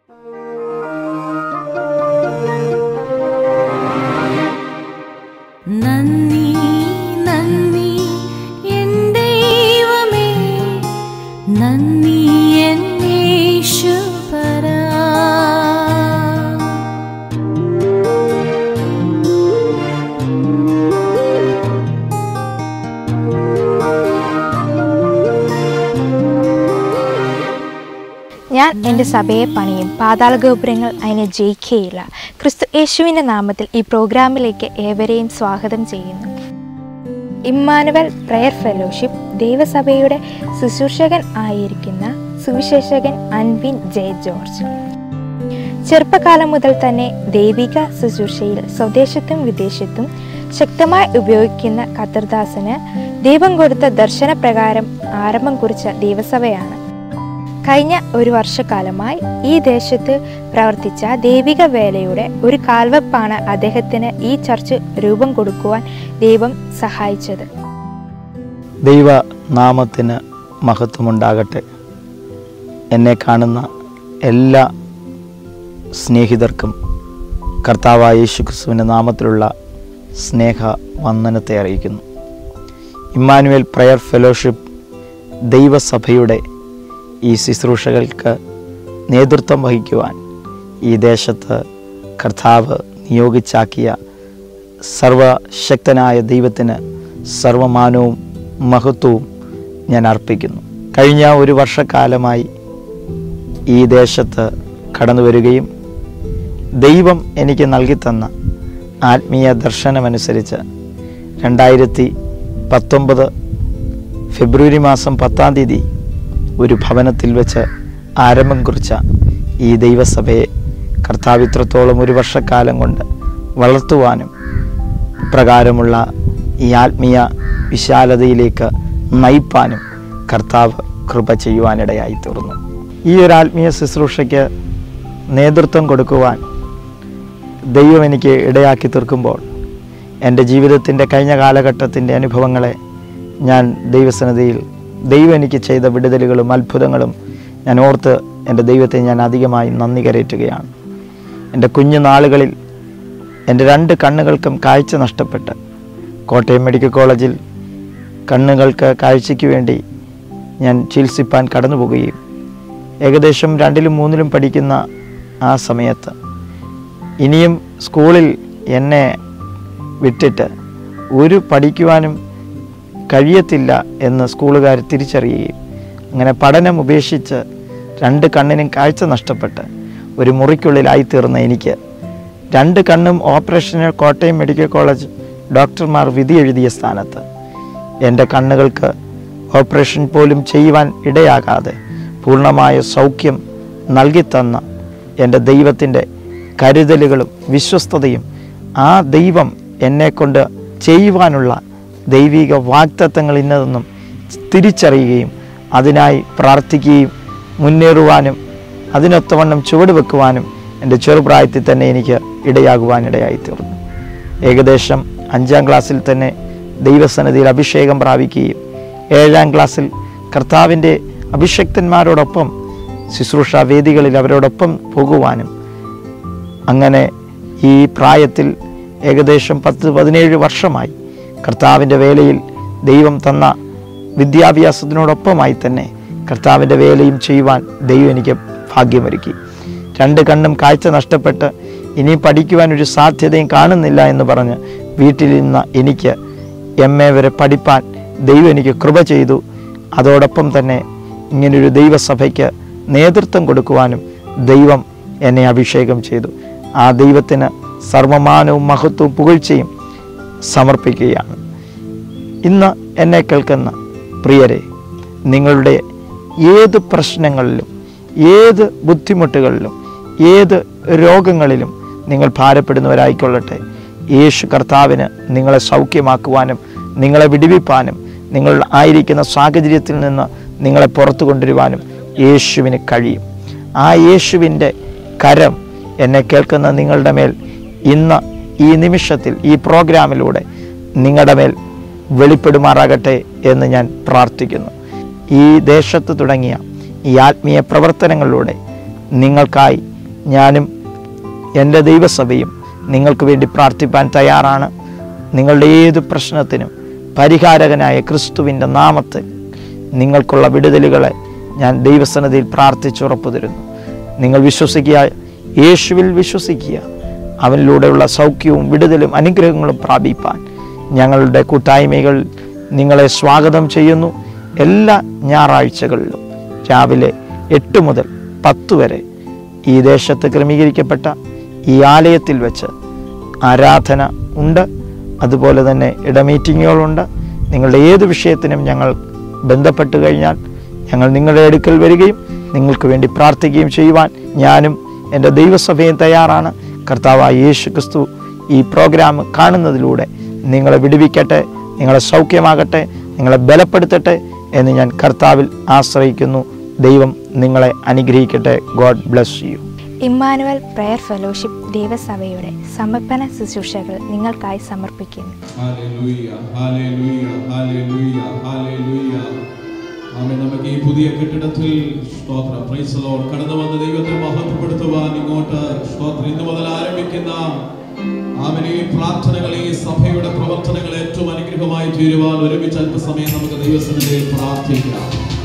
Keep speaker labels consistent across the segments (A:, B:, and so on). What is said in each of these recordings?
A: നന്ദി നന്ദി എൻ ദൈവമേ, നന്ദി എൻ യേശുപരാ.
B: ഞാൻ എൻ്റെ സഭയെ പണിയും, പാതാള ഗോപുരങ്ങൾ അതിനെ ജയിക്കുകയില്ല. ക്രിസ്തു യേശുവിൻ്റെ നാമത്തിൽ ഈ പ്രോഗ്രാമിലേക്ക് ഏവരെയും സ്വാഗതം ചെയ്യുന്നു. ഇമ്മാനുവൽ പ്രയർ ഫെലോഷിപ്പ് ദൈവസഭയുടെ ശുശ്രൂഷകൻ ആയിരിക്കുന്ന സുവിശേഷകൻ അൻവിൻ ജെ ജോർജ് ചെറുപ്പകാലം മുതൽ തന്നെ ദൈവിക ശുശ്രൂഷയിൽ സ്വദേശത്തും വിദേശത്തും ശക്തമായി ഉപയോഗിക്കുന്ന കർത്തൃദാസന് ദൈവം കൊടുത്ത ദർശനപ്രകാരം ആരംഭം കുറിച്ച ദൈവസഭയാണ്. കഴിഞ്ഞ ഒരു വർഷക്കാലമായി ഈ ദേശത്ത് പ്രവർത്തിച്ച ദൈവിക വേലയുടെ ഒരു കാൽവെപ്പാണ് അദ്ദേഹത്തിന് ഈ ചർച്ച് രൂപം കൊടുക്കുവാൻ ദൈവം സഹായിച്ചത്.
C: ദൈവ നാമത്തിന് മഹത്വമുണ്ടാകട്ടെ. എന്നെ കാണുന്ന എല്ലാ സ്നേഹിതർക്കും കർത്താവായ യേശുക്രിസ്തുവിൻ്റെ നാമത്തിലുള്ള സ്നേഹ വന്ദനത്തെ അറിയിക്കുന്നു. ഇമ്മാനുവൽ പ്രയർ ഫെലോഷിപ്പ് ദൈവസഭയുടെ ഈ ശുശ്രൂഷകൾക്ക് നേതൃത്വം വഹിക്കുവാൻ ഈ ദേശത്ത് കർത്താവ് നിയോഗിച്ചാക്കിയ സർവശക്തനായ ദൈവത്തിന് സർവമാനവും മഹത്വവും ഞാൻ അർപ്പിക്കുന്നു. കഴിഞ്ഞ ഒരു വർഷക്കാലമായി ഈ ദേശത്ത് കടന്നു വരികയും ദൈവം എനിക്ക് നൽകിത്തന്ന ആത്മീയ ദർശനമനുസരിച്ച് 2019 ഫെബ്രുവരി മാസം 10-ാം തീയതി ഒരു ഭവനത്തിൽ വെച്ച് ആരംഭം കുറിച്ച ഈ ദൈവസഭയെ കർത്താവ് ഇത്രത്തോളം ഒരു വർഷക്കാലം കൊണ്ട് വളർത്തുവാനും പ്രകാരമുള്ള ഈ ആത്മീയ വിശാലതയിലേക്ക് നയിപ്പാനും കർത്താവ് കൃപ ചെയ്യുവാനിടയായി തീർന്നു. ഈ ഒരു ആത്മീയ ശുശ്രൂഷയ്ക്ക് നേതൃത്വം കൊടുക്കുവാൻ ദൈവം എനിക്ക് ഇടയാക്കി തീർക്കുമ്പോൾ എൻ്റെ ജീവിതത്തിൻ്റെ കഴിഞ്ഞ കാലഘട്ടത്തിൻ്റെ അനുഭവങ്ങളെ ഞാൻ ദൈവസന്നിധിയിൽ ദൈവം എനിക്ക് ചെയ്ത വിടുതലുകളും അത്ഭുതങ്ങളും ഞാൻ ഓർത്ത് എൻ്റെ ദൈവത്തെ ഞാൻ അധികമായി നന്ദി കരയറ്റുകയാണ്. എൻ്റെ കുഞ്ഞു നാളുകളിൽ എൻ്റെ 2 കണ്ണുകൾക്കും കാഴ്ച നഷ്ടപ്പെട്ട് കോട്ടയം മെഡിക്കൽ കോളേജിൽ കണ്ണുകൾക്ക് കാഴ്ചയ്ക്ക് വേണ്ടി ഞാൻ ചികിത്സിപ്പാൻ കടന്നു പോവുകയും ഏകദേശം 2ലും 3ലും പഠിക്കുന്ന ആ സമയത്ത് ഇനിയും സ്കൂളിൽ എന്നെ വിട്ടിട്ട് ഒരു പഠിക്കുവാനും കഴിയത്തില്ല എന്ന് സ്കൂളുകാർ തിരിച്ചറിയുകയും അങ്ങനെ പഠനം ഉപേക്ഷിച്ച് 2 കണ്ണിനും കാഴ്ച നഷ്ടപ്പെട്ട് ഒരു മുറിക്കുള്ളിലായിത്തീർന്ന എനിക്ക് 2 കണ്ണും ഓപ്പറേഷന് കോട്ടയം മെഡിക്കൽ കോളേജ് ഡോക്ടർമാർ വിധി എഴുതിയ സ്ഥാനത്ത് എൻ്റെ കണ്ണുകൾക്ക് ഓപ്പറേഷൻ പോലും ചെയ്യുവാൻ ഇടയാകാതെ പൂർണ്ണമായ സൗഖ്യം നൽകിത്തന്ന എൻ്റെ ദൈവത്തിൻ്റെ കരുതലുകളും വിശ്വസ്തതയും ആ ദൈവം എന്നെക്കൊണ്ട് ചെയ്യുവാനുള്ള ദൈവിക വാഗ്ദത്തങ്ങൾ ഇന്നതെന്നും തിരിച്ചറിയുകയും അതിനായി പ്രാർത്ഥിക്കുകയും മുന്നേറുവാനും അതിനൊത്തവണ്ണം ചുവട് വെക്കുവാനും എൻ്റെ ചെറുപ്രായത്തിൽ തന്നെ എനിക്ക് ഇടയാകുവാനിടയായി തീർന്നു. ഏകദേശം 5ാം ക്ലാസ്സിൽ തന്നെ ദൈവസന്നിധിയിൽ അഭിഷേകം പ്രാപിക്കുകയും 7ാം ക്ലാസ്സിൽ കർത്താവിൻ്റെ അഭിഷക്തന്മാരോടൊപ്പം ശുശ്രൂഷാ വേദികളിൽ അവരോടൊപ്പം പോകുവാനും അങ്ങനെ ഈ പ്രായത്തിൽ ഏകദേശം 10-17 വർഷമായി കർത്താവിൻ്റെ വേലയിൽ ദൈവം തന്ന വിദ്യാഭ്യാസത്തിനോടൊപ്പമായി തന്നെ കർത്താവിൻ്റെ വേലയും ചെയ്യുവാൻ ദൈവം എനിക്ക് ഭാഗ്യമൊരുക്കി. 2 കണ്ണും കാഴ്ച നഷ്ടപ്പെട്ട് ഇനി പഠിക്കുവാനൊരു സാധ്യതയും കാണുന്നില്ല എന്ന് പറഞ്ഞ് വീട്ടിൽ നിന്ന് എനിക്ക് MA വരെ പഠിപ്പാൻ ദൈവം എനിക്ക് കൃപ ചെയ്തു. അതോടൊപ്പം തന്നെ ഇങ്ങനൊരു ദൈവസഭയ്ക്ക് നേതൃത്വം കൊടുക്കുവാനും ദൈവം എന്നെ അഭിഷേകം ചെയ്തു. ആ ദൈവത്തിന് സർവമാനവും മഹത്വവും പുകഴ്ചയും സമർപ്പിക്കുകയാണ്. ഇന്ന് എന്നെ കേൾക്കുന്ന പ്രിയരെ, നിങ്ങളുടെ ഏത് പ്രശ്നങ്ങളിലും ഏത് ബുദ്ധിമുട്ടുകളിലും ഏത് രോഗങ്ങളിലും നിങ്ങൾ ഭാരപ്പെടുന്നവരായിക്കൊള്ളട്ടെ, യേശു കർത്താവിന് നിങ്ങളെ സൗഖ്യമാക്കുവാനും നിങ്ങളെ വിടുവിപ്പാനും നിങ്ങൾ ആയിരിക്കുന്ന സാഹചര്യത്തിൽ നിന്ന് നിങ്ങളെ പുറത്തു കൊണ്ടുവരുവാനും യേശുവിന് കഴിയും. ആ യേശുവിൻ്റെ കരം എന്നെ കേൾക്കുന്ന നിങ്ങളുടെ മേൽ ഇന്ന് ഈ നിമിഷത്തിൽ ഈ പ്രോഗ്രാമിലൂടെ നിങ്ങളുടെ മേൽ വെളിപ്പെടുമാറാകട്ടെ എന്ന് ഞാൻ പ്രാർത്ഥിക്കുന്നു. ഈ ദേശത്ത് തുടങ്ങിയ ഈ ആത്മീയ പ്രവർത്തനങ്ങളിലൂടെ നിങ്ങൾക്കായി ഞാനും എൻ്റെ ദൈവസഭയും നിങ്ങൾക്ക് വേണ്ടി പ്രാർത്ഥിപ്പാൻ തയ്യാറാണ്. നിങ്ങളുടെ ഏത് പ്രശ്നത്തിനും പരിഹാരകനായ ക്രിസ്തുവിൻ്റെ നാമത്തിൽ നിങ്ങൾക്കുള്ള വിടുതലുകളെ ഞാൻ ദൈവസന്നിധിയിൽ പ്രാർത്ഥിച്ചുറപ്പു തരുന്നു. നിങ്ങൾ വിശ്വസിക്കുക, യേശുവിൽ വിശ്വസിക്കുക. അവനിലൂടെയുള്ള സൗഖ്യവും വിടുതലും അനുഗ്രഹങ്ങളും പ്രാപിപ്പാൻ ഞങ്ങളുടെ കൂട്ടായ്മകൾ നിങ്ങളെ സ്വാഗതം ചെയ്യുന്നു. എല്ലാ ഞായറാഴ്ചകളിലും രാവിലെ 8 മുതൽ 10 വരെ ഈ ദേശത്ത് ക്രമീകരിക്കപ്പെട്ട ഈ ആലയത്തിൽ വെച്ച് ആരാധന ഉണ്ട്. അതുപോലെ തന്നെ ഇടമീറ്റിങ്ങുകളുണ്ട്. നിങ്ങളുടെ ഏത് വിഷയത്തിനും ഞങ്ങൾ ബന്ധപ്പെട്ട് കഴിഞ്ഞാൽ ഞങ്ങൾ നിങ്ങളുടെ അടുക്കൽ വരികയും നിങ്ങൾക്ക് വേണ്ടി പ്രാർത്ഥിക്കുകയും ചെയ്യുവാൻ ഞാനും എൻ്റെ ദൈവസഭയും തയ്യാറാണ്. കർത്താവായ യേശു ക്രിസ്തു ഈ പ്രോഗ്രാം കാണുന്നതിലൂടെ നിങ്ങളെ വിടുവിക്കട്ടെ, നിങ്ങളെ സൗഖ്യമാകട്ടെ, നിങ്ങളെ ബലപ്പെടുത്തട്ടെ എന്ന് ഞാൻ കർത്താവിൽ ആശ്രയിക്കുന്നു. ദൈവം നിങ്ങളെ അനുഗ്രഹിക്കട്ടെ. God bless you.
B: Emmanuel prayer fellowship ദൈവസഭയുടെ സമർപ്പണ ശുശ്രൂഷകൾ നിങ്ങൾക്കായി സമർപ്പിക്കുന്നു.
D: നമുക്ക് ഈ പുതിയ കെട്ടിടത്തിൽ സ്തോത്രം, പ്രൈസ് ദി ലോർഡ്, കടന്നു വന്ന ദൈവത്തെ മഹത്വപ്പെടുത്തുവാൻ ഇങ്ങോട്ട് സ്തോത്രം ഇന്ന് മുതൽ ആരംഭിക്കുന്ന ഈ പ്രാർത്ഥനകൾ, ഈ സഭയുടെ പ്രവർത്തനങ്ങൾ ഏറ്റവും അനുഗ്രഹമായി തീരുവാൻ ഒരുമിച്ച് അല്പസമയം നമുക്ക് ദൈവസന്നിധിയിൽ പ്രാർത്ഥിക്കാം.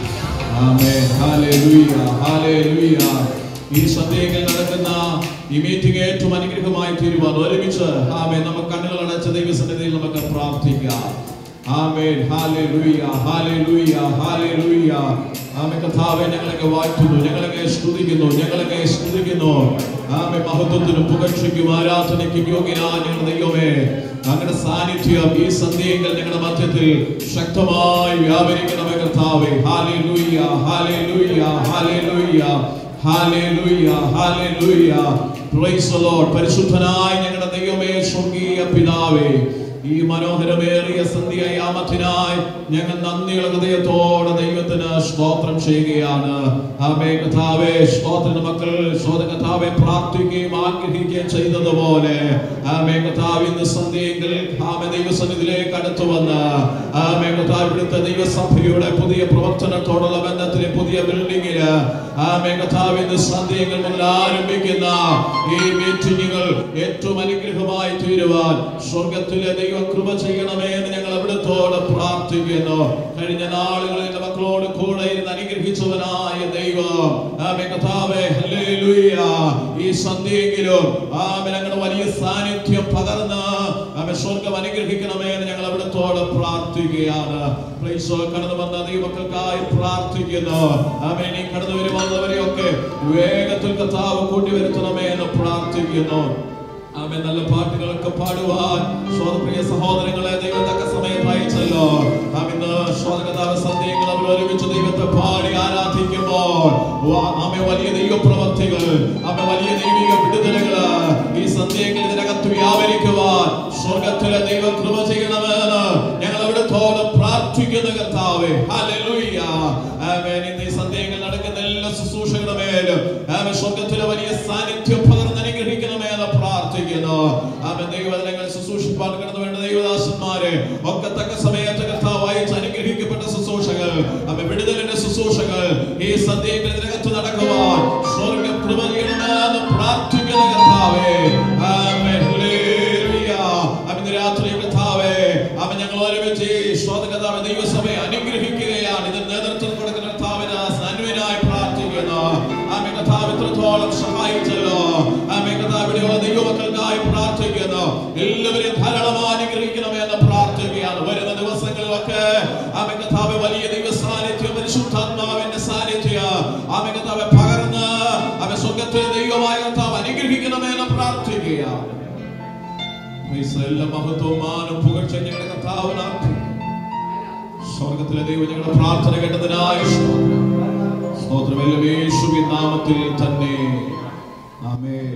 D: ആമേൻ, ഹല്ലേലൂയ, ഹല്ലേലൂയ. ഈ സന്ധ്യയിൽ നടക്കുന്ന ഈ മീറ്റിംഗ് ഏറ്റവും അനുഗ്രഹമായി തീരുവാൻ ഒരുമിച്ച് ആമേൻ നമുക്ക് കണ്ണുകൾ അടച്ച ദൈവസന്നിധിയിൽ നമുക്ക് പ്രാർത്ഥിക്കാം. ആമേൻ, ഹല്ലേലൂയ, ഹല്ലേലൂയ, ഹല്ലേലൂയ. ആമേൻ. കർത്താവേ, ഞങ്ങളെ വാഴ്ത്തുന്നു, ഞങ്ങളെ സ്തുതിക്കുന്നു, ഞങ്ങളെ സ്തുതിക്കുന്നു. ആമേൻ. മഹത്വത്തിനും പുകഴ്ചയ്ക്കും ആരാധനയ്ക്കും യോഗ്യനായ ഞങ്ങളുടെ ദൈവമേ, അങ്ങയുടെ സാന്നിധ്യം ഈ സന്ധ്യയിൽ ഞങ്ങളുടെ മധ്യത്തിൽ ശക്തമായി വ്യാപരിക്കണമേ കർത്താവേ. ഹല്ലേലൂയ, ഹല്ലേലൂയ, ഹല്ലേലൂയ, ഹല്ലേലൂയ, ഹല്ലേലൂയ. Praise the lord. പരിശുദ്ധനായ ഞങ്ങളുടെ ദൈവമേ, സ്വർഗീയ പിതാവേ, ഈ മനോഹരമേറിയ സന്ധ്യായാമത്തിനായി ഞങ്ങൾ നന്ദിയുള്ള ഹൃദയത്തോടെ ദൈവത്തിന് സ്തോത്രം ചെയ്യുകയാണ്. ആമേൻ കർത്താവേ, സ്തോത്രം. മക്കൾ കർത്താവേ പ്രാർത്ഥിക്കുകയും ആഗ്രഹിക്കുകയും ചെയ്തതുപോലെ ആമേൻ കർത്താവ് ഇന്ന് സന്ധ്യയെങ്കിൽ ആമേൻ ദൈവസന്നിധിയിലേക്ക് അടുത്തു വന്ന് ആമേൻ കർത്താവ് ഇവിടുത്തെ ദൈവസഭയുടെ പുതിയ പ്രവർത്തനത്തോടുള്ള ബന്ധത്തിലെ പുതിയ ബിൽഡിങ്ങില് ആമേൻ കർത്താവ് ഇന്ന് സന്ധ്യയെങ്കിൽ മുതൽ ആരംഭിക്കുന്ന ഈ മീറ്റിങ്ങുകൾ ഏറ്റവും അനുഗ്രഹമായി തീരുവാൻ സ്വർഗത്തിലെ ദൈവം കൃപ ചെയ്യണമേ എന്ന് ഞങ്ങൾ അവിടുത്തോട് പ്രാർത്ഥിക്കുന്നു. കഴിഞ്ഞ നാളുകളിൽ മക്കളോട് കൂടെ ഇരുന്ന് അനുഗ്രഹിച്ചവനായ ദൈവം ആമേൻ കർത്താവേ, ഹല്ലേലൂയ, ഈ സന്ധ്യയെങ്കിലും ആമേൻ ഞങ്ങളുടെ വലിയ സാന്നിധ്യം പകർന്ന് ആമേൻ സ്വർഗം അനുഗ്രഹിക്കണമേ എന്ന് ഞങ്ങൾ അവിടുത്തോട് പ്രാർത്ഥിക്കുകയാണ്. കടന്നു വന്ന ദൈവമക്കൾക്കായി പ്രാർത്ഥിക്കുന്നു. ആമേൻ. ഈ കടന്നു വരുന്നവരെയൊക്കെ വേഗത്തിൽ കർത്താവ് കൂട്ടിവരുത്തണമേ എന്ന് പ്രാർത്ഥിക്കുന്നു. ആമേൻ. നല്ല പാട്ടുകളൊക്കെ പാടുവാൻ പ്രിയ സഹോദരങ്ങളെ ദൈവം തക്ക സമയത്ത് അയച്ചല്ലോ. ആമേൻ. കർത്താവ് സന്ധ്യകൾ അവർ ഒരുമിച്ച് ദൈവത്തെ പാടി ആരാധിക്കുമ്പോൾ ആമേൻ വലിയ ദൈവപ്രവർത്തികൾ, ആമേൻ വലിയ ദൈവിക വിടുതലുകൾ ഈ സന്ധ്യകൾ ഇതിനകത്ത് വ്യാപരിക്കുവാൻ സ്വർഗത്തിലെ ദൈവം കൃപ ചെയ്യണമെന്ന് ഞങ്ങൾ അവിടുത്തോട് പ്രാർത്ഥിക്കുന്ന കർത്താവേ. ഹല്ലേലൂയ. ആമേൻ. ഈ സന്ധ്യകൾ നടക്കുന്ന എല്ലാ ശുശ്രൂഷകളുടെ മേലും ആമേൻ സ്വർഗത്തിലെ വലിയ സാന്നിധ്യം പകർന്ന് അനുഗ്രഹിക്കണമേ എന്ന് പ്രാർത്ഥിക്കുന്നു. ആമേൻ. ദൈവവചനങ്ങൾ ശുശ്രൂഷിപ്പാൻ കടന്നു വേണ്ട ദൈവദാസന്മാരെ ഒക്കെ തക്ക സമയത്ത് കർത്താവ് അയച്ച് അനുഗ്രഹിക്കപ്പെട്ട ശുശ്രൂഷകൾ, ആമേൻ വിടുതലിന്റെ ശുശ്രൂഷകൾ ഈ സന്ധ്യയിൽ ഇതിനകത്ത് നടക്കുവാൻ സ്വർഗ്ഗം കൃപ ചെയ്യണമെന്ന് പ്രാർത്ഥിക്കുന്ന കർത്താവേ. ആമേൻ. ഹല്ലേലൂയ. ആമേൻ. രാത്രി കർത്താവേ, ആമേൻ ഞങ്ങൾ ഒരുമിച്ച് കർത്താവേ ദൈവസഭയെ അനുഗ്രഹിക്കുകയാണ്. ഇതിന് നേതൃത്വം കൊടുക്കുന്ന കർത്താവിന് നന്മയായി പ്രാർത്ഥിക്കുന്നു. ആമേൻ. കർത്താവ് ഇത്രത്തോളം സഹായിച്ചല്ലോ. ആമേൻ. കർത്താവിന്റെ ദൈവമക്കൾക്കായി പ്രാർത്ഥിക്കുന്നു. എല്ലാവരെയും ധാരാളമായി അനുഗ്രഹിക്കണമേ എന്ന് പ്രാർത്ഥിക്കുകയാണ്. വരുന്ന ദിവസങ്ങളിലൊക്കെ ആമേൻ കർത്താവേ വലിയ ദൈവ സാന്നിധ്യം, പരിശുദ്ധാത്മാവിന്റെ സാന്നിധ്യം ആമേൻ കർത്താവേ പകർന്ന് ആമേൻ സ്വർഗ്ഗത്തിലെ ദൈവമായ കർത്താവ് അനുഗ്രഹിക്കണമേ എന്ന് പ്രാർത്ഥിക്കുകയാണ്. എല്ലാ മഹത്വവും മാനവും പുകഴ്ചയും ഞങ്ങളുടെ കർത്താവിനാണ്. സ്വർഗ്ഗത്തിലെ ദൈവം ഞങ്ങളുടെ പ്രാർത്ഥന കേട്ടതിനായി സ്തോത്രം. യേശുവിൻ നാമത്തിൽ തന്നെ ആമേൻ.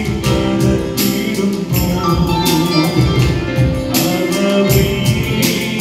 E: Hallelujah.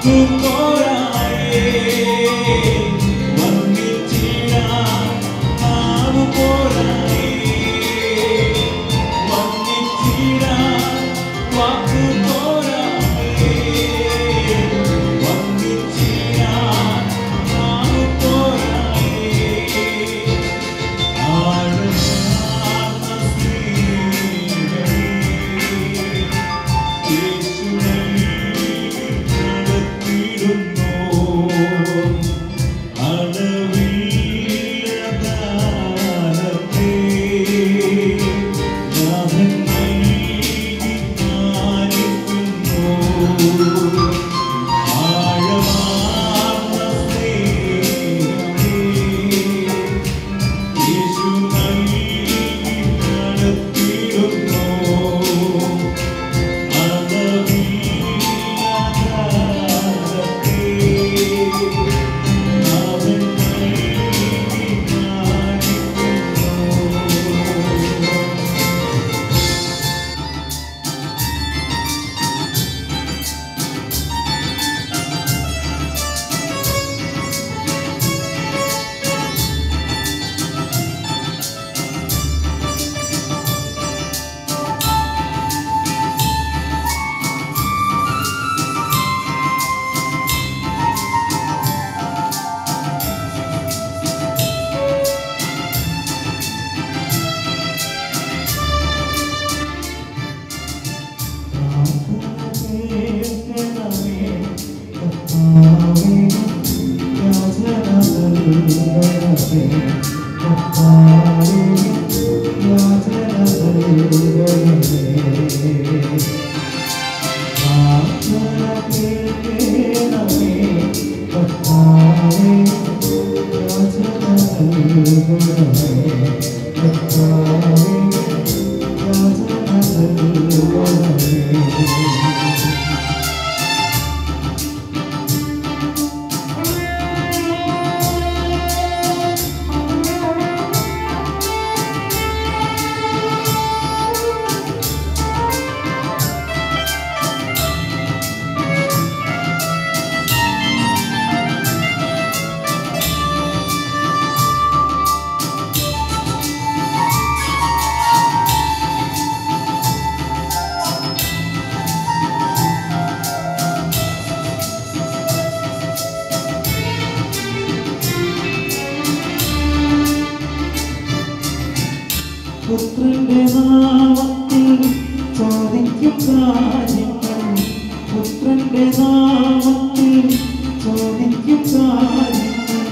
E: പുത്രന്റെ നാമത്തിൽ ചോദിക്കും കാര്യങ്ങൾ, പുത്രന്റെ നാമത്തിൽ ചോദിക്കും കാര്യങ്ങൾ,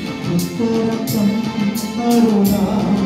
E: ഉത്തരം തന്നരുളാം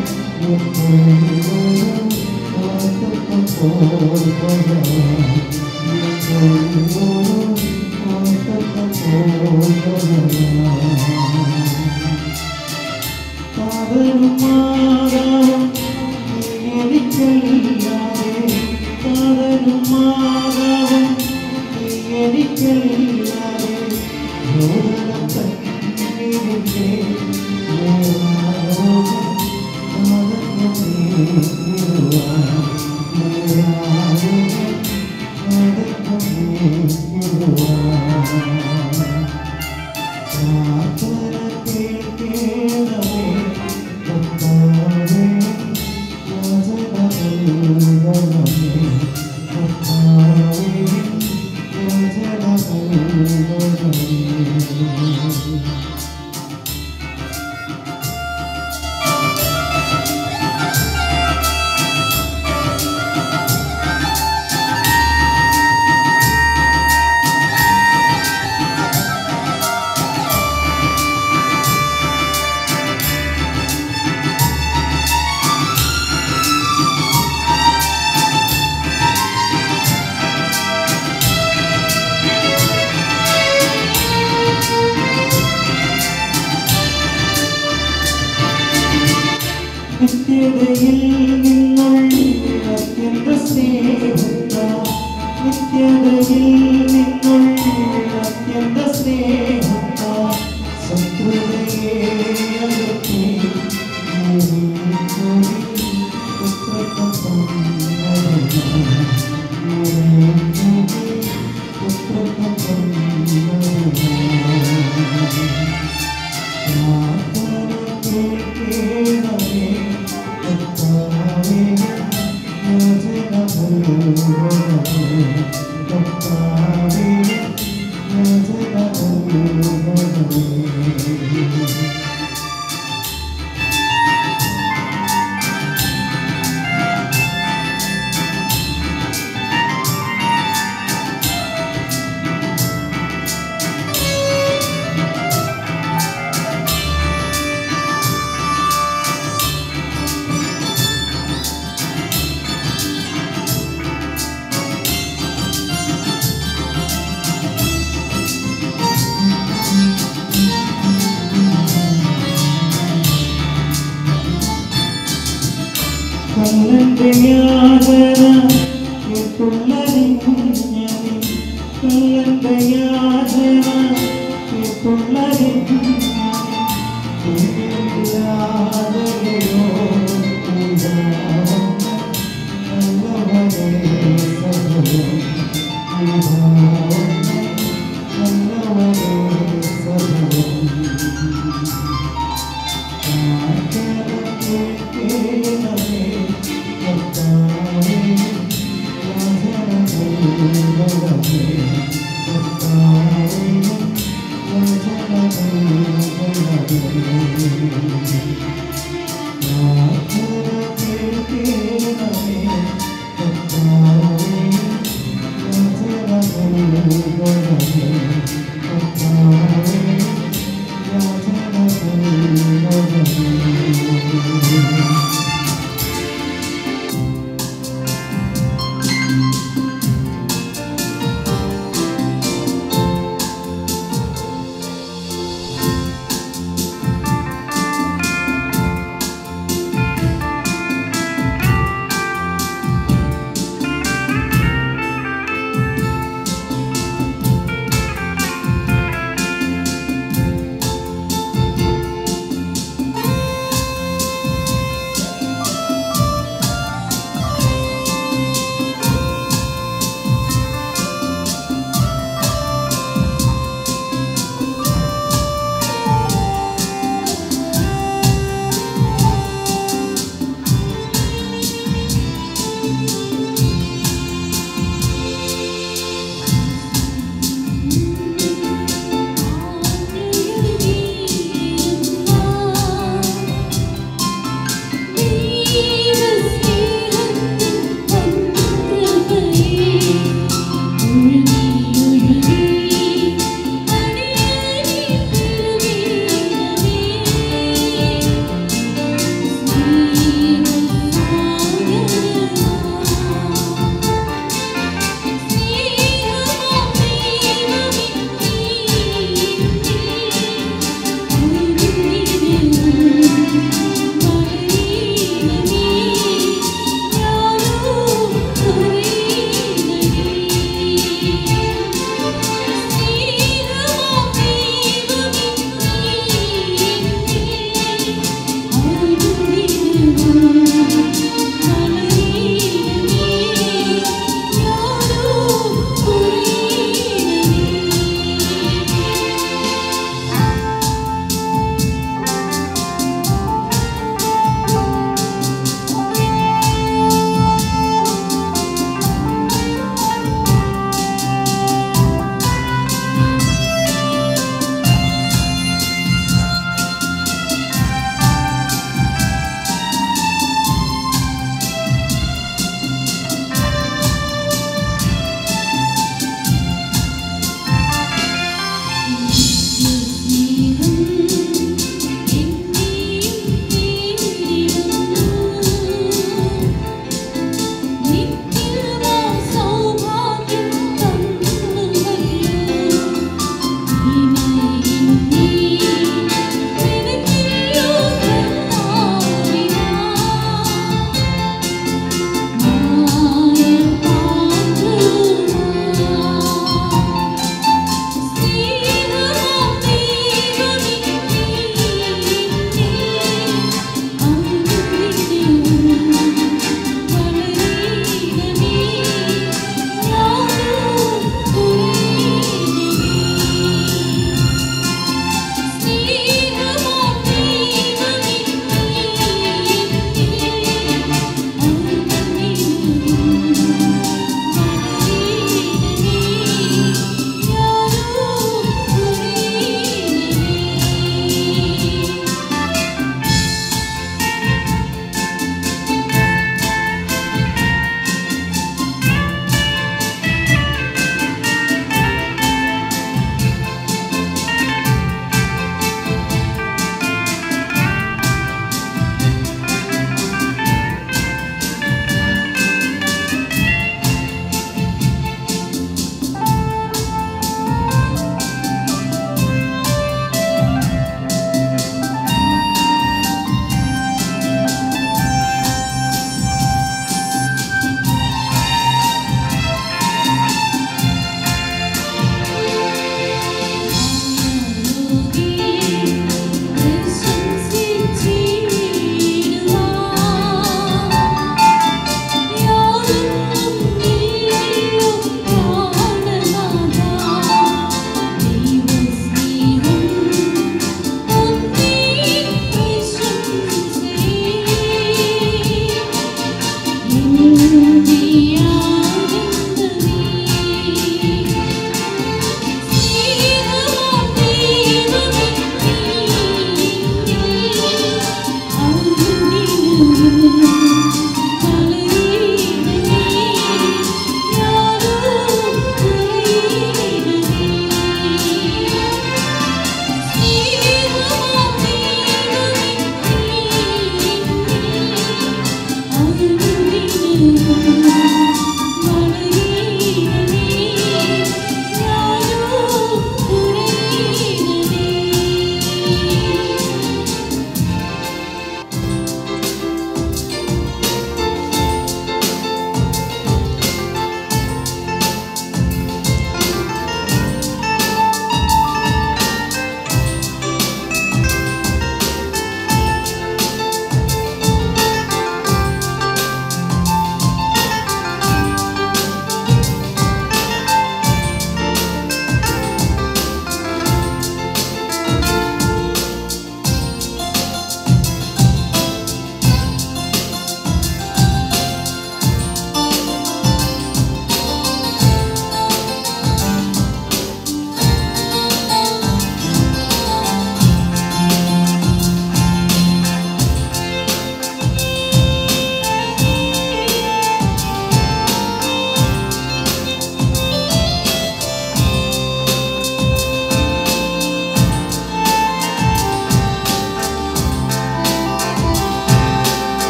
E: Thank you.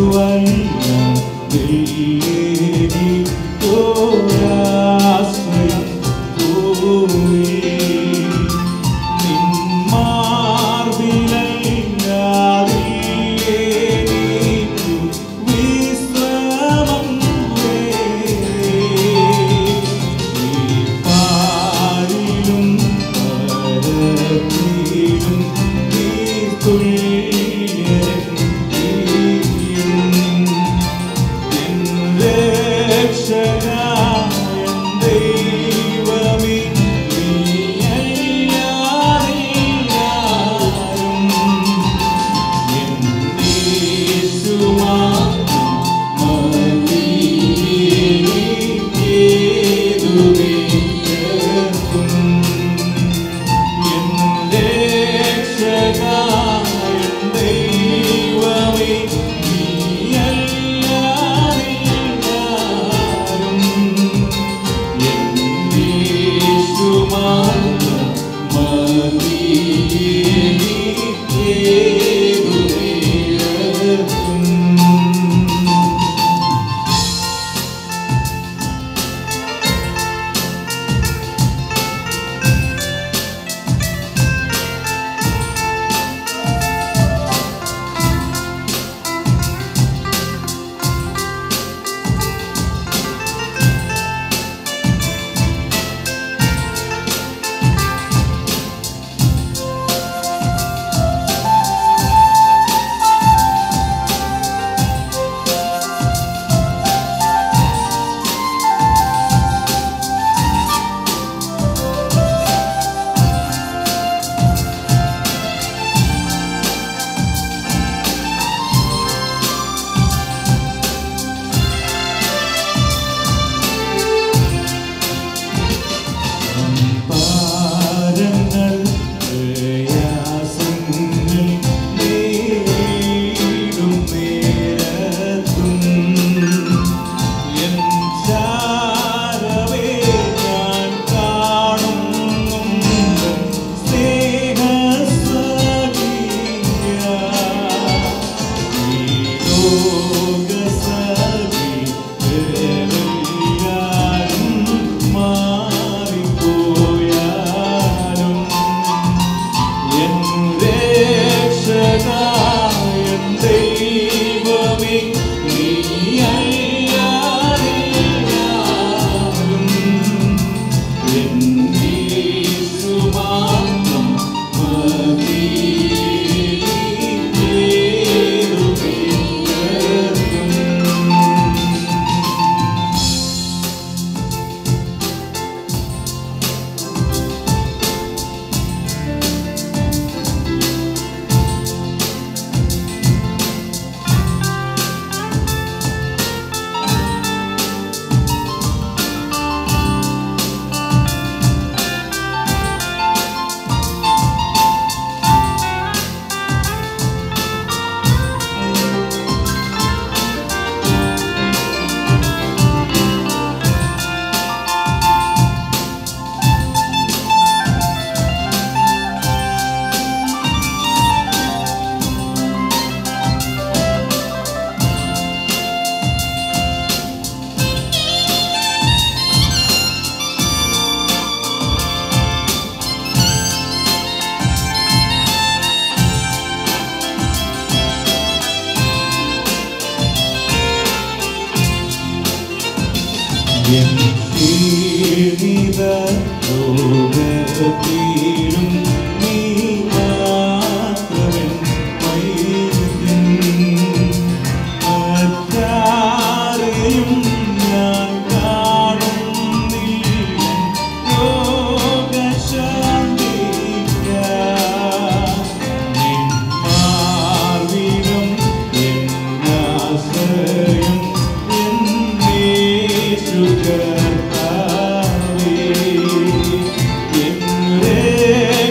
E: Yes.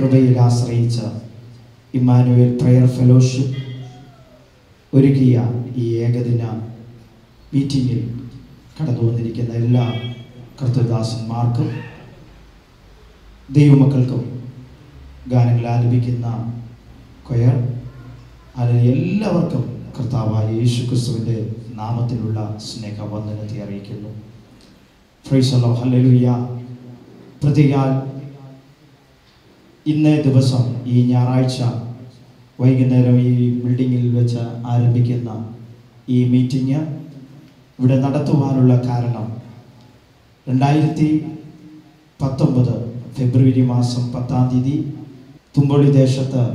C: കൃപയിൽ ആശ്രയിച്ച ഇമ്മാനുവേൽ പ്രയർ ഫെലോഷിപ്പ് ഒരുക്കിയ ഈ ഏകദിന മീറ്റിങ്ങിൽ കടന്നു വന്നിരിക്കുന്ന എല്ലാ കർത്തൃദാസന്മാർക്കും ദൈവമക്കൾക്കും ഗാനങ്ങൾ ആലപിക്കുന്ന കൊയർ അതിൽ എല്ലാവർക്കും കർത്താവായ യേശു ക്രിസ്തുവിൻ്റെ നാമത്തിലുള്ള സ്നേഹവന്ദനത്തെ അറിയിക്കുന്നു. പ്രൈസ് ദി ലോർഡ്, ഹല്ലേലൂയ. പ്രത്യേകാൽ ഇന്നേ ദിവസം ഈ ഞായറാഴ്ച വൈകുന്നേരം ഈ ബിൽഡിങ്ങിൽ വെച്ച് ആരംഭിക്കുന്ന ഈ മീറ്റിംഗ് ഇവിടെ നടത്തുവാനുള്ള കാരണം 2019 ഫെബ്രുവരി മാസം 10-ാം തീയതി തുമ്പൊളി ദേശത്ത്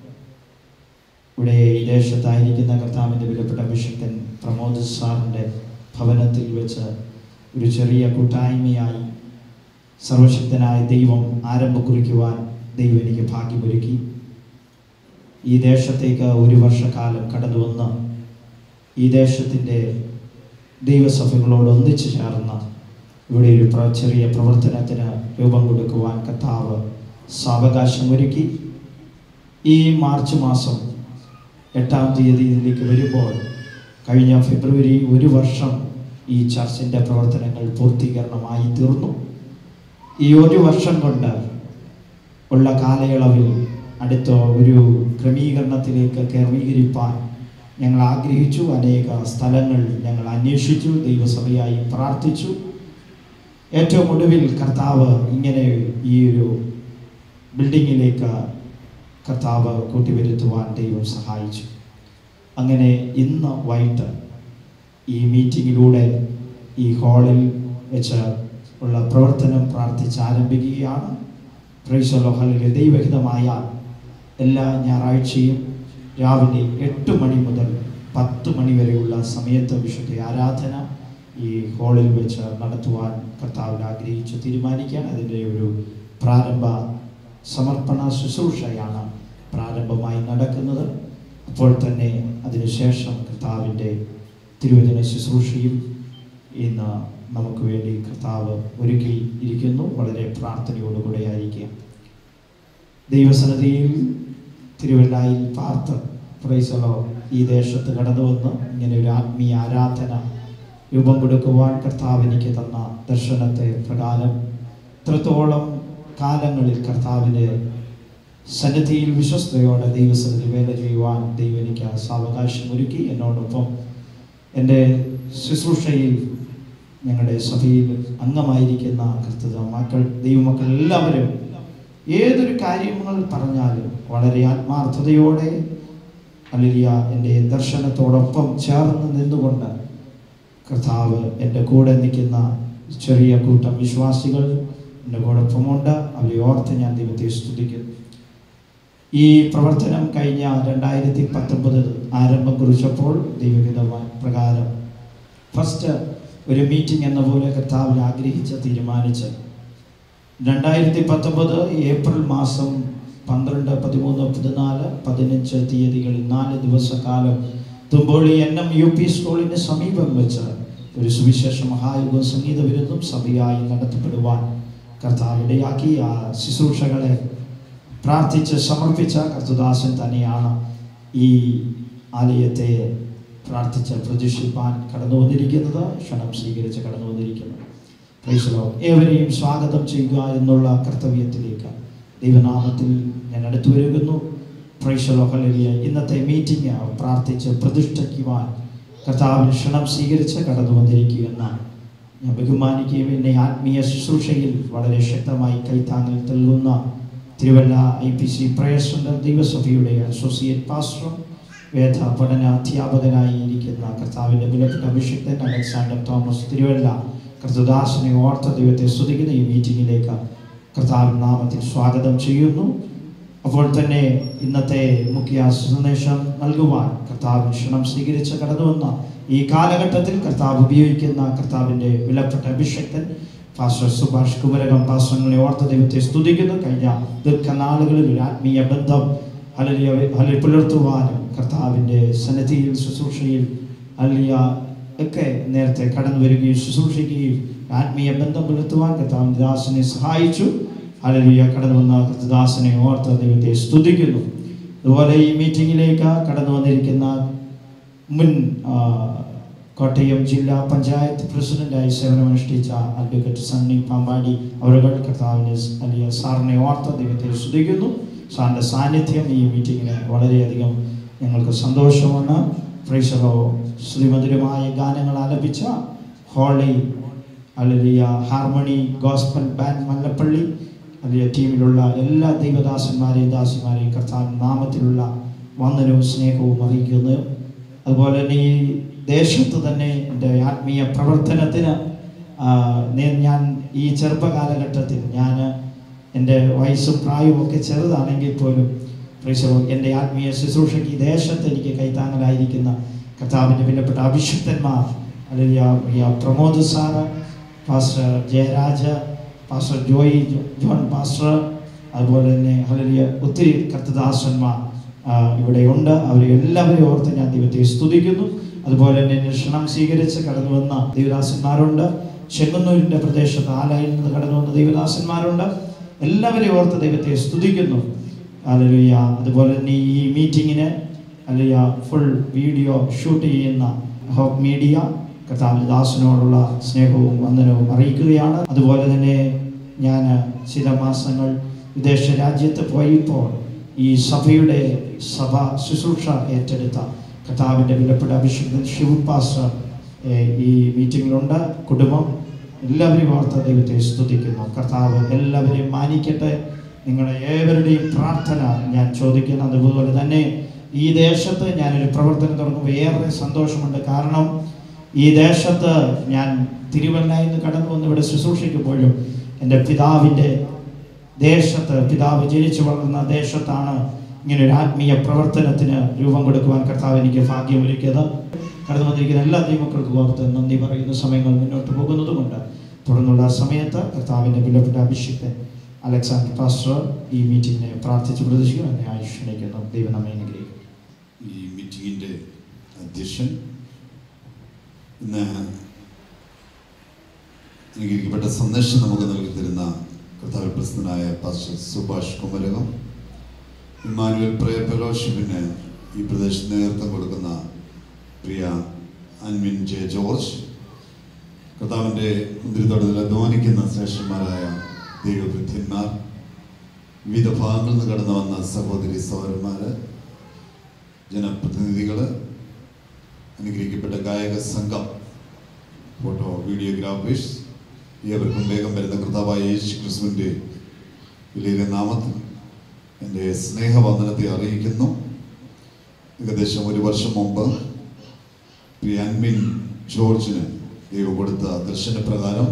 C: ഇവിടെ ഈ ദേശത്തായിരിക്കുന്ന കർത്താവിൻ്റെ വിലപ്പെട്ട അഭിഷിക്തൻ പ്രമോദ് സാറിൻ്റെ ഭവനത്തിൽ വെച്ച് ഒരു ചെറിയ കൂട്ടായ്മയായി സർവശക്തനായ ദൈവം ആരംഭം കുറിക്കുവാൻ ദൈവം എനിക്ക് ഭാഗ്യമൊരുക്കി. ഈ ദേശത്തേക്ക് ഒരു വർഷക്കാലം കടന്നു വന്ന് ഈ ദേശത്തിൻ്റെ ദൈവസഭകളോട് ഒന്നിച്ചു ചേർന്ന് ഇവിടെ ഒരു ചെറിയ പ്രവർത്തനത്തിന് രൂപം കൊടുക്കുവാൻ കർത്താവ് സാവകാശമൊരുക്കി. ഈ മാർച്ച് മാസം 8-ാം തീയതിയിലേക്ക് വരുമ്പോൾ കഴിഞ്ഞ ഫെബ്രുവരി ഒരു വർഷം ഈ ചർച്ചിൻ്റെ പ്രവർത്തനങ്ങൾ പൂർത്തീകരണമായി തീർന്നു. ഈ ഒരു വർഷം കൊണ്ട് ഉള്ള കാലയളവിൽ അടുത്ത ഒരു ക്രമീകരിപ്പാൻ ഞങ്ങൾ ആഗ്രഹിച്ചു. അനേക സ്ഥലങ്ങൾ ഞങ്ങൾ അന്വേഷിച്ചു, ദൈവസഭയായി പ്രാർത്ഥിച്ചു. ഏറ്റവും ഒടുവിൽ കർത്താവ് ഇങ്ങനെ ഈ ഒരു ബിൽഡിങ്ങിലേക്ക് കർത്താവ് കൂട്ടിവരുത്തുവാൻ ദൈവം സഹായിച്ചു. അങ്ങനെ ഇന്ന് വൈകിട്ട് ഈ മീറ്റിങ്ങിലൂടെ ഈ ഹാളിൽ വെച്ച് ഉള്ള പ്രവർത്തനം പ്രാർത്ഥിച്ച് ആരംഭിക്കുകയാണ്. പ്രൈസ് ദി ലോർഡ്, ഹല്ലേലൂയ. ദൈവഹിതമായ എല്ലാ ഞായറാഴ്ചയും രാവിലെ 8 മണി മുതൽ 10 മണി വരെയുള്ള സമയത്ത് വിശുദ്ധ ആരാധന ഈ ഹാളിൽ വെച്ച് നടത്തുവാൻ കർത്താവിൽ ആഗ്രഹിച്ച് തീരുമാനിക്കാൻ അതിൻ്റെ ഒരു പ്രാരംഭ സമർപ്പണ ശുശ്രൂഷയാണ് പ്രാരംഭമായി നടക്കുന്നത്. അപ്പോൾ തന്നെ അതിനുശേഷം കർത്താവിൻ്റെ തിരുവചന ശുശ്രൂഷയും ഇന്ന് നമുക്ക് വേണ്ടി കർത്താവ് ഒരുക്കി ഇരിക്കുന്നു. വളരെ പ്രാർത്ഥനയോടുകൂടെ ആയിരിക്കുക. ദൈവസന്നിധിയിൽ തിരുവല്ലായിൽ പാർത്ത് പ്രൈസ് ദി ലോർഡ് ഈ ദേശത്ത് കടന്നു വന്ന് ഇങ്ങനെ ഒരു ആത്മീയ ആരാധന രൂപം കൊടുക്കുവാൻ കർത്താവ് എനിക്ക് തന്ന ദർശനത്തെ പ്രകാരം ഇത്രത്തോളം കാലങ്ങളിൽ കർത്താവിൻ്റെ സന്നിധിയിൽ വിശ്വസ്തയോടെ ദൈവസന്നിധി വേല ചെയ്യുവാൻ ദൈവം എനിക്ക് സാവകാശമൊരുക്കി. എന്നോടൊപ്പം എൻ്റെ ശുശ്രൂഷയിൽ ഞങ്ങളുടെ സഭയിൽ അംഗമായിരിക്കുന്ന ദൈവമക്കൾ എല്ലാവരും ഏതൊരു കാര്യങ്ങൾ പറഞ്ഞാലും വളരെ ആത്മാർത്ഥതയോടെ ഹല്ലേലൂയ എൻ്റെ ദർശനത്തോടൊപ്പം ചേർന്ന് നിന്നുകൊണ്ട് കർത്താവ് എൻ്റെ കൂടെ നിൽക്കുന്ന ചെറിയ കൂട്ടം വിശ്വാസികൾ എൻ്റെ കൂടൊപ്പമുണ്ട്. അവരെ ഓർത്ത് ഞാൻ ദൈവത്തെ സ്തുതിക്കുന്നു. ഈ പ്രവർത്തനം കഴിഞ്ഞ 2019 ആരംഭം കുറിച്ചപ്പോൾ ദൈവഹിത പ്രകാരം ഫസ്റ്റ് ഒരു മീറ്റിംഗ് എന്ന പോലെ കർത്താവിൽ ആഗ്രഹിച്ച് തീരുമാനിച്ച് 2019 ഏപ്രിൽ മാസം 12, 13, 14, 15 തീയതികളിൽ 4 ദിവസക്കാലം തുമ്പോളി NMUP സ്കൂളിന് സമീപം വെച്ച് ഒരു സുവിശേഷ മഹായുഗം സംഗീത വിരുന്നും സഭയായി നടത്തപ്പെടുവാൻ കർത്താവിടയാക്കി. ആ ശുശ്രൂഷകളെ പ്രാർത്ഥിച്ച് സമർപ്പിച്ച കർത്തൃദാസൻ തന്നെയാണ് ഈ ആലയത്തെ പ്രാർത്ഥിച്ച് പ്രതിഷ്ഠിപ്പാൻ കടന്നു വന്നിരിക്കുന്നത്, ക്ഷണം സ്വീകരിച്ച് കടന്നു വന്നിരിക്കുന്നത്. Praise the lord. ഏവരെയും സ്വാഗതം ചെയ്യുക എന്നുള്ള കർത്തവ്യത്തിലേക്ക് ദൈവനാമത്തിൽ ഞാൻ അടുത്തു വരുന്നു. പ്രൈസ് ദി ലോർഡ്, ഹല്ലേലൂയ. ഇന്നത്തെ മീറ്റിംഗ് പ്രാർത്ഥിച്ച് പ്രതിഷ്ഠിക്കുവാൻ കർത്താവിന് ക്ഷണം സ്വീകരിച്ച് കടന്നു വന്നിരിക്കുകയെന്ന് ഞാൻ ബഹുമാനിക്കുകയും എന്നെ ആത്മീയ ശുശ്രൂഷയിൽ വളരെ ശക്തമായി കൈത്താങ്ങൽ നൽകുന്ന തിരുവല്ല IPC പ്രയർ സെൻ്റർ ദൈവസഭയുടെ അസോസിയേറ്റ് പാസ്റ്ററും വേദ പഠന അധ്യാപകനായി ഇരിക്കുന്ന കർത്താവിൻ്റെ വിലപ്പെട്ട അഭിഷിക്തൻ അലക്സാണ്ടർ തോമസ് തിരുവല്ല കർത്തൃദാസനെ ഓർത്ത ദൈവത്തെ സ്തുതിക്കുന്ന ഈ മീറ്റിങ്ങിലേക്ക് കർത്താവിൻ നാമത്തിൽ സ്വാഗതം ചെയ്യുന്നു. അപ്പോൾ തന്നെ ഇന്നത്തെ മുഖ്യ സന്ദേശം നൽകുവാൻ കർത്താവിന് ക്ഷണം സ്വീകരിച്ച് കടന്നു വന്ന ഈ കാലഘട്ടത്തിൽ കർത്താവ് ഉപയോഗിക്കുന്ന കർത്താവിൻ്റെ വിലപ്പെട്ട അഭിഷിക്തൻ പാസ്റ്റർ സുഭാഷ് കുമരകം പാസ്റ്ററുകളെ ഓർത്ത ദൈവത്തെ സ്തുതിക്കുന്നു. കഴിഞ്ഞ ദീർഘനാളുകളിൽ ഒരു ആത്മീയ ബന്ധം പുലർത്തുവാനും കർത്താവിൻ്റെ സന്നിധിയിൽ ശുശ്രൂഷയിൽ ഒക്കെ നേരത്തെ കടന്നു വരികയും ശുശ്രൂഷിക്കുകയും ആത്മീയ ബന്ധം പുലർത്തുവാൻ കർത്താവിൻ്റെ ദാസനെ സഹായിച്ചു.
E: ഹല്ലേലൂയ കടന്നു വന്ന കർത്തദാസനെ ഓർത്ത് ദൈവത്തെ സ്തുതിക്കുന്നു. അതുപോലെ ഈ മീറ്റിങ്ങിലേക്ക് കടന്നു വന്നിരിക്കുന്ന മുൻ കോട്ടയം ജില്ലാ പഞ്ചായത്ത് പ്രസിഡന്റായി സേവനമനുഷ്ഠിച്ച അഡ്വക്കേറ്റ് സണ്ണി പാമ്പാടി അവരുകൾ കർത്താവിനെ വലിയ സാറിനെ ഓർത്ത് ദൈവത്തെ സ്തുതിക്കുന്നു. സാറിൻ്റെ സാന്നിധ്യം ഈ മീറ്റിങ്ങിന് വളരെയധികം ഞങ്ങൾക്ക് സന്തോഷമാണ്. Price the Lord. ശ്രീമധുരമായ ഗാനങ്ങൾ ആലപിച്ച holy hallelujah harmony gospel band Mallappally വലിയ ടീമിലുള്ള എല്ലാ ദൈവദാസന്മാരെയും ദാസിമാരെയും കർത്താവിൻ്റെ നാമത്തിലുള്ള വന്ദനവും സ്നേഹവും അറിയിക്കുന്നു. അതുപോലെ തന്നെ ഈ ദേശത്ത് തന്നെ എൻ്റെ ആത്മീയ പ്രവർത്തനത്തിന് ഞാൻ ഈ ചെറുപ്പകാലഘട്ടത്തിൽ ഞാൻ എൻ്റെ വയസ്സും പ്രായവും ഒക്കെ ചെറുതാണെങ്കിൽ പോലും എൻ്റെ ആത്മീയ ശുശ്രൂഷയ്ക്ക് ഈ ദേശത്ത് എനിക്ക് കൈത്താങ്ങലായിരിക്കുന്ന കർത്താവിൻ്റെ വിലപ്പെട്ട അഭിഷിക്തന്മാർ അല്ലെങ്കിൽ Pramod sir, pastor Jayaraj, pastor John pastor, അതുപോലെ തന്നെ ഹല്ലേലൂയ ഒത്തിരി കർത്തദാസന്മാർ ഇവിടെയുണ്ട്. അവരെ എല്ലാവരെയും ഓർത്ത് ഞാൻ ദൈവത്തെ സ്തുതിക്കുന്നു. അതുപോലെ തന്നെ ക്ഷണം സ്വീകരിച്ച് കടന്നു വന്ന ദൈവദാസന്മാരുണ്ട്. ചെങ്ങന്നൂരിൻ്റെ പ്രദേശത്ത് ആലയിൽ നിന്ന് കടന്നു വന്ന ദൈവദാസന്മാരുണ്ട്. എല്ലാവരെയും ഓർത്ത് ദൈവത്തെ സ്തുതിക്കുന്നു. ഹല്ലേലൂയ. അതുപോലെ തന്നെ ഈ മീറ്റിങ്ങിന് ഹല്ലേലൂയ ഫുൾ വീഡിയോ ഷൂട്ട് ചെയ്യുന്ന ഹോപ്പ് മീഡിയ കർത്താവിൻ്റെ ദാസനോടുള്ള സ്നേഹവും വന്ദനവും അറിയിക്കുകയാണ്. അതുപോലെ തന്നെ ഞാൻ ചില മാസങ്ങൾ വിദേശ രാജ്യത്ത് പോയപ്പോൾ ഈ സഭയുടെ ശുശ്രൂഷ ഏറ്റെടുത്ത കർത്താവിൻ്റെ വിലപ്പെട്ട അഭിഷിക്തൻ ശിവ് പാസ്റ്റർ ഈ മീറ്റിങ്ങിലുണ്ട്. കുടുംബം എല്ലാവരെയും ഓർത്ത് ദൈവത്തെ സ്തുതിക്കുന്നു. കർത്താവ് എല്ലാവരെയും മാനിക്കട്ടെ. നിങ്ങളുടെ ഏവരുടെയും പ്രാർത്ഥന ഞാൻ ചോദിക്കുന്നു. അതുപോലെ തന്നെ ഈ ദേശത്ത് ഞാനൊരു പ്രവർത്തനം തുടങ്ങുമ്പോൾ ഏറെ സന്തോഷമുണ്ട്. കാരണം ഈ ദേശത്ത് ഞാൻ തിരുവല്ലയിൽ നിന്ന് കടന്നു വന്ന് ഇവിടെ ശുശ്രൂഷിക്കുമ്പോഴും എൻ്റെ പിതാവിൻ്റെ ദേശത്ത്, പിതാവ് ജനിച്ചു വളർന്ന ദേശത്താണ് ഇങ്ങനെ ഒരു ആത്മീയ പ്രവർത്തനത്തിന് രൂപം കൊടുക്കുവാൻ കർത്താവ് എനിക്ക് ഭാഗ്യമൊരുക്കിയത്. കടന്നു വന്നിരിക്കുന്ന എല്ലാ ദൈവമക്കൾക്കും ഓർത്ത് നന്ദി പറയുന്ന സമയങ്ങൾ മുന്നോട്ട് പോകുന്നതുകൊണ്ട് തുടർന്നുള്ള സമയത്ത് കർത്താവിൻ്റെ വിലപ്പെട്ട അഭിഷിക്തൻ അലക്സാണ്ടർ പാസ്റ്റർ ഈ മീറ്റിങ്ങിനെ പ്രാർത്ഥിച്ച് പ്രതീക്ഷിക്കും. എന്നെ ആയുഷ്ണിക്കുന്നു. ദൈവം നമ്മെ അനുഗ്രഹിക്കും.
F: ഈ മീറ്റിങ്ങിൻ്റെ അധ്യക്ഷൻ ഇന്ന് അനുഗ്രഹിക്കപ്പെട്ട സന്ദേശം നമുക്ക് നൽകി തരുന്ന കർത്താവിൽ പ്രസിദ്ധനായ pastor Subhash Kumarakom, Emmanuel prayer ഫെലോഷിപ്പിന് ഈ പ്രദേശത്ത് നേതൃത്വം കൊടുക്കുന്ന പ്രിയ അൻവിൻ ജെ ജോർജ്, കർത്താവിൻ്റെ മുന്തിരിത്തോട്ടത്തിൽ അധ്വാനിക്കുന്ന ശ്രേഷ്ഠന്മാരായ ദൈവവൃദ്ധന്മാർ, വിവിധ ഭാഗങ്ങളിൽ നിന്ന് കടന്നു വന്ന സഹോദരി സഹോദരന്മാർ, ജനപ്രതിനിധികൾ, അനുഗ്രഹിക്കപ്പെട്ട ഗായക സംഘം, ഫോട്ടോ വീഡിയോഗ്രാഫേഴ്സ്, ഏവർക്കും വേഗം വരുന്ന കർത്താവായ യേശു ക്രിസ്തുവിൻ്റെ വലിയ നാമത്തിൽ എൻ്റെ സ്നേഹവന്ദനത്തെ അറിയിക്കുന്നു. ഏകദേശം ഒരു വർഷം മുമ്പ് പ്രിയ അൻവിൻ ജോർജിന് ദൈവം കൊടുത്ത ദർശനപ്രകാരം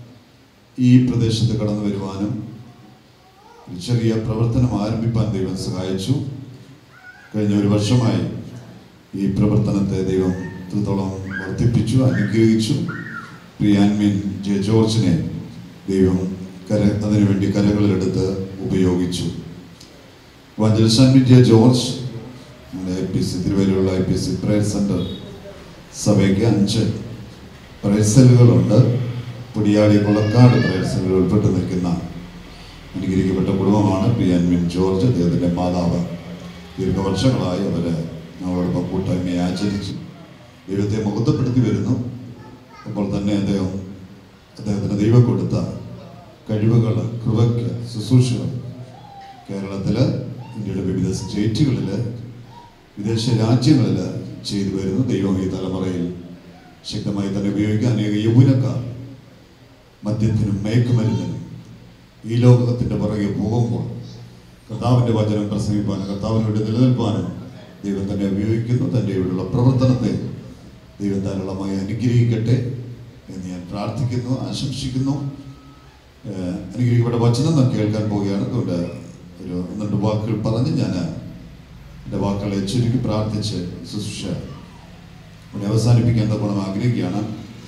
F: ഈ പ്രദേശത്ത് കടന്നു വരുവാനും ഒരു ചെറിയ പ്രവർത്തനം ആരംഭിപ്പാൻ ദൈവം സഹായിച്ചു. കഴിഞ്ഞ ഒരു വർഷമായി ഈ പ്രവർത്തനത്തെ ദൈവം എത്രത്തോളം വർദ്ധിപ്പിച്ചു, അനുഗ്രഹിച്ചു. പ്രിയ അൻവിൻ ജെ ജോർജിനെ ദൈവം അതിനുവേണ്ടി കരകളിലെടുത്ത് ഉപയോഗിച്ചു. ഇവാഞ്ചലിസ്റ്റ് അൻവിൻ ജെ ജോർജ് നമ്മുടെ IPC തിരുവല്ലയിലുള്ള IPC പ്രയർ സെൻറ്റർ സഭയ്ക്ക് 5 പ്രയർ സെല്ലുകളുണ്ട്. പൊടിയാടി കൊളക്കാട് പ്രയർ സെല്ലുകൾ ഉൾപ്പെട്ട് നിൽക്കുന്ന അനുഗ്രഹിക്കപ്പെട്ട കുടുംബമാണ് പ്രിയ അൻവിൻ ജോർജ്. അദ്ദേഹത്തിൻ്റെ മാതാവ് ദീർഘവർഷങ്ങളായി അവർ ഞങ്ങളോടൊപ്പം കൂട്ടായ്മയെ ആചരിച്ചു ദൈവത്തെ മഹത്വപ്പെടുത്തി വരുന്നു. അപ്പോൾ തന്നെ അദ്ദേഹത്തിന് ദൈവം കൊടുത്ത കഴിവുകൾ, കൃപയ്ക്ക്, ശുശ്രൂഷകൾ കേരളത്തിൽ, ഇന്ത്യയുടെ വിവിധ സ്റ്റേറ്റുകളിൽ, വിദേശ രാജ്യങ്ങളിൽ ചെയ്തു വരുന്നു. ദൈവം ഈ തലമുറയിൽ ശക്തമായി തന്നെ ഉപയോഗിക്കുക. അനേക യൗവനക്കാർ മദ്യത്തിനും മയക്കുമരുന്നിനും ഈ ലോകത്തിൻ്റെ പുറകെ പോകുമ്പോൾ കർത്താവിൻ്റെ വചനം പ്രസംഗിപ്പാനും കർത്താവിനോട് നിലനിൽപ്പാനും ദൈവം തന്നെ ഉപയോഗിക്കുന്നു. തൻ്റെ ഇവിടെയുള്ള പ്രവർത്തനത്തെ ദൈവം ധാരാളമായി അനുഗ്രഹിക്കട്ടെ എന്ന് ഞാൻ പ്രാർത്ഥിക്കുന്നു, ആശംസിക്കുന്നു. അനുഗ്രഹിക്കപ്പെട്ട വചനം നാം കേൾക്കാൻ പോവുകയാണ്. അതുകൊണ്ട് ഒരു 1-2 വാക്കുകൾ പറഞ്ഞ് ഞാൻ എൻ്റെ വാക്കുകളെ ചുരുക്കി പ്രാർത്ഥിച്ച് ശുശ്രൂഷ ഇവിടെ അവസാനിപ്പിക്കാൻ തക്കോണം ആഗ്രഹിക്കുകയാണ്.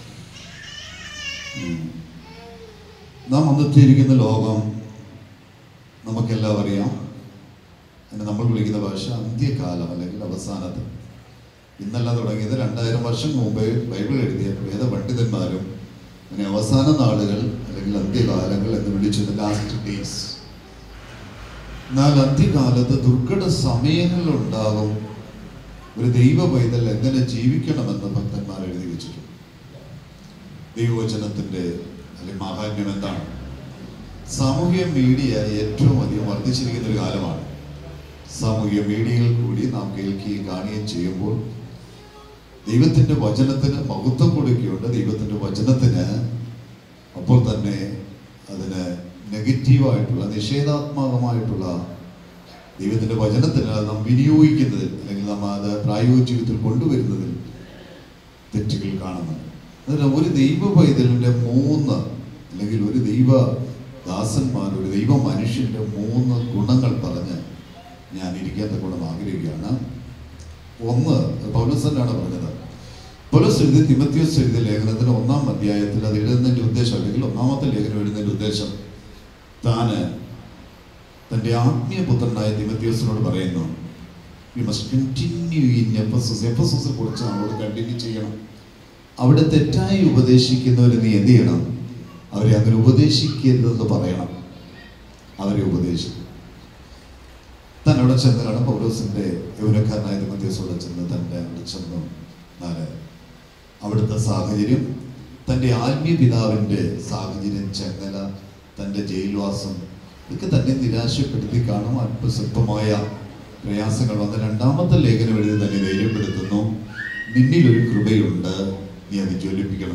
F: നാം വന്നെത്തിയിരിക്കുന്ന ലോകം നമുക്കെല്ലാം അറിയാം. അതിന് നമ്മൾ വിളിക്കുന്ന ഭാഷ അന്ത്യകാലം അല്ലെങ്കിൽ അവസാനത്ത്. ഇന്നല്ല തുടങ്ങിയത്. 2000 വർഷം മുമ്പേ ബൈബിൾ എഴുതിയ വേദപണ്ഡിതന്മാരും അങ്ങനെ അവസാന നാളുകൾ അല്ലെങ്കിൽ അന്ത്യകാലങ്ങൾ എന്ന് വിളിച്ചത് ലാസ്റ്റ് ഡേയ്സ്. എന്നാൽ അന്ത്യകാലത്ത് ദുർഘട സമയങ്ങളുണ്ടാകും. ഒരു ദൈവ പൈതൽ എങ്ങനെ ജീവിക്കണമെന്ന് ഭക്തന്മാർ എഴുതി വെച്ചിട്ടുണ്ട്. ദൈവവചനത്തിന്റെ അല്ലെങ്കിൽ മാഹാത്മ്യം എന്താണ്? സാമൂഹ്യ മീഡിയ ഏറ്റവും അധികം വർദ്ധിച്ചിരിക്കുന്ന ഒരു കാലമാണ്. സാമൂഹ്യ മീഡിയയിൽ കൂടി നാം കേൾക്കുകയും കാണുകയും ചെയ്യുമ്പോൾ ദൈവത്തിന്റെ വചനത്തിന് മഹത്വം കൊടുക്കുകയുണ്ട്. ദൈവത്തിന്റെ വചനത്തിന് അപ്പോൾ തന്നെ അതിന് നെഗറ്റീവായിട്ടുള്ള നിഷേധാത്മകമായിട്ടുള്ള ദൈവത്തിന്റെ വചനത്തിന് നാം വിനിയോഗിക്കുന്നതിൽ അല്ലെങ്കിൽ നാം അത് പ്രായോഗിക ജീവിതത്തിൽ കൊണ്ടുവരുന്നതിൽ തെറ്റുകൾ കാണുന്നുണ്ട്. അതിന് ഒരു ദൈവ പൈതലിന്റെ 3 അല്ലെങ്കിൽ ഒരു ദൈവ ദാസന്മാർ, ഒരു ദൈവ മനുഷ്യന്റെ 3 ഗുണങ്ങൾ പറഞ്ഞ് ഞാൻ ഇരിക്കാത്ത ഗുണം ആഗ്രഹിക്കുകയാണ്. ഒന്ന് പൗലോസ് തന്നെയാണ് പറഞ്ഞത്. പൗലോസ് എഴുതി തിമോഥെയോസ് എഴുതിയ ലേഖനത്തിന് 1-ാം അധ്യായത്തിൽ അത് എഴുതുന്നതിന്റെ ഉദ്ദേശം, അല്ലെങ്കിൽ 1-ാമത്തെ ലേഖനം എഴുതുന്നതിന്റെ ഉദ്ദേശം, താന് തൻ്റെ ആത്മീയ പുത്രനായ തിമോഥെയോസിനോട് പറയുന്നു, you must continue in Ephesus. എഫെസസിൽ കുറിച്ച് നമ്മളോട് കണ്ടിന്യൂ ചെയ്യണം. അവിടെ തെറ്റായി ഉപദേശിക്കുന്നവരെ നീ എന്ത് ചെയ്യണം? അവരെ അങ്ങനെ ഉപദേശിക്കരുതെന്ന് പറയണം. അവരെ ഉപദേശിക്കും. താൻ അവിടെ ചെന്നാണ് പൗലോസിന്റെ യൗവനക്കാരനായ തിമോഥെയോസോടെ ചെന്ന് തൻ്റെ അവിടെ ചെന്നു. അവിടുത്തെ സാഹചര്യം, തൻ്റെ ആത്മീയ പിതാവിൻ്റെ സാഹചര്യം, ചെങ്ങല, തൻ്റെ ജയിൽവാസം, ഇതൊക്കെ തന്നെ നിരാശപ്പെടുത്തി കാണും. അല്പസ്വല്പമായ പ്രയാസങ്ങൾ വന്ന് 2-ാമത്തെ ലേഖനം എഴുതി തന്നെ ധൈര്യപ്പെടുത്തുന്നു. നിന്നിലൊരു കൃപയുണ്ട്, നീ അത് ജ്വലിപ്പിക്കണം.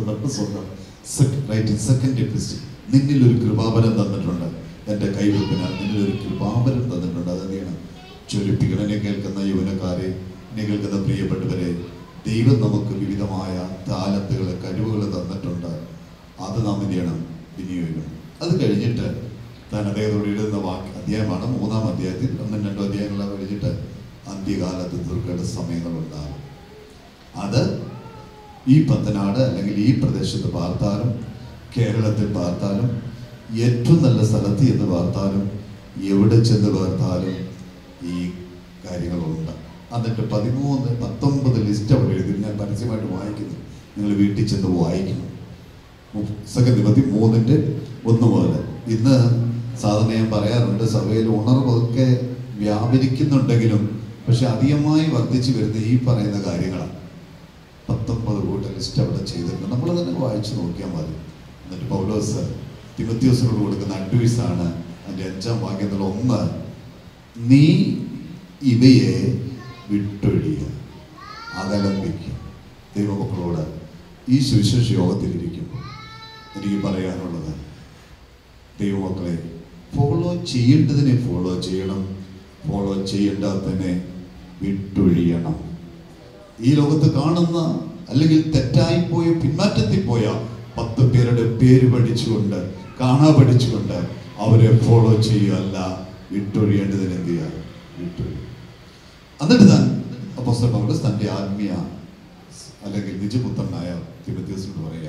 F: സെക്കൻഡ് എപ്പിസ്റ്റൽ, നിന്നിലൊരു കൃപാവരം തന്നിട്ടുണ്ട്, എൻ്റെ കൈവെപ്പിനാൽ നിന്നിലൊരു കൃപാവരം തന്നിട്ടുണ്ട്, അത് ചെയ്യണം, ജ്വലിപ്പിക്കണം. എന്നെ കേൾക്കുന്ന യൗവനക്കാരെ, എന്നെ കേൾക്കുന്ന പ്രിയപ്പെട്ടവരെ, ദൈവം നമുക്ക് വിവിധമായ താലന്തുകൾ, കഴിവുകൾ തന്നിട്ടുണ്ട്. അത് നാം എന്ത് ചെയ്യണം? വിനിയോഗിക്കണം. അത് കഴിഞ്ഞിട്ട് താൻ അദ്ദേഹത്തോട് എഴുതുന്ന അധ്യായമാണ് 3-ാം അധ്യായത്തിൽ. 1-2 അധ്യായങ്ങളെ കഴിഞ്ഞിട്ട് അന്ത്യകാലത്ത് ദുർഘട സമയങ്ങളുണ്ടാകും. അത് ഈ പത്തനാട് അല്ലെങ്കിൽ ഈ പ്രദേശത്ത് പാർത്താലും, കേരളത്തിൽ പാർത്താലും, ഏറ്റവും നല്ല സ്ഥലത്ത് എന്ന് പാർത്താലും, എവിടെ ചെന്ന് പാർത്താലും ഈ കാര്യങ്ങളുണ്ട്. എന്നിട്ട് 13-19 ലിസ്റ്റ് അവിടെ എഴുതി. ഞാൻ പരസ്യമായിട്ട് വായിക്കുന്നു, നിങ്ങൾ വീട്ടിൽ ചെന്ന് വായിക്കണം. 2 തിമോത്തി 3:1 മുതൽ. ഇന്ന് സാധാരണ ഞാൻ പറയാറുണ്ട്, സഭയിൽ ഉണർവൊക്കെ വ്യാപരിക്കുന്നുണ്ടെങ്കിലും പക്ഷെ അധികമായി വർദ്ധിച്ചു വരുന്ന ഈ പറയുന്ന കാര്യങ്ങളാണ്. 19 കൂട്ടം ലിസ്റ്റ് അവിടെ ചെയ്തിട്ടുണ്ട്. നമ്മൾ തന്നെ വായിച്ചു നോക്കിയാൽ മതി. എന്നിട്ട് പൗലോസ് തിമോഥെയോസിനോട് കൊടുക്കുന്ന അഡ്വൈസാണ് അതിൻ്റെ 5-ാം വാക്യത്തിൽ 1, നീ ഇവയെ വിട്ടൊഴിയുക, അകലം വയ്ക്കുക. ദൈവമക്കളോട് ഈ സുവിശേഷ യോഗത്തിലിരിക്കുമ്പോൾ എനിക്ക് പറയാനുള്ളത്, ദൈവമക്കളെ, ഫോളോ ചെയ്യേണ്ടതിനെ ഫോളോ ചെയ്യണം, ഫോളോ ചെയ്യേണ്ടാത്തതിനെ വിട്ടൊഴിയണം. ഈ ലോകത്ത് കാണുന്ന അല്ലെങ്കിൽ തെറ്റായിപ്പോയ, പിന്മാറ്റത്തിൽ പോയ 10 പേരുടെ പേര് പഠിച്ചുകൊണ്ട്, കാണാ പഠിച്ചുകൊണ്ട് അവരെ ഫോളോ ചെയ്യുകയല്ല, വിട്ടൊഴിയേണ്ടതിന് എന്ത് ചെയ്യുക? വിട്ടൊഴിയുക. എന്നിട്ട് താൻ അപ്പോസ്തലൻ പൗലോസ് തൻ്റെ ആത്മീയ അല്ലെങ്കിൽ നിജപുത്രനായ തിമോഥെയോസിനോട് പറയുക,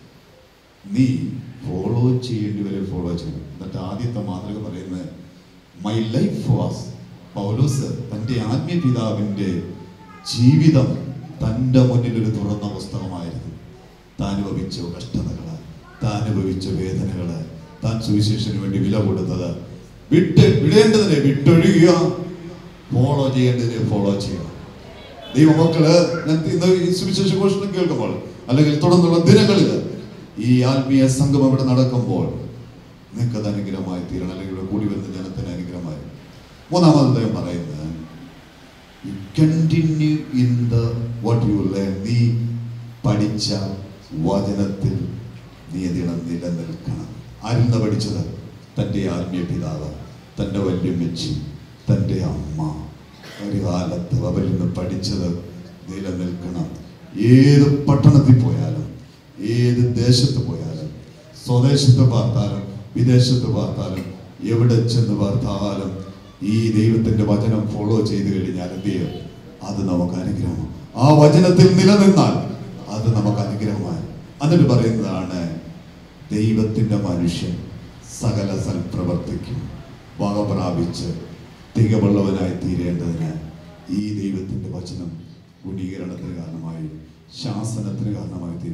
F: നീ ഫോളോ ചെയ്യേണ്ടിവരെ ഫോളോ ചെയ്യണം. എന്നിട്ട് ആദ്യത്തെ മാതൃക പറയുന്നത്, മൈ ലൈഫ് വാസ്, പൗലോസ് തൻ്റെ ആത്മീയ പിതാവിൻ്റെ ജീവിതം തൻ്റെ മുന്നിൽ ഒരു തുറന്ന പുസ്തകമായിരുന്നു. താൻ അനുഭവിച്ച കഷ്ടതകൾ, താൻ അനുഭവിച്ച വേദനകൾ, താൻ സുവിശേഷത്തിന് വേണ്ടി വില കൊടുത്തത്, വിടേണ്ടതിനെ വിട്ടൊഴിയുക, ഫോളോ ചെയ്യേണ്ടതിനെ ഫോളോ ചെയ്യുക. ദൈവമക്കള്, ഞാൻ ഇന്ന് ഈ സുവിശേഷ ഘോഷണം കേൾക്കുമ്പോൾ അല്ലെങ്കിൽ തുടർന്നുള്ള ദിനങ്ങളിൽ ഈ ആത്മീയ സംഗമം ഇവിടെ നടക്കുമ്പോൾ നിങ്ങൾക്കത് അനുഗ്രഹമായി തീരണം, അല്ലെങ്കിൽ ഇവിടെ കൂടി വരുന്ന ജനത്തിന് അനുഗ്രഹമായി. 3-ാമത് പറയുന്നത്, you continue in the what you learn. നീ പഠിച്ച വചനത്തിൽ നീ എന്തിനും നിലനിൽക്കണം. ആരിൽ നിന്ന് പഠിച്ചത്? തൻ്റെ ആത്മീയ പിതാവ്, തൻ്റെ വല്യമ്മച്ചി, തൻ്റെ അമ്മ ഒരു കാലത്ത് അവരിൽ നിന്ന് പഠിച്ചത് നിലനിൽക്കണം. ഏത് പട്ടണത്തിൽ പോയാലും, ഏത് ദേശത്ത് പോയാലും, സ്വദേശത്ത് പാർത്താലും വിദേശത്ത് പാർത്താലും എവിടെ ചെന്ന് പാർത്താലും ഈ ദൈവത്തിൻ്റെ വചനം ഫോളോ ചെയ്ത് കഴിഞ്ഞാൽ എന്ത് ചെയ്യും? അത് നമുക്ക് അനുഗ്രഹമാണ്. ആ വചനത്തിൽ നിലനിന്നാൽ അത് നമുക്ക് അനുഗ്രഹമായി. എന്നിട്ട് പറയുന്നതാണ്, ദൈവത്തിൻ്റെ മനുഷ്യൻ സകല സൽപ്രവർത്തിക്കും വക പ്രാപിച്ച് തികവുള്ളവനായി തീരേണ്ടതിന് ഈ ദൈവത്തിൻ്റെ വചനം ഗുണീകരണത്തിന് കാരണമായി, ശാസനത്തിന് കാരണമായി തീരും,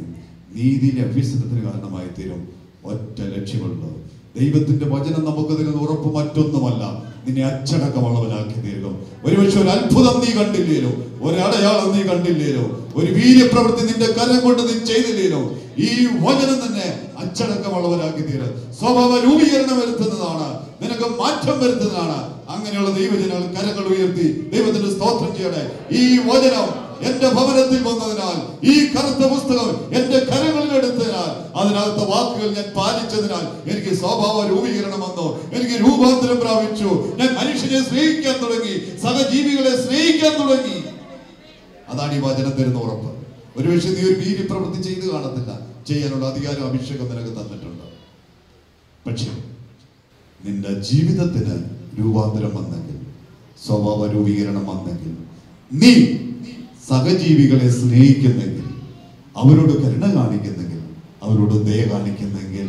F: നീതിയിലെ അഭ്യസനത്തിന് കാരണമായി തീരും. ഒറ്റ ലക്ഷ്യമുള്ളൂ, ദൈവത്തിന്റെ വചനം നമുക്ക് തരുന്ന ഉറപ്പ് മറ്റൊന്നുമല്ല, നിന്നെ അച്ചടക്കമുള്ളവനാക്കി തീർക്കും. ഒരുപക്ഷെ ഒരു അത്ഭുതം നീ കണ്ടില്ലേലോ, ഒരടയാളം നീ കണ്ടില്ലേലോ, ഒരു വീര്യപ്രവൃത്തി നിന്റെ കരം കൊണ്ട് നീ ചെയ്തില്ലേലോ, ഈ വചനം തന്നെ അച്ചടക്കമുള്ളവരാക്കി തീരും. സ്വഭാവ രൂപീകരണം വരുത്തുന്നതാണ്, നിനക്ക് മാറ്റം വരുത്തുന്നതാണ്. അങ്ങനെയുള്ള ദൈവജനങ്ങൾ കരങ്ങൾ ഉയർത്തി ദൈവത്തിന് സ്തോത്രം ചെയ്യണേ. ഈ വചനം എന്റെ ഭവനത്തിൽ വന്നതിനാൽ, ഈ കറുത്ത പുസ്തകം എന്റെ കരങ്ങളിൽ എടുത്തതിനാൽ, അതിനകത്തെ വാക്കുകൾ ഞാൻ പാലിച്ചതിനാൽ എനിക്ക് സ്വഭാവ രൂപീകരണം വന്നു, എനിക്ക് രൂപാന്തരം പ്രാപിച്ചു. ഞാൻ മനുഷ്യനെ സ്നേഹിക്കാൻ തുടങ്ങി, സഹജീവികളെ സ്നേഹിക്കാൻ തുടങ്ങി. അതാണ് ഈ വചനം തരുന്ന ഉറപ്പ്. ഒരുപക്ഷെ നീ ഒരു വീര്യപ്രവൃത്തി ചെയ്ത് കാണത്തില്ല, ചെയ്യാനുള്ള അധികാരം അഭിഷേകം നിനക്ക് തന്നിട്ടുണ്ട്. പക്ഷേ നിന്റെ ജീവിതത്തിന് രൂപാന്തരം വന്നെങ്കിൽ, സ്വഭാവ രൂപീകരണം വന്നെങ്കിൽ, നീ സഹജീവികളെ സ്നേഹിക്കുന്നെങ്കിൽ, അവരോട് കരുണ കാണിക്കുന്നെങ്കിൽ, അവരോട് ദയ കാണിക്കുന്നെങ്കിൽ,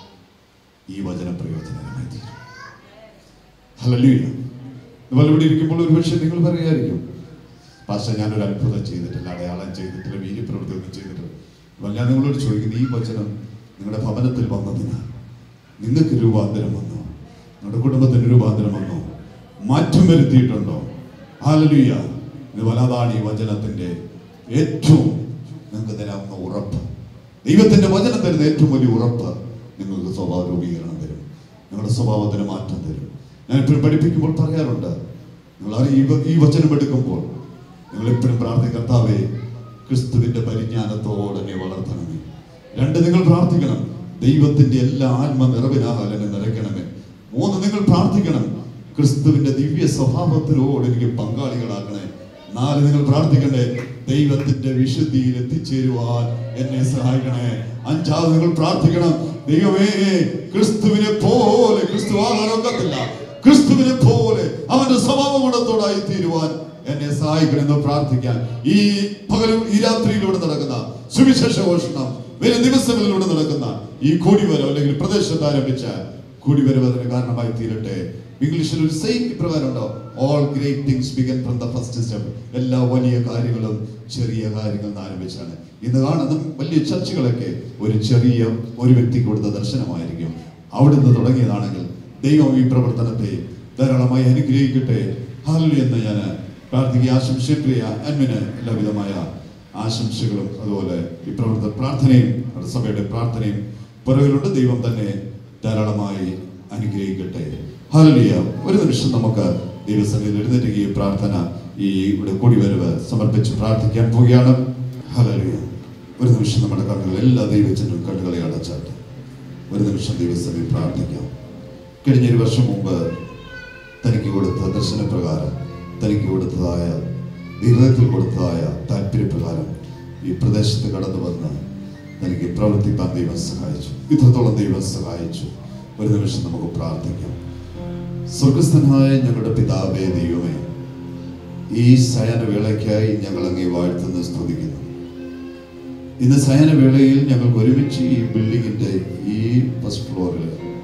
F: ഈ വചനം പ്രയോജനകരമായി തീരും. ഹല്ലേലൂയ. ഇവിടെ ഇരിക്കുമ്പോൾ ഒരുപക്ഷെ നിങ്ങൾ പറയായിരിക്കും, പക്ഷെ ഞാനൊരു അത്ഭുതം ചെയ്തിട്ടില്ല, അടയാളം ചെയ്തിട്ടില്ല, വീര്യപ്രവൃത്തി ഒന്നും ചെയ്തിട്ടില്ല. അപ്പോൾ ഞാൻ നിങ്ങളോട് ചോദിക്കുന്നു, ഈ വചനം നിങ്ങളുടെ ഭവനത്തിൽ വന്നതിനാൽ നിങ്ങൾക്ക് രൂപാന്തരം വന്നോ? നിങ്ങളുടെ കുടുംബത്തിന് രൂപാന്തരം വന്നോ? മാറ്റം വരുത്തിയിട്ടുണ്ടോ? ഹല്ലേലൂയ. ഇതുപോലെ അതാണ് ഈ വചനത്തിന്റെ ഏറ്റവും നിങ്ങൾക്ക് തരാവുന്ന ഉറപ്പ്. ദൈവത്തിന്റെ വചനം തരുന്ന ഏറ്റവും വലിയ ഉറപ്പ് നിങ്ങൾക്ക് സ്വഭാവ രൂപീകരണം തരും, നിങ്ങളുടെ സ്വഭാവത്തിന് മാറ്റം തരും. ഞാൻ എപ്പോഴും പഠിപ്പിക്കുമ്പോൾ പറയാറുണ്ട്, നിങ്ങൾ ഈ വചനം എടുക്കുമ്പോൾ നിങ്ങൾ എപ്പോഴും പ്രാർത്ഥിക്കുക, കർത്താവേ ക്രിസ്തുവിന്റെ പരിജ്ഞാനത്തോടെ എന്നെ വളർത്തണമേ. രണ്ട്, നിങ്ങൾ പ്രാർത്ഥിക്കണം, ദൈവത്തിന്റെ എല്ലാ ആത്മ നിറവിനാൽ എന്നെ നിറയ്ക്കണമേ. മൂന്ന്, നിങ്ങൾ പ്രാർത്ഥിക്കണം, ക്രിസ്തുവിന്റെ ദിവ്യ സ്വഭാവത്തിനോട് എനിക്ക് പങ്കാളികളാക്കണേ. നാല്, നിങ്ങൾ പ്രാർത്ഥിക്കണ്ടേ, ദൈവത്തിന്റെ വിശുദ്ധിയിൽ എത്തിച്ചേരുവാൻ എന്നെ സഹായിക്കണേ. അഞ്ചാമത് നിങ്ങൾ പ്രാർത്ഥിക്കണം, ദൈവമേ ക്രിസ്തുവിനെ പോലെ, ക്രിസ്തു ആകാനൊക്കത്തില്ല, ക്രിസ്തുവിനെ പോലെ അവന്റെ സ്വഭാവ ഗുണത്തോടായി തീരുവാൻ എന്നെ സഹായിക്കണമെന്ന് പ്രാർത്ഥിക്കാൻ. ഈ പകലും ഈ രാത്രിയിലൂടെ നടക്കുന്ന സുവിശേഷ ഘോഷണം, വരും ദിവസങ്ങളിലൂടെ നടക്കുന്ന ഈ കൂടിവരവ് അല്ലെങ്കിൽ പ്രദേശത്ത് ആരംഭിച്ച കൂടിവരവ് അതിന് കാരണമായി തീരട്ടെ. ഇംഗ്ലീഷിൽ ഒരു സെയിം പ്രകാരം ഉണ്ടോ, all great things began from the first step. എല്ലാ വലിയ കാര്യങ്ങളും ചെറിയ കാര്യങ്ങൾ ആരംഭിച്ചാണ്. ഇന്ന് കാണുന്ന വലിയ ചർച്ചകളൊക്കെ ഒരു വ്യക്തിക്ക് കൊടുത്ത ദർശനമായിരിക്കും. അവിടുന്ന് തുടങ്ങിയതാണെങ്കിൽ ദൈവം ഈ പ്രവർത്തനത്തെ ധാരാളമായി അനുഗ്രഹിക്കട്ടെ. ഹല്ലേലൂയ എന്ന് ഞാൻ പ്രാർത്ഥിക്കുക. ആശംസപ്രിയ അന്മിന് എല്ലാവിധമായ ആശംസകളും അതുപോലെ ഈ പ്രാർത്ഥനയും സഭയുടെ പ്രാർത്ഥനയും പുറകിലുണ്ട്. ദൈവം തന്നെ ധാരാളമായി അനുഗ്രഹിക്കട്ടെ. ഹല്ലേലൂയ. ഒരു നിമിഷം നമുക്ക് ദൈവസന്നിധിയിൽ എഴുന്നേറ്റ് ഈ പ്രാർത്ഥന, ഈ ഇവിടെ കൂടിവരവ് സമർപ്പിച്ച് പ്രാർത്ഥിക്കാൻ പോവുകയാണ്. ഹല്ലേലൂയ. ഒരു നിമിഷം നമ്മുടെ കണ്ണുകൾ, എല്ലാ ദൈവജനവും കണ്ണുകളെ അടച്ചാട്ട് ഒരു നിമിഷം ദൈവസന്നിധിയിൽ പ്രാർത്ഥിക്കാം. കഴിഞ്ഞൊരു വർഷം മുമ്പ് തനിക്ക് കൊടുത്ത ദർശനപ്രകാരം, തനിക്ക് കൊടുത്തതായ ഹൃദയത്തിൽ കൊടുത്തതായ താല്പര്യപ്രകാരം ഈ പ്രദേശത്ത് കടന്നു വന്ന് തനിക്ക് പ്രവർത്തിക്കാൻ ദൈവം സഹായിച്ചു. ഇത്രത്തോളം ദൈവം സഹായിച്ചു. ഒരു നിമിഷം നമുക്ക് പ്രാർത്ഥിക്കാം. സ്വർഗസ്ഥനായ ഞങ്ങളുടെ പിതാവേ ദൈവമേ, ഈ ശയനവേളയ്ക്കായി ഞങ്ങൾ അങ്ങേ വാഴ്ത്തുന്ന സ്തുതിക്കുന്നു. ഇന്ന് ശയനവേളയിൽ ഞങ്ങൾക്ക് ഒരുമിച്ച് ഈ ബിൽഡിങ്ങിന്റെ ഈ ഫസ്റ്റ് ഫ്ലോറിൽ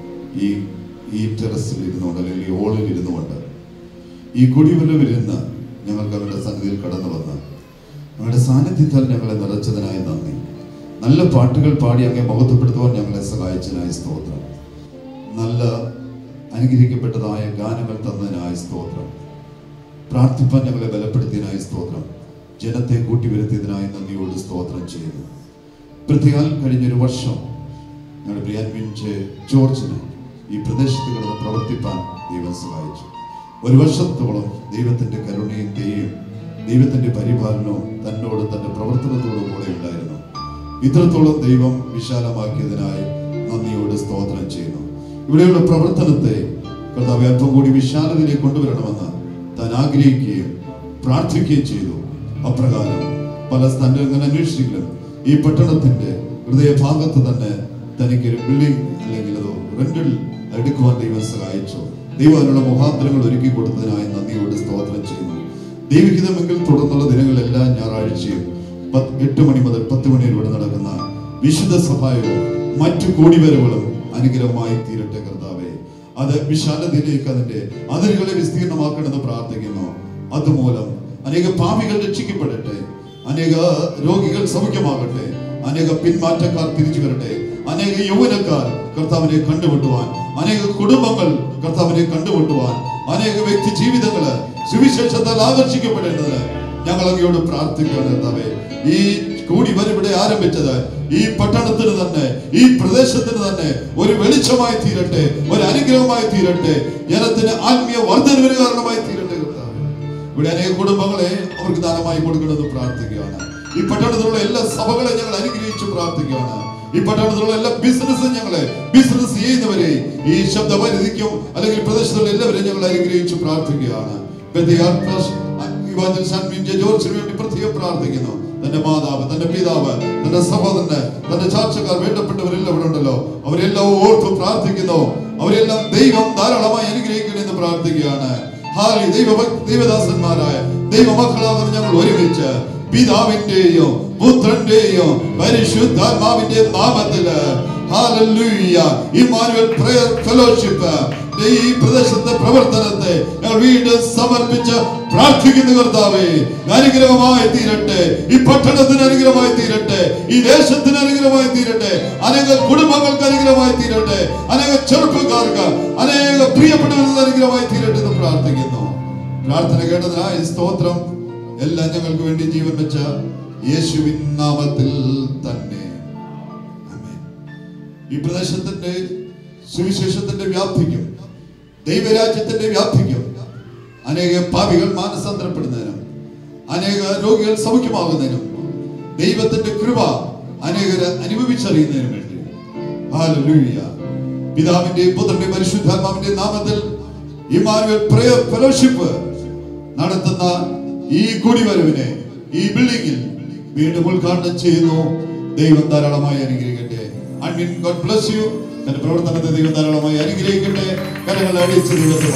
F: ഈ ടെറസിൽ ഇരുന്നുകൊണ്ട് അല്ലെങ്കിൽ ഈ ഹോളിൽ ഇരുന്നുകൊണ്ട് ഈ കുടിവരവിരുന്ന് ഞങ്ങൾക്ക് അവരുടെ സന്നിധിയിൽ കടന്നു വന്ന് ഞങ്ങളുടെ സാന്നിധ്യത്താൽ ഞങ്ങളെ നിറച്ചതിനായി നന്ദി. നല്ല പാട്ടുകൾ പാടി അങ്ങേ മഹത്വപ്പെടുത്തുവാൻ ഞങ്ങളെ സഹായിച്ചതിനായി സ്തോത്രം. നല്ല അനുഗ്രഹിക്കപ്പെട്ടതായ ഗാനങ്ങൾ തന്നതിനായി സ്തോത്രം. പ്രാർത്ഥിപ്പാൻ ഞങ്ങളെ ബലപ്പെടുത്തിയതിനായി സ്തോത്രം. ജനത്തെ കൂട്ടിവരുത്തിയതിനായി നന്ദിയോട് സ്തോത്രം ചെയ്യുന്നു. പ്രത്യേകം കഴിഞ്ഞൊരു വർഷം ഞങ്ങളുടെ പ്രിയാൻ ജോർജിന് ഈ പ്രദേശത്ത് കിടന്ന് പ്രവർത്തിപ്പാൻ ദൈവം സഹായിച്ചു. ഒരു വർഷത്തോളം ദൈവത്തിന്റെ കരുണയും ദൈവത്തിന്റെ പരിപാലനവും തന്നോട് തന്റെ പ്രവർത്തനത്തോടും കൂടെ ഉണ്ടായിരുന്നു. ഇത്രത്തോളം ദൈവം വിശാലമാക്കിയതിനായി നന്ദിയോട് സ്തോത്രം ചെയ്യുന്നു. ഇവിടെയുള്ള പ്രവർത്തനത്തെ കർത്താവ് അല്പം കൂടി വിശാലതയിലേക്ക് കൊണ്ടുവരണമെന്ന് താൻ ആഗ്രഹിക്കുകയും പ്രാർത്ഥിക്കുകയും ചെയ്തു. അപ്രകാരം പല സ്ഥലങ്ങൾ അന്വേഷിച്ചെങ്കിലും ഈ പട്ടണത്തിന്റെ ഹൃദയഭാഗത്ത് തന്നെ തനിക്കൊരു ബിൽഡിംഗ് അല്ലെങ്കിൽ അതോ റെന്റിൽ എടുക്കുവാൻ ദൈവം സഹായിച്ചു. ദൈവം അതിനുള്ള മുഖാന്തരങ്ങൾ ഒരുക്കി കൊടുത്തതിനായി നന്ദിയോട് സ്തോത്രം ചെയ്യുന്നു. ദൈവഹിതമെങ്കിൽ തുടർന്നുള്ള ദിനങ്ങളെല്ലാം ഞായറാഴ്ചയും 8 മണി മുതൽ 10 മണി വരെ നടക്കുന്ന വിശുദ്ധ സഭായവും മറ്റു കൂടിവരവുകളും അനുഗ്രഹമായി തീരട്ടെ കർത്താവേ. അത് വിശാലതയിലേക്ക് അതിന്റെ അതിരുകളെ വിസ്തീർണമാക്കണമെന്ന് പ്രാർത്ഥിക്കുന്നു. അതുമൂലം അനേക പാപികൾ രക്ഷിക്കപ്പെടട്ടെ, അനേക രോഗികൾ സൗഖ്യമാകട്ടെ, അനേക പിന്മാറ്റക്കാർ തിരിച്ചു വരട്ടെ. അനേക യൗവനക്കാർ കർത്താവിനെ കണ്ടുമുട്ടുവാൻ, അനേക കുടുംബങ്ങൾ കർത്താവിനെ കണ്ടുമുട്ടുവാൻ, അനേക വ്യക്തി ജീവിതങ്ങള് സുവിശേഷത്താൽ ആകർഷിക്കപ്പെടേണ്ടത് ഞങ്ങൾ അങ്ങയോട് പ്രാർത്ഥിക്കുകയാണ് കർത്താവേ. ഈ കൂടി വരിവിടെ ആരംഭിച്ചത് ഈ പട്ടണത്തിന് തന്നെ, ഈ പ്രദേശത്തിന് തന്നെ ഒരു വെളിച്ചമായി തീരട്ടെ, ഒരു അനുഗ്രഹമായി തീരട്ടെ, ജനത്തിന് ആത്മീയ വർദ്ധനവിന് കാരണമായി തീരട്ടെ കർത്താവേ. ഇവിടെ അനേക കുടുംബങ്ങളെ അവർക്ക് ദാനമായി കൊടുക്കണമെന്ന് പ്രാർത്ഥിക്കുകയാണ്. ഈ പട്ടണത്തിലുള്ള എല്ലാ സഭകളെ ഞങ്ങൾ അനുഗ്രഹിച്ച് പ്രാർത്ഥിക്കുകയാണ്. ഈ പട്ടണത്തിലുള്ള എല്ലാ ബിസിനസ് ചെയ്യുന്നവരെ, ഈ ശബ്ദപരിധിക്കും അല്ലെങ്കിൽ പ്രദേശത്തുള്ള എല്ലാവരെയും ഞങ്ങൾ അനുഗ്രഹിച്ച് പ്രാർത്ഥിക്കുകയാണ്. ജോർജിന് വേണ്ടി പ്രത്യേകം പ്രാർത്ഥിക്കുന്നു. തന്റെ മാതാവ്, തന്റെ പിതാവ്, തന്റെ സഹോദരന്, തന്റെ ചാർച്ചക്കാർ, വേണ്ടപ്പെട്ടവരെല്ലാം ഇവിടെ ഉണ്ടല്ലോ, അവരെല്ലാം ഓർത്ത് പ്രാർത്ഥിക്കുന്നു. അവരെല്ലാം ദൈവം ധാരാളമായി അനുഗ്രഹിക്കണമെന്ന് പ്രാർത്ഥിക്കുകയാണ്. ദൈവദാസന്മാരായ ദൈവമക്കളാകുന്ന ഞങ്ങൾ ഒരുമിച്ച് പിതാവിന്റെയും പുത്രന്റെയും പരിശുദ്ധാത്മാവിന്റെ നാമത്തില് ഹല്ലേലൂയ ഇമ്മാനുവൽ പ്രയർ ഫെലോഷിപ്പ് ഈ പ്രദേശത്തെ പ്രവർത്തനത്തെ ഞങ്ങൾ വീണ്ടും സമർപ്പിച്ച് പ്രാർത്ഥിക്കുന്ന കർത്താവേ, അനുഗ്രഹമായി തീരട്ടെ. ഈ പട്ടണത്തിന് അനുഗ്രഹമായി തീരട്ടെ, ഈ ദേശത്തിന് അനുഗ്രഹമായി തീരട്ടെ, അനേക കുടുംബങ്ങൾക്ക് അനുഗ്രഹമായി തീരട്ടെ, അനേക ചെറുപ്പക്കാർക്ക്, അനേക പ്രിയപ്പെട്ടവർക്ക് അനുഗ്രഹമായി തീരട്ടെ എന്ന് പ്രാർത്ഥിക്കുന്നു. പ്രാർത്ഥന കേട്ടതിനായി സ്തോത്രം. എല്ലാം ഞങ്ങൾക്ക് വേണ്ടി ജീവൻ വെച്ച യേശുവിൻ നാമത്തിൽ തന്നെ ആമേൻ. ഈ പ്രദേശത്തിന്റെ സുവിശേഷത്തിന്റെ വ്യാപ്തിക്കും ദൈവരാജ്യത്തിന്റെ വ്യാപ്തിക്കും അനേക പാപികൾ മാനസാന്തരപ്പെടുന്നതിനും അനേക രോഗികൾ സൗഖ്യമാകുന്നതിനും ദൈവത്തിന്റെ കൃപ അനേകരെ അനുഭവിച്ചറിയുന്നതിനും വേണ്ടി ഹല്ലേലൂയ പിതാവിന്റെയും പുത്രന്റെയും പരിശുദ്ധാത്മാവിന്റെയും നാമത്തിൽ ഇമ്മാനുവൽ പ്രയർ ഫെലോഷിപ്പ് നടത്തുന്ന ഈ കൂടിവരവിനെ ഈ ബിൽഡിംഗിൽ വീണ്ടും ഉദ്ഘാടനം ചെയ്യുന്നു. ദൈവം ധാരാളമായി അനുഗ്രഹിക്കട്ടെ. ആമേൻ. God bless you. തന്റെ പ്രവർത്തനത്തെ ദൈവം ധാരാളമായി അനുഗ്രഹിക്കട്ടെ. കരങ്ങൾ അടിച്ച് ദൈവത്തെ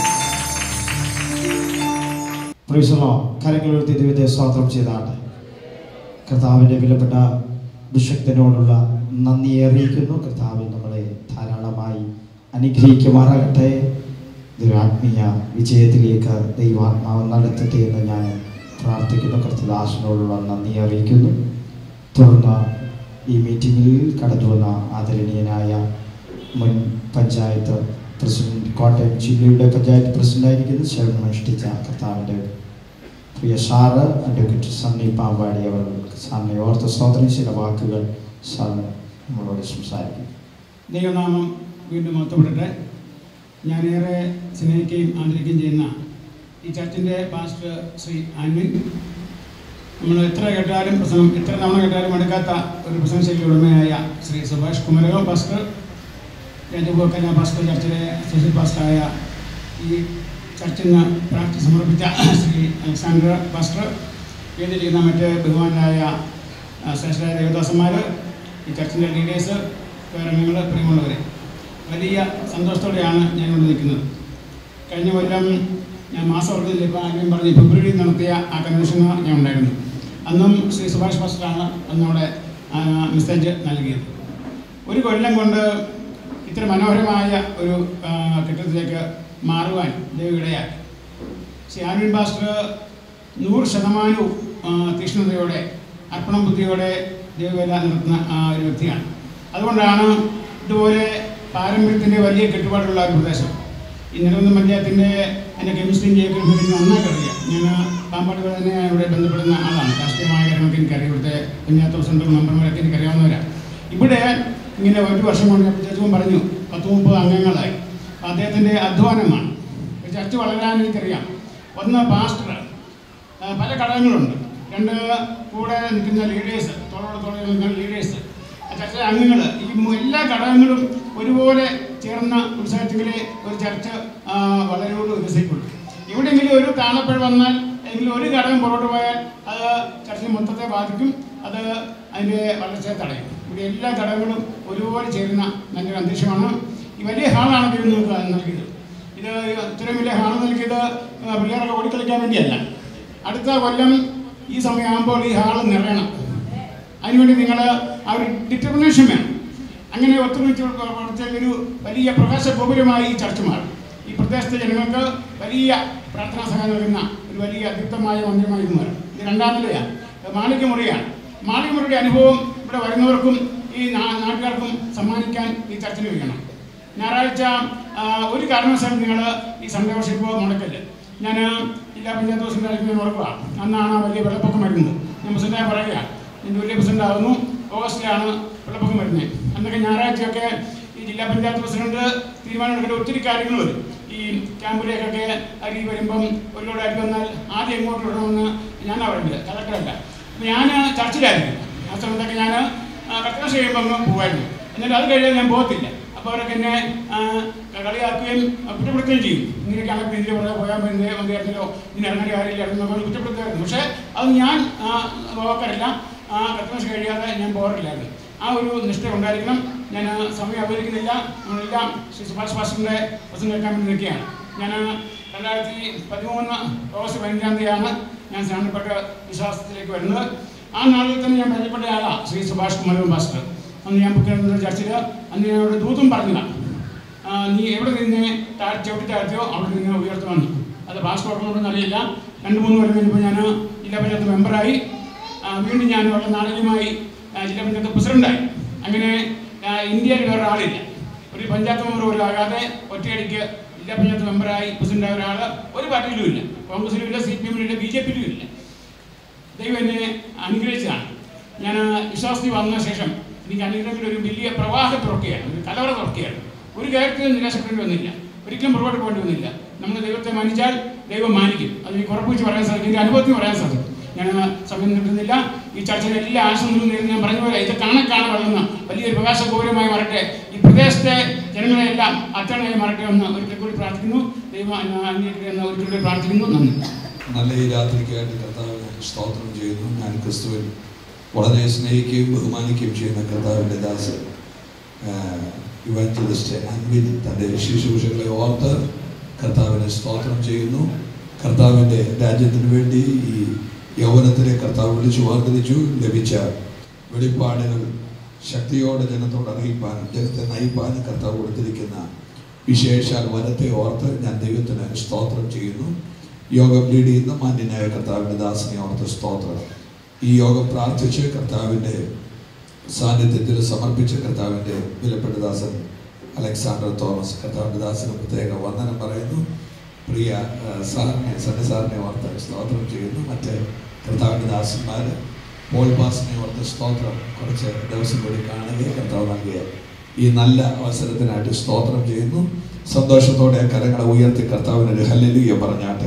E: കരങ്ങൾ ഉയർത്തി ദൈവത്തെ സ്തോത്രം ചെയ്താണ്. കർത്താവിന്റെ വിലപ്പെട്ട ദുശക്തനോടുള്ള നന്ദി അറിയിക്കുന്നു. കർത്താവ് നമ്മളെ ധാരാളമായി അനുഗ്രഹിക്കുമാറാകട്ടെ. ഇതൊരു ആത്മീയ വിജയത്തിലേക്ക് ദൈവാത്മാവ് നടത്തട്ടെ എന്ന് ഞാൻ പ്രാർത്ഥിക്കുന്നു. കർത്തദാസനോടുള്ള നന്ദി അറിയിക്കുന്നു. തുടർന്ന് ഈ മീറ്റിങ്ങിൽ കടന്നു വന്ന ആദരണീയനായ മുൻ പഞ്ചായത്ത് പ്രസിഡന്റ്, കോട്ടയം ജില്ലയുടെ പഞ്ചായത്ത് പ്രസിഡന്റായിരിക്കുന്ന സേവനമനുഷ്ഠിച്ച കർത്താവിൻ്റെ പ്രിയ സാറ് അഡ്വക്കേറ്റ് സണ്ണി പാമ്പാടി അവർ സാറിനെ ഓർത്ത് സ്തോത്രം ചില വാക്കുകൾ സാറിന് നമ്മളോട് സംസാരിക്കും.
G: ദൈവനാമം വീണ്ടും മഹത്വപ്പെടട്ടെ. ഞാനേറെ സ്നേഹിക്കുകയും ആദരിക്കുകയും ചെയ്യുന്ന ഈ ചർച്ചിൻ്റെ പാസ്റ്റർ ശ്രീ ആൻവിൻ, നമ്മൾ എത്ര കേട്ടാലും പ്രസംഗം എത്ര തവണ കേട്ടാലും എടുക്കാത്ത ഒരു പ്രസംഗശൈലി ഉടമയായ ശ്രീ സുഭാഷ് കുമരകം പാസ്റ്റർ, രാജഗോക്കല പാസ്റ്റർ, ചർച്ചിലെ അസോസിയേറ്റ് പാസ്റ്ററായ ഈ ചർച്ചിന് പ്രാർത്ഥന സമർപ്പിച്ച ശ്രീ അലക്സാണ്ടർ പാസ്റ്റർ, വേദിയിലിരിക്കുന്ന മറ്റ് ബഹുമാനായ ശ്രേഷ്ഠരായ ദേവദാസന്മാർ, ഈ ചർച്ചിൻ്റെ ലീഡേഴ്സ്, വേറംഗങ്ങൾ, പ്രിയമുള്ളവരെ, വലിയ സന്തോഷത്തോടെയാണ് ഞാനിവിടെ നിൽക്കുന്നത്. കഴിഞ്ഞ കൊല്ലം ഞാൻ മാസവർഗത്തിൽ ഇപ്പോൾ ആദ്യം പറഞ്ഞ് ഫെബ്രുവരിയിൽ നടത്തിയ ആ കൺവെൻഷന് ഞാൻ ഉണ്ടായിരുന്നു. അന്നും ശ്രീ സുഭാഷ് പാസ്റ്ററാണ് അന്നവിടെ മെസ്സേജ് നൽകിയത്. ഒരു കൊല്ലം കൊണ്ട് ഇത്ര മനോഹരമായ ഒരു കെട്ടിടത്തിലേക്ക് മാറുവാൻ ദൈവമിടയാക്കി. ശ്രീ ആൻവിൻ പാസ്റ്റർ 100% തീക്ഷ്ണതയോടെ അർപ്പണ ബുദ്ധിയോടെ ദൈവവേല നടത്തുന്ന ഒരു വ്യക്തിയാണ്. അതുകൊണ്ടാണ് ഇതുപോലെ പാരമ്പര്യത്തിൻ്റെ വലിയ കെട്ടുപാടുള്ള ഒരു പ്രദേശം ഈ നിലനിന്ന പഞ്ചായത്തിൻ്റെ എൻ്റെ കെമിസ്ട്രിയും ജിയോഗ്രഫിയും നന്നായിട്ട് അറിയാം. ഞാൻ പാമ്പാടി തന്നെ ഇവിടെ ബന്ധപ്പെടുന്ന ആളാണ്. രാഷ്ട്രീയമായ കാര്യങ്ങളൊക്കെ എനിക്കറിയാം. ഇവിടുത്തെ പഞ്ചായത്ത് പ്രസിഡന്റ് മെമ്പർമാരൊക്കെ എനിക്കറിയാവുന്നവരാണ്. ഇവിടെ ഇങ്ങനെ ഒരു വർഷം കൊണ്ട് ചേച്ചവും പറഞ്ഞു 10-30 അംഗങ്ങളായി. അദ്ദേഹത്തിൻ്റെ അധ്വാനമാണ്. ചർച്ച വളരാൻ എനിക്കറിയാം. ഒന്ന് പാസ്റ്റർ, പല ഘടകങ്ങളുണ്ട്. 2 കൂടെ നിൽക്കുന്ന ലീഡേഴ്സ്, തോളോട് നിൽക്കുന്ന ലീഡേഴ്സ്, ചർച്ച അംഗങ്ങൾ, ഈ എല്ലാ ഘടകങ്ങളും ഒരുപോലെ ചേർന്ന ഉത്സാഹത്തിലെ ഒരു ചർച്ച വളരെയോട് വികസിക്കുള്ളൂ. എവിടെയെങ്കിലും ഒരു താളപ്പിഴ വന്നാൽ എങ്കിലും ഒരു ഘടകം പുറകോട്ട് പോയാൽ അത് ചർച്ച മൊത്തത്തെ ബാധിക്കും, അത് അതിൻ്റെ വളർച്ചയെ തടയും. ഇവിടെ എല്ലാ ഘടകങ്ങളും ഒരുപോലെ ചേരുന്ന നല്ലൊരു അന്തരീക്ഷമാണ്. ഈ വലിയ ഹാളാണ് ദൈവം നമുക്ക് നൽകിയത്. ഇത് ഇത്രയും വലിയ ഹാൾ നൽകിയത് പിള്ളേരൊക്കെ ഓടിക്കളിക്കാൻ വേണ്ടിയല്ല. അടുത്ത കൊല്ലം ഈ സമയമാകുമ്പോൾ ഈ ഹാൾ നിറയണം. അതിനുവേണ്ടി നിങ്ങൾ ആ ഒരു ഡിറ്റർമിനേഷൻ വേണം. അങ്ങനെ ഒത്തുമിച്ച് ഒരു വലിയ പ്രകാശഗോപുരമായി ഈ ചർച്ച മാറും. ഈ പ്രദേശത്തെ ജനങ്ങൾക്ക് വലിയ പ്രാർത്ഥനാ സഹായം നൽകുന്ന ഒരു വലിയ അദ്ഭുതമായ മന്ദിരമായി ഇത് മാറും. ഇത് 2ാം നിലയാണ്. മാളികമുറിയാണ്. മാളികമുറിയുടെ അനുഭവം ഇവിടെ വരുന്നവർക്കും ഈ നാട്ടുകാർക്കും സമ്മാനിക്കാൻ ഈ ചർച്ചിന് വയ്ക്കണം. ഞായറാഴ്ച ഒരു കാരണവശാലും നിങ്ങൾ ഈ സൺഡേ വർഷിപ്പ് മുടക്കല്ല. ഞാൻ ജില്ലാ പഞ്ചായത്ത് പ്രസിഡന്റ് മുടക്കുക. അന്നാണ് വലിയ വെള്ളപ്പൊക്കം വരുന്നത്. ഞാൻ പ്രസിഡന്റായി പറയുക, എൻ്റെ വലിയ പ്രസിഡന്റ് ആകുന്നു. ഓഗസ്റ്റിലാണ് വെള്ളപ്പൊക്കം വരുന്നത്. അന്നൊക്കെ ഞായറാഴ്ചയൊക്കെ ഈ ജില്ലാ പഞ്ചായത്ത് പ്രസിഡന്റ് തീരുമാനമെടുക്കേണ്ട ഒത്തിരി കാര്യങ്ങൾ വരും. ഈ ക്യാമ്പിലേക്കൊക്കെ അരി വരുമ്പം ഒരു ലോഡ് അരി വന്നാൽ ആദ്യം എങ്ങോട്ട് വിടണമെന്ന് ഞാനാണ് പറയുന്നത്, കളക്ടറല്ല. അപ്പോൾ ഞാൻ ചർച്ചിലായിരിക്കും. ആ സമയത്തൊക്കെ ഞാൻ കർക്കശ കഴിയുമ്പോൾ അങ്ങ് പോകുമായിരുന്നു. എന്നിട്ട് അത് കഴിഞ്ഞാൽ ഞാൻ പോകത്തില്ല. അപ്പോൾ അവരൊക്കെ എന്നെ കളിയാക്കുകയും കുറ്റപ്പെടുത്തുകയും ചെയ്യും. ഇങ്ങനെയൊക്കെയാണ് ഇതിൻ്റെ പുറകെ പോയാൽ മതിയായിരുന്നല്ലോ, ഇനി ഇറങ്ങേണ്ട കാര്യമില്ല നമ്മൾ കുറ്റപ്പെടുത്തുമായിരുന്നു. പക്ഷേ അത് ഞാൻ പോകാറില്ല. കർക്കശ കഴിയാതെ ഞാൻ പോകാറില്ലായിരുന്നു. ആ ഒരു നിഷ്ഠ ഉണ്ടായിരിക്കണം. ഞാൻ സമയം അപകരിക്കുന്നില്ല. നമ്മളെല്ലാം ശ്രീ സുഭാഷ് പാസ്റ്ററിൻ്റെ പ്രസംഗം കേൾക്കാൻ വേണ്ടി നിൽക്കുകയാണ്. ഞാൻ 2013 ഓഗസ്റ്റ് 15 ഞാൻ സ്നാനപ്പെട്ട വിശ്വാസത്തിലേക്ക് വരുന്നത്. ആ നാളിൽ തന്നെ ഞാൻ പരിചയപ്പെട്ട ആളാണ് ശ്രീ സുഭാഷ് കുമാരൻ പാസ്റ്റർ. അന്ന് ഞാൻ ബുക്കിൽ ചർച്ചിൽ അന്ന് ഞാനോട് ദൂതും പറഞ്ഞതാണ്, നീ എവിടെ നിന്ന് ചവിട്ടി താഴ്ത്തിയോ അവിടെ നിന്ന് ഉയർത്തുമെന്ന്. അത് പാസ്റ്റർ ഓർമ്മ അറിയില്ല. 2-3 കൊല്ലം കഴിഞ്ഞപ്പോൾ ഞാൻ ജില്ലാ പഞ്ചായത്ത് മെമ്പറായി. വീണ്ടും ഞാൻ വളരെ നാടകമായി ജില്ലാ പഞ്ചായത്ത് പ്രസിഡന്റായി. അങ്ങനെ ഇന്ത്യയിൽ വേറെ ആളില്ല. ഒരു പഞ്ചായത്ത് മെമ്പർ പോലും ആകാതെ ഒറ്റയടിക്ക് ജില്ലാ പഞ്ചായത്ത് മെമ്പറായി പ്രസിഡന്റായ ഒരാൾ ഒരു പാർട്ടിയിലും ഇല്ല. കോൺഗ്രസിലും ഇല്ല, CPM ഇല്ല, BJP ഇല്ല. ദൈവം എന്നെ അനുഗ്രഹിച്ചതാണ്. ഞാൻ വിശ്വാസത്തിൽ വന്ന ശേഷം എനിക്ക് അനുഗ്രഹത്തിൽ ഒരു വലിയ പ്രവാഹം തുറക്കുകയാണ്, ഒരു കലവറ തുറക്കുകയാണ്. ഒരു കാര്യത്തിലും നിരാശപ്പെടേണ്ടി വന്നില്ല, ഒരിക്കലും പുറകോട്ട് പോകേണ്ടി വന്നില്ല. നമ്മൾ ദൈവത്തെ മാനിച്ചാൽ ദൈവം മാനിക്കും. അത് എനിക്ക് ഉറപ്പിച്ച് പറയാൻ സാധിക്കും, എൻ്റെ അനുഭവത്തിൽ പറയാൻ സാധിക്കും. ഞാൻ സമയം കിട്ടുന്നില്ല. ഈ ചർച്ചയിൽ എല്ലാ ആശംസകളും നേരിടുന്ന ഞാൻ പറഞ്ഞ പോലെ ഇത് കാണാൻ വളർന്ന വലിയൊരു പ്രകാശഗൗരവമായി മാറട്ടെ. ഈ പ്രദേശത്തെ ജനങ്ങളെല്ലാം അത്തണയായി മാറട്ടെ എന്ന് ഒരിക്കൽ കൂടി പ്രാർത്ഥിക്കുന്നു. ദൈവം അംഗീകരിക്കുന്ന ഒരിക്കൽ കൂടി പ്രാർത്ഥിക്കുന്നു. നന്ദി.
H: നല്ല ഈ രാത്രിക്കായിട്ട് കർത്താവിനെ സ്തോത്രം ചെയ്യുന്നു. ഞാൻ ക്രിസ്തുവിൽ വളരെ സ്നേഹിക്കുകയും ബഹുമാനിക്കുകയും ചെയ്യുന്ന കർത്താവിൻ്റെ ദാസൻ ഇവാഞ്ചലിസ്റ്റ് അൻവിൻ തൻ്റെ ശുശ്രൂഷകളെ ഓർത്ത് കർത്താവിനെ സ്തോത്രം ചെയ്യുന്നു. കർത്താവിൻ്റെ രാജ്യത്തിന് വേണ്ടി ഈ യൗവനത്തിലെ കർത്താവ് വിളിച്ചു വാഗ്ദാനിച്ചു. ലഭിച്ച വെളിപ്പാടുകൾ ശക്തിയോടെ ജനത്തോട് അറിയിപ്പാനും ജനത്തെ നയിപ്പാനും കർത്താവ് കൊടുത്തിരിക്കുന്ന വിശേഷാൽ വരത്തെ ഓർത്ത് ഞാൻ ദൈവത്തിന് സ്തോത്രം ചെയ്യുന്നു. യോഗം ലീഡ് ചെയ്യുന്ന മാന്യനായ കർത്താവിൻ്റെ ദാസനെ ഓർത്ത് സ്തോത്രം. ഈ യോഗം പ്രാർത്ഥിച്ച് കർത്താവിൻ്റെ സാന്നിധ്യത്തിൽ സമർപ്പിച്ച് കർത്താവിൻ്റെ വിലപ്പെട്ട ദാസൻ അലക്സാണ്ടർ തോമസ് കർത്താവിൻ്റെ ദാസന് പ്രത്യേക വന്ദനം പറയുന്നു. പ്രിയ സാറിനെ സണ്ണി സാറിനെ ഓർത്ത് സ്തോത്രം ചെയ്യുന്നു. മറ്റ് കർത്താവിൻ്റെ ദാസന്മാർ പോൾ പാസിനെ ഓർത്ത് സ്തോത്രം. കുറച്ച് ദിവസം കൂടി കാണുകയും കർത്താവ് നൽകിയ ഈ നല്ല അവസരത്തിനായിട്ട് സ്തോത്രം ചെയ്യുന്നു. സന്തോഷത്തോടെ കരങ്ങളെ ഉയർത്തി കർത്താവിനൊരു ഹല്ലേലൂയ പറഞ്ഞാട്ടെ.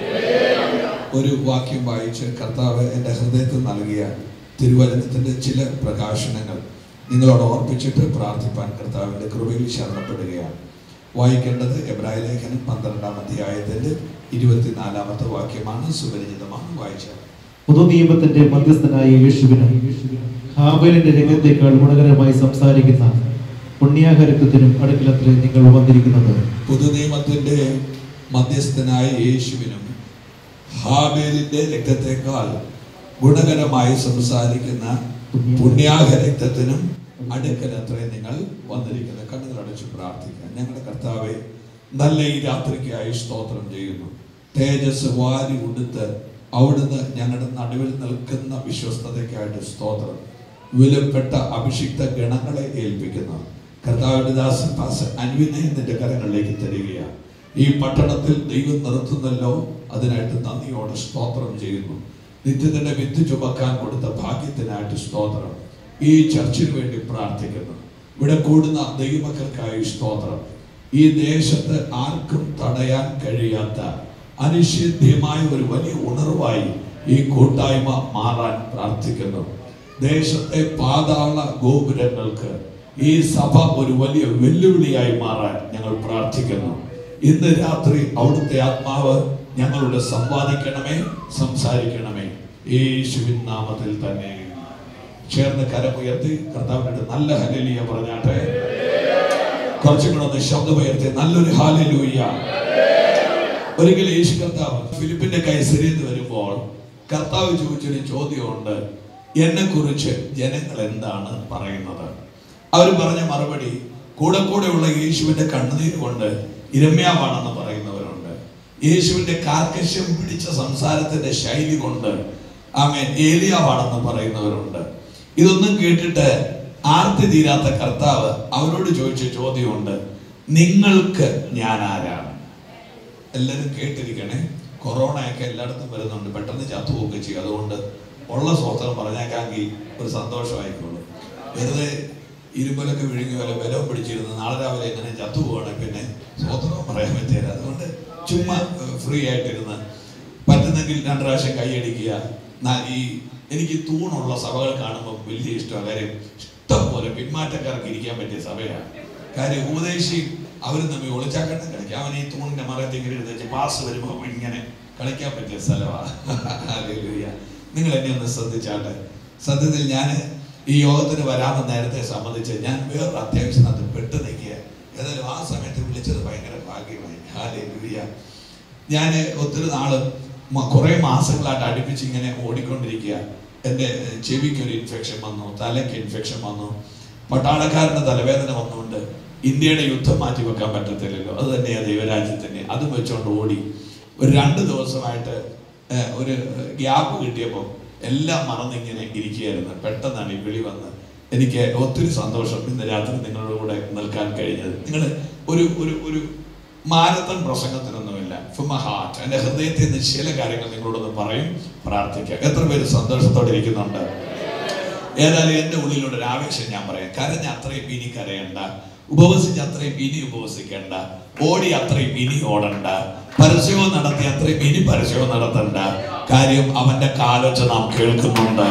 H: ഒരു വാക്യം വായിച്ച് കർത്താവ് എൻ്റെ ഹൃദയത്തിൽ നൽകിയ തിരുവചനത്തിൻ്റെ ചില പ്രകാശനങ്ങൾ നിങ്ങളോട് ഓർപ്പിച്ചിട്ട് പ്രാർത്ഥിപ്പാൻ കർത്താവിൻ്റെ കൃപയിൽ ശരണപ്പെടുകയാണ്. വായിക്കേണ്ടത് എബ്രായ ലേഖനം 12-ാം അധ്യായത്തിൻ്റെ 24-ാമത്തെ വാക്യമാണ്. സുപരിചിതമാണ്, വായിച്ചത്.
E: പുതുനിയമത്തിന്റെ മധ്യസ്ഥനായ യേശുവിനും ഹാബേലിന്റെ രംഗത്തേക്കാൾ ഗുണകരമായി സംസാരിക്കുന്ന പുണ്യാഹരത്വത്തിനും അടുക്കലത്തിൽ നിങ്ങൾ വന്നിരിക്കുന്നത്.
H: പുതുനിയമത്തിന്റെ മധ്യസ്ഥനായ യേശുവിനും ഹാബേലിന്റെ രക്തത്തെക്കാൾ ഗുണകരമായി സംസാരിക്കുന്ന പുണ്യാഹരക്തത്തിനും അടുക്കലത്രേ നിങ്ങൾ വന്നിരിക്കുന്നത്. കണ്ണുകൾ അടച്ചു പ്രാർത്ഥിക്കുക. ഞങ്ങളുടെ കർത്താവെ, നല്ല ഈ രാത്രിക്കായി സ്തോത്രം ചെയ്യുന്നു. തേജസ് വാരി ഉടുത്ത് അവിടുന്ന് ഞങ്ങളുടെ നടുവിൽ നിൽക്കുന്ന വിശ്വസ്തതയ്ക്കായിട്ട് സ്തോത്രം. വിലപ്പെട്ട അഭിഷിക്ത ഗണങ്ങളെ ഏൽപ്പിക്കുന്നു. കർത്താവിന്റെ ദാസൻ പാസ്റ്റർ അൻവിനെ നിന്റെ കരങ്ങളിലേക്ക് തരികയാണ്. ഈ പട്ടണത്തിൽ ദൈവം നിർത്തുന്നല്ലോ, അതിനായിട്ട് നന്ദിയോടെ സ്തോത്രം ചെയ്യുന്നു. നിത്യത്തിന്റെ വിത്ത് ചുമക്കാൻ കൊടുത്ത ഭാഗ്യത്തിനായിട്ട് സ്തോത്രം. ഈ ചർച്ചിന് വേണ്ടി പ്രാർത്ഥിക്കുന്നു. ഇവിടെ കൂടുന്ന ദൈവമക്കൾക്കായി സ്തോത്രം. ഈ ദേശത്ത് ആർക്കും തടയാൻ കഴിയാത്ത അനിഷേധ്യമായ ഒരു വലിയ ഉണർവായി ഈ കൂട്ടായ്മ മാറാൻ പ്രാർത്ഥിക്കുന്നു. ദേശത്തെ പാതാള ഗോപുരങ്ങൾക്ക് ഈ സഭ ഒരു വലിയ വെല്ലുവിളിയായി മാറാൻ ഞങ്ങൾ പ്രാർത്ഥിക്കുന്നു. ഇന്ന് രാത്രി അവിടുത്തെ ആത്മാവ് ഞങ്ങളോട് സംവാദിക്കണമേ, സംസാരിക്കണമേ. യേശുവിൻ നാമത്തിൽ തന്നെ. ചേർന്ന് കരമുയർത്തി കർത്താവിനോട് നല്ല ഹല്ലേലൂയ പറഞ്ഞാട്ടെ. കുറച്ചും കൂടെ ഒന്ന് ശബ്ദമുയർത്തി നല്ലൊരു ഹല്ലേലൂയ. ഒരിക്കൽ യേശു കർത്താവ് ഫിലിപ്പിന്റെ കൈസരിയിൽ വരുമ്പോൾ കർത്താവ് ചോദിച്ചൊരു ചോദ്യമുണ്ട്, എന്നെ കുറിച്ച് ജനങ്ങൾ എന്താണ് പറയുന്നത്? അവർ പറഞ്ഞ മറുപടി, കൂടെ കൂടെയുള്ള യേശുവിന്റെ കണ്ണുനീര് കൊണ്ട് ഇരമ്യാവാണെന്ന് പറയുന്നവരുണ്ട്. യേശുവിന്റെ കാർക്കശ്യം പിടിച്ച സംസാരത്തിന്റെ ശൈലി കൊണ്ട് ആമേൻ ഏലിയാവാണെന്ന് പറയുന്നവരുണ്ട്. ഇതൊന്നും കേട്ടിട്ട് ആർത്തി തീരാത്ത കർത്താവ് അവരോട് ചോദിച്ച ചോദ്യമുണ്ട്, നിങ്ങൾക്ക് ഞാൻ ആരാണ്? എല്ലാവരും കേട്ടിരിക്കണേ. കൊറോണയൊക്കെ എല്ലായിടത്തും വരുന്നുണ്ട്, പെട്ടെന്ന് ചത്തുപോവുകയൊക്കെ ചെയ്യും. അതുകൊണ്ട് ഉള്ള സ്വസ്ഥം പറഞ്ഞേക്കാമെങ്കിൽ ഒരു സന്തോഷമായിക്കോളും. വെറുതെ ഇരുമ്പലൊക്കെ വിഴുങ്ങി പോലെ ബലവും പിടിച്ചിരുന്ന് നാളെ രാവിലെ എങ്ങനെ ചത്തുപോവാണെങ്കിൽ പിന്നെ സ്വതന്ത്രവും പറയാൻ പറ്റില്ല. അതുകൊണ്ട് ചുമ്മാ ഫ്രീ ആയിട്ടിരുന്ന് പറ്റുന്നെങ്കിൽ 2 പ്രാവശ്യം കൈയടിക്കുക. ഈ എനിക്ക് തൂണുള്ള സഭകൾ കാണുമ്പോൾ വലിയ ഇഷ്ടമാണ്. കാര്യം ഇഷ്ടം പോലെ പിന്മാറ്റക്കാർക്ക് ഇരിക്കാൻ പറ്റിയ സഭയാണ്. കാര്യം ഉപദേശി അവരും തമ്മിൽ ഒളിച്ചാക്കട്ടം കളിക്കാം. അവൻ ഈ തൂണിന്റെ മറയത്തേക്ക് എടുത്ത് പാസ് വരുമ്പോൾ ഇങ്ങനെ കളിക്കാൻ പറ്റിയ സ്ഥലമാണ്. നിങ്ങൾ എന്നെ ഒന്ന് ശ്രദ്ധിച്ചാട്ടെ. സത്യത്തിൽ ഞാൻ ഈ യോഗത്തിന് വരാമെന്ന് നേരത്തെ സംബന്ധിച്ച് ഞാൻ വേറൊരു അത്യാവശ്യത്തിനകത്ത് പെട്ട് നിൽക്കുക. ഏതായാലും ആ സമയത്ത് വിളിച്ചത് ഭയങ്കര ഭാഗ്യമായി. ഹല്ലേലൂയ. ഞാൻ ഒത്തിരി നാള് കുറേ മാസങ്ങളായിട്ട് അടുപ്പിച്ച് ഇങ്ങനെ ഓടിക്കൊണ്ടിരിക്കുക. എൻ്റെ ചെവിക്കൊരു ഇൻഫെക്ഷൻ വന്നു, തലയ്ക്ക് ഇൻഫെക്ഷൻ വന്നു, പട്ടാളക്കാരൻ്റെ തലവേദന വന്നുകൊണ്ട് ഇന്ത്യയുടെ യുദ്ധം മാറ്റി വെക്കാൻ പറ്റത്തില്ലല്ലോ, അത് തന്നെയാണ് ദൈവരാജ്യത്തിൻ്റെ. അതും വെച്ചുകൊണ്ട് ഓടി ഒരു 2 ദിവസമായിട്ട് ഒരു ഗ്യാപ്പ് കിട്ടിയപ്പോൾ എല്ലാം മറന്നിങ്ങനെ ഇരിക്കുകയായിരുന്നു. പെട്ടെന്നാണ് ഈ വിളി വന്ന് എനിക്ക് ഒത്തിരി സന്തോഷം ഇന്ന് രാത്രി നിങ്ങളുടെ കൂടെ നിൽക്കാൻ കഴിഞ്ഞത്. നിങ്ങൾ ഒരു ഒരു ഒരു മാരത്തൺ പ്രസംഗത്തിനൊന്നുമില്ല, ഫ്രം മൈ ഹാർട്ട്, എൻ്റെ ഹൃദയത്തിൽ നിന്ന് ചില കാര്യങ്ങൾ നിങ്ങളോടൊന്ന് പറയും, പ്രാർത്ഥിക്കാം. എത്ര പേര് സന്തോഷത്തോടെ ഇരിക്കുന്നുണ്ട്? ഏതായാലും എൻ്റെ ഉള്ളിലുള്ള ഒരു ആവേശം ഞാൻ പറയാം. കരഞ്ഞ അത്രയും ഇനി കരയണ്ട, ഉപവസിച്ച് അത്രയും ഇനി ഉപവസിക്കണ്ട, ഓടി അത്രയും ഇനി ഓടണ്ട, പരസ്യവും നടത്തി അത്രയും ഇനി പരസ്യവും നടത്തണ്ട. കാര്യം അവന്റെ കാലൊച്ച നാം കേൾക്കുന്നുണ്ട്.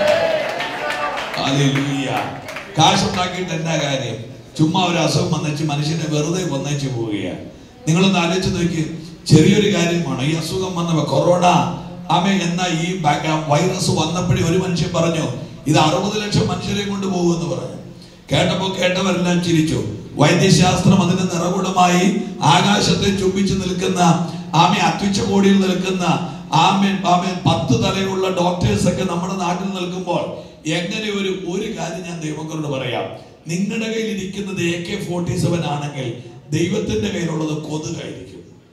H: ഹല്ലേലൂയ. കാശുണ്ടാക്കിയിട്ട് എന്നാ കാര്യം? ചുമ്മാ ഒരു അസുഖം വന്നേച്ച് മനുഷ്യനെ വെറുതെ കൊന്നേച്ച് പോവുകയാണ്. നിങ്ങളൊന്ന് ആലോചിച്ച് നോക്കി. ചെറിയൊരു കാര്യമാണ് ഈ അസുഖം വന്നപ്പോ, കൊറോണ എന്ന ഈ വൈറസ് വന്നപ്പോഴേ ഒരു മനുഷ്യൻ പറഞ്ഞു ഇത് 60 ലക്ഷം മനുഷ്യരെ കൊണ്ട് പോകുമെന്ന് പറഞ്ഞു. കേട്ടവരെല്ലാം ചിരിച്ചു. വൈദ്യശാസ്ത്രം അതിന് നിറകുടമായി ആകാശത്തെ ചുംബിച്ചു നിൽക്കുന്ന അത്യുച്ചകോടിയിൽ നിൽക്കുന്ന 10 തലയുള്ള ഡോക്ടേഴ്സ് ഒക്കെ നമ്മുടെ നാട്ടിൽ നിൽക്കുമ്പോൾ എങ്ങനെ ഒരു കാര്യം ഞാൻ ദൈവങ്ങളോട് പറയാം. നിങ്ങളുടെ കയ്യിൽ ഇരിക്കുന്നത് AK-47 ആണെങ്കിൽ ദൈവത്തിന്റെ കയ്യിലുള്ളത് കൊതുകായിരിക്കും.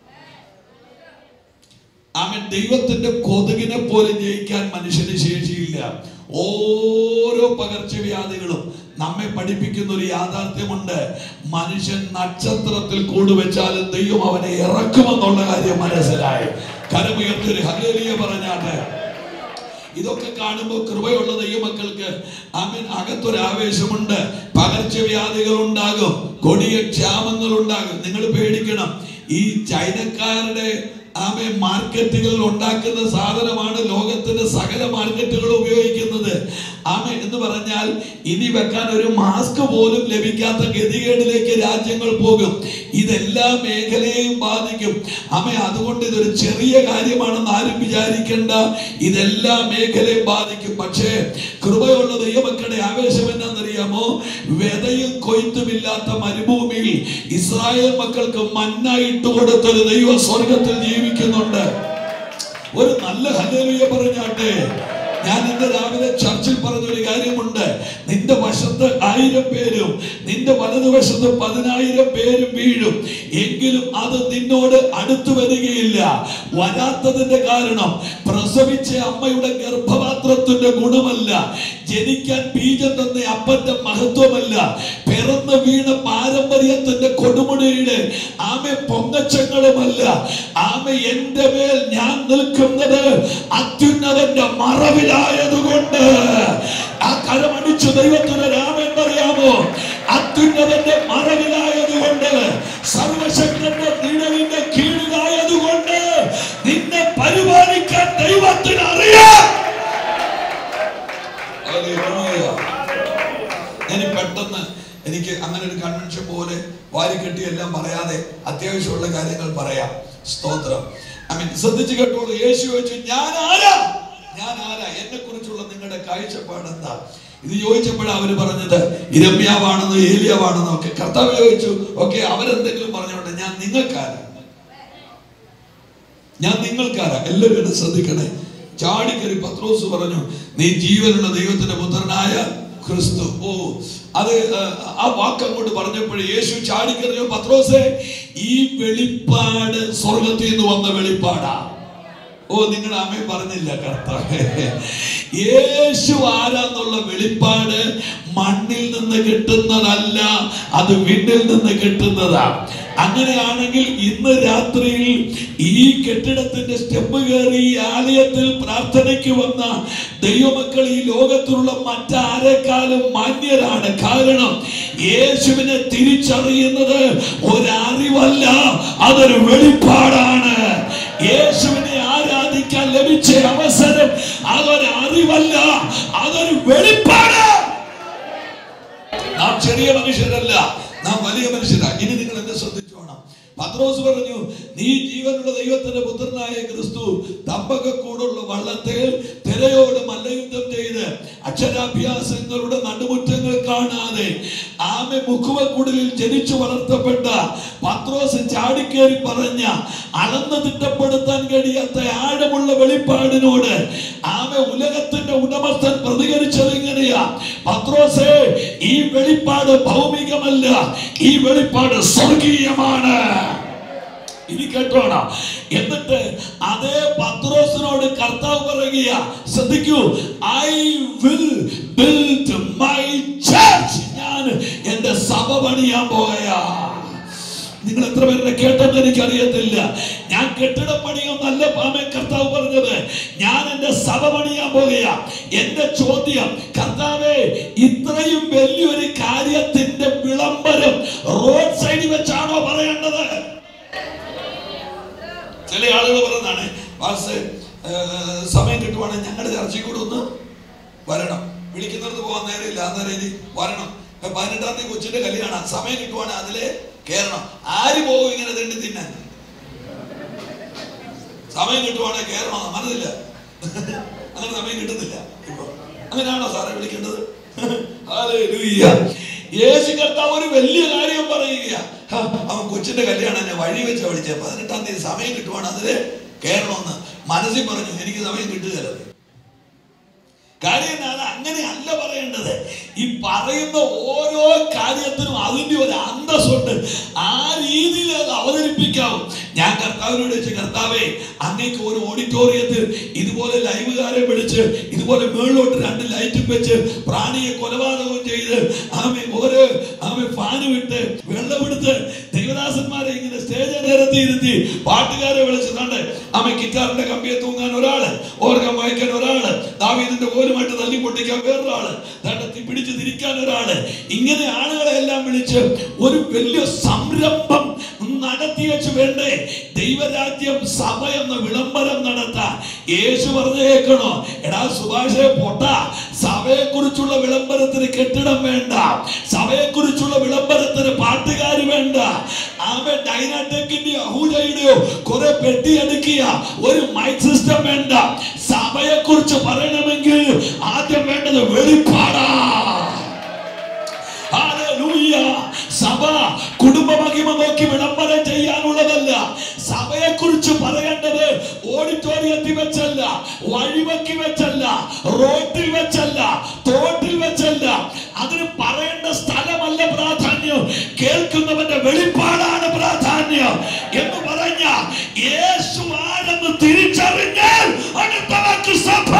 H: ദൈവത്തിന്റെ കൊതുകിനെ പോലെ ജയിക്കാൻ മനുഷ്യന് ശേഷിയില്ല. ഓരോ പകർച്ചവ്യാധികളും നമ്മെ പഠിപ്പിക്കുന്ന ഒരു യാഥാർത്ഥ്യമുണ്ട്. മനുഷ്യൻ നക്ഷത്രത്തിൽ കൂടുവെച്ചാലും ദൈവം അവനെ ഇറക്കുമെന്നുള്ള കാര്യം മനസ്സിലായി. കരമുയർത്തി ഹല്ലേലൂയ പറഞ്ഞാട്ടെ. ഇതൊക്കെ കാണുമ്പോൾ കൃപയുള്ള ദൈവമക്കൾക്ക് അകത്തൊരാവേശമുണ്ട്. പകർച്ചവ്യാധികൾ ഉണ്ടാകും, കൊടിയ ക്ഷാമങ്ങൾ ഉണ്ടാകും. നിങ്ങൾ പേടിക്കണം. ഈ ചൈനക്കാരുടെ മാർക്കറ്റുകളിൽ ഉണ്ടാക്കുന്ന സാധനമാണ് ലോകത്തിന്റെ സകല മാർക്കറ്റുകളും ഉപയോഗിക്കുന്നത്. എന്ന് പറഞ്ഞാൽ ഇനി വെക്കാൻ ഒരു മാസ്ക് പോലും ലഭിക്കാത്ത ഗതികേടിലേക്ക് രാജ്യങ്ങൾ പോകും. ഇതെല്ലാ മേഖലയെയും ബാധിക്കും. അതുകൊണ്ട് ഇതൊരു ചെറിയ കാര്യമാണെന്ന് ആരും വിചാരിക്കേണ്ട. ഇതെല്ലാ മേഖലയും ബാധിക്കും. പക്ഷേ കൃപയുള്ള ദൈവമക്കളുടെ ആവേശം എന്നാണെന്നറിയാമോ? വിതയും കൊയ്ത്തുമില്ലാത്ത മരുഭൂമിയിൽ ഇസ്രായേൽ മക്കൾക്ക് മന്ന ഇട്ടുകൊടുത്തൊരു ദൈവ സ്വർഗത്തിൽ ജീവിക്കുന്നുണ്ട്. ഒരു നല്ല ഹല്ലേലൂയ പറഞ്ഞാട്ടെ. ഞാൻ ഇന്ന് രാവിലെ ചർച്ചിൽ പറഞ്ഞൊരു കാര്യമുണ്ട്. നിന്റെ വശത്ത് 1000 പേരും നിന്റെ വലതുവശത്ത് 10,000 പേരും വീഴും, എങ്കിലും അത് നിന്നോട് അടുത്തു വരികയില്ല. വരാത്തതിന്റെ കാരണം പ്രസവിച്ച അമ്മയുടെ ഗർഭപാത്രത്തിന്റെ ഗുണമല്ല, ജനിക്കാൻ ബീജം തന്ന അപ്പന്റെ മഹത്വമല്ല, പിറന്നു വീണ പാരമ്പര്യത്തിന്റെ കൊടുമുടിയുടെ പൊങ്ങച്ചങ്ങളുമല്ല. എന്റെ മേൽ ഞാൻ നിൽക്കുന്നത് അത്യുന്നതന്റെ മറവിലായതുകൊണ്ട്. ആ കരമടിച്ചു ദൈവത്തിന് രാമൻ പറയാമോ? അത്യുന്നതന്റെ മറവിലായതുകൊണ്ട്, സർവശക്തന്റെ നിഴലിന്റെ കീഴിലായതുകൊണ്ട് നിന്നെ പരിപാലിക്കാൻ ദൈവത്തിന് അറിയാം. പെട്ടെന്ന് എനിക്ക് അങ്ങനെ ഒരു കൺവെൻഷൻ പോലെ വാരിക്കെട്ടി എല്ലാം പറയാതെ അത്യാവശ്യമുള്ള കാര്യങ്ങൾ പറയാം. സ്തോത്രം. ശ്രദ്ധിച്ചു കേട്ടോളൂ. യേശു ചോദിച്ചു, ഞാൻ ആരാ? എന്നെ കുറിച്ചുള്ള നിങ്ങളുടെ കാഴ്ചപ്പാട് എന്താ? ഇത് ചോദിച്ചപ്പോഴാണ് അവര് പറഞ്ഞത് ഇരമ്യാവാണെന്നോ ഏലിയാവാണെന്നോ ഒക്കെ. കർത്താവ് ചോദിച്ചു, ഓക്കെ അവരെന്തെങ്കിലും പറഞ്ഞോട്ടെ, ഞാൻ നിങ്ങൾക്കാരാ? എല്ലാവരും ശ്രദ്ധിക്കണേ. ചാടിക്കറി പത്രോസ് പറഞ്ഞു, നീ ജീവനുള്ള ദൈവത്തിന്റെ പുത്രനായ ക്രിസ്തു. അത് ആ വാക്കങ്ങോട്ട് പറഞ്ഞപ്പോഴേ യേശു ചാടിക്കറിഞ്ഞു, പത്രോസേ ഈ വെളിപ്പാട് സ്വർഗത്തിൽ നിന്ന് വന്ന വെളിപ്പാടാ. ഓ, നിങ്ങൾ ആമേൻ പറഞ്ഞില്ല. കർത്താവേ, യേശു ആരാന്നുള്ള വെളിപ്പാട് മണ്ണിൽ നിന്ന് കിട്ടുന്നതല്ല, അത് വിണ്ണിൽ നിന്ന് കിട്ടുന്നതാ. അങ്ങനെയാണെങ്കിൽ ഇന്ന് രാത്രിയിൽ ഈ കെട്ടിടത്തിന്റെ സ്റ്റെപ്പ് കയറി ഈ ആലയത്തിൽ പ്രാർത്ഥനയ്ക്ക് വന്ന ദൈവമക്കൾ ഈ ലോകത്തിലുള്ള മറ്റാരെക്കാളും മാന്യരാണ്. കാരണം യേശുവിനെ തിരിച്ചറിയുന്നത് ഒരറിവല്ല, അതൊരു വെളിപ്പാടാണ്. യേശുവിനെ ആരാധിക്കാൻ ലഭിച്ച അവസരം അതൊരറിവല്ല, അതൊരു വെളിപ്പാട്. നാം ചെറിയ മനുഷ്യരല്ല, നാം വലിയ മനുഷ്യരാ. ഇനി നിങ്ങൾ എന്നെ ശ്രദ്ധിച്ചോണം. പത്രോസ് പറഞ്ഞു, നീ ജീവനുള്ള ദൈവത്തിന്റെ പുത്രനായ ക്രിസ്തു തമ്പകക്കൂടുള്ള വള്ളത്തിൽ തിരയോട് മല്ലയുദ്ധം ചെയ്ത് അക്ഷരാഭ്യാസങ്ങളുടെ നടുമുറ്റങ്ങൾ കാണാതെ ആമെ മുഖവക്കുടലിൽ ജനിച്ചു വളർത്തപ്പെട്ട പത്രോസ് ചാടിക്കേറി പറഞ്ഞ അളന്ന് തിട്ടപ്പെടുത്താൻ കഴിയാത്ത ആഴമുള്ള വെളിപ്പാടിനോട് ആമെ ഉലകത്തിന്റെ ഉടമസ്ഥൻ പ്രതികരിച്ചത് ഇങ്ങനെയാ: പത്രോസേ, ഈ വെളിപ്പാട് ഭൗമികമല്ല, ഈ വെളിപ്പാട് സ്വർഗീയമാണ്. ഇനി കേട്ടോണം. എന്നിട്ട് അതേ പത്രോസിനോട് കർത്താവ് പറയുക, ശ്രദ്ധിക്കൂ, I will build my church. ഞാൻ എന്റെ സഭ പണിയാൻ പോകയാ. നിങ്ങൾ എത്ര പേരുടെ കേട്ടെന്ന് എനിക്കറിയത്തില്ല. ഞാൻ കെട്ടിടം പണിയൊന്നല്ല പാമേ കർത്താവ് പറഞ്ഞത്, ഞാൻ എന്റെ സഭ പണിയാൻ പോകുകയാ. എന്റെ ചോദ്യം, കർത്താവേ, ഇത്രയും വലിയൊരു കാര്യത്തിന്റെ വിളംബരം റോഡ് സൈഡിൽ വെച്ചാണോ പറയേണ്ടത്? ചില ആളുകൾ പറയുന്നതാണ്, സമയം കിട്ടുവാണെങ്കിൽ ഞങ്ങളുടെ ചർച്ചയിൽ കൂടെ ഒന്ന് വരണം, വിളിക്കുന്നിടത്ത് പോകാൻ നേരമില്ല, അന്നേരം ഇനി വരണം. 18-ാം തീയതി കൊച്ചിന്റെ കല്യാണം, സമയം കിട്ടുവാണെങ്കിൽ അതിലെ കേറണം. ആര് പോകും ഇങ്ങനെ തെണ്ടി തിന്നാൻ? സമയം കിട്ടുവാണെങ്കിൽ കേറണം, മനസ്സില്ല. അങ്ങനെ സമയം കിട്ടുന്നില്ല ഇപ്പൊ. അങ്ങനെയാണോ സാറെ വിളിക്കേണ്ടത്? ഹല്ലേലൂയ. യേശു കർത്താവ് ഒരു വലിയ കാര്യം പറയുക. അവൻ കൊച്ചിന്റെ കല്യാണം എന്നെ വഴി വെച്ച് വിളിച്ച 18-ാം തീയതി സമയം കിട്ടുവാണ് അതില് കേറണമെന്ന് മനസ്സിൽ പറഞ്ഞു. എനിക്ക് സമയം കിട്ടുകയല്ല. കാര്യം എന്താണ്? അങ്ങനെ അല്ല പറയേണ്ടത്. ഈ പറയുന്ന ഓരോ കാര്യത്തിനും അതിന്റെ ഒരു അന്തസ്സുണ്ട്. ആ രീതിയിൽ അത് അവതരിപ്പിക്കാവും. ഞാൻ കർത്താവിനോട് വെച്ച്, കർത്താവേ, അങ്ങേക്ക് ഒരു ഓഡിറ്റോറിയത്തിൽ ഇതുപോലെ ലൈവുകാരെ വിളിച്ച് ഇതുപോലെ മേളിലോട്ട് 2 ലൈറ്റും വെച്ച് പ്രാണിയെ കൊലപാതകവും ചെയ്ത് ആമെ ഫാന് വിട്ട് വെള്ളമെടുത്ത് ദൈവദാസന്മാരെ ഇങ്ങനെ സ്റ്റേജിൽ നിരത്തിയിരുത്തി പാട്ടുകാരെ വിളിച്ചതാണ്ട് ആമെ ഗിറ്റാറിന്റെ കമ്പിയെ തൂങ്ങാൻ ഒരാള്, ഓർഗൻ വായിക്കാൻ ഒരാള്, ദാവീദിന്റെ കോലുമായിട്ട് തല്ലി പൊട്ടിക്കാൻ വേറൊരാള്, തണ്ടത്തി പിടിച്ച് തിരിക്കാൻ ഒരാള്. ഇങ്ങനെ ആളുകളെ എല്ലാം വിളിച്ച് ഒരു വലിയ സംരംഭം നടത്തി വെച്ച് വേണ്ടേ ദൈവരാജ്യം സഭ എന്ന വിളംബരം നടത്താൻ? യേശു പറഞ്ഞേക്കണോ, എടാ സുഭാഷേ പൊട്ട, സഭയെ കുറിച്ചുള്ള വിളംബരത്തിന് കെട്ടിടം വേണ്ട, സഭയെ കുറിച്ചുള്ള വിളംബരത്തിന് പാട്ടുകാർ വേണ്ട, ആമേ ഡൈനാടെക്കിന്റെയോ അഹൂജയുടെയോ കുറെ പെട്ടി അടുക്കിയ ഒരു മൈക്ക് സിസ്റ്റം വേണ്ട. സഭയെ കുറിച്ച് പറയണമെങ്കിൽ ആദ്യം വേണ്ടത് വെളിപ്പാടാ. ഹല്ലേലൂയ. സഭ കുടുംബ മഹിമ നോക്കി വിളംബരം ചെയ്യാനുള്ളതല്ല. സഭയെ കുറിച്ച് പറയേണ്ടത് ഓഡിറ്റോറിയത്തിൽ വെച്ചല്ല, വഴിവെക്കി വെച്ചല്ല, റോട്ടിൽ വെച്ചല്ല, തോട്ടിൽ വെച്ചല്ല. അതിന് പറയേണ്ട സ്ഥലമല്ല പ്രാധാന്യം, കേൾക്കുന്നവന്റെ വെളിപ്പാടാണ് പ്രാധാന്യം. എന്ന് പറഞ്ഞ യേശു ആരെന്ന് തിരിച്ചറിഞ്ഞാൽ അടുത്തവർക്ക് സഭ.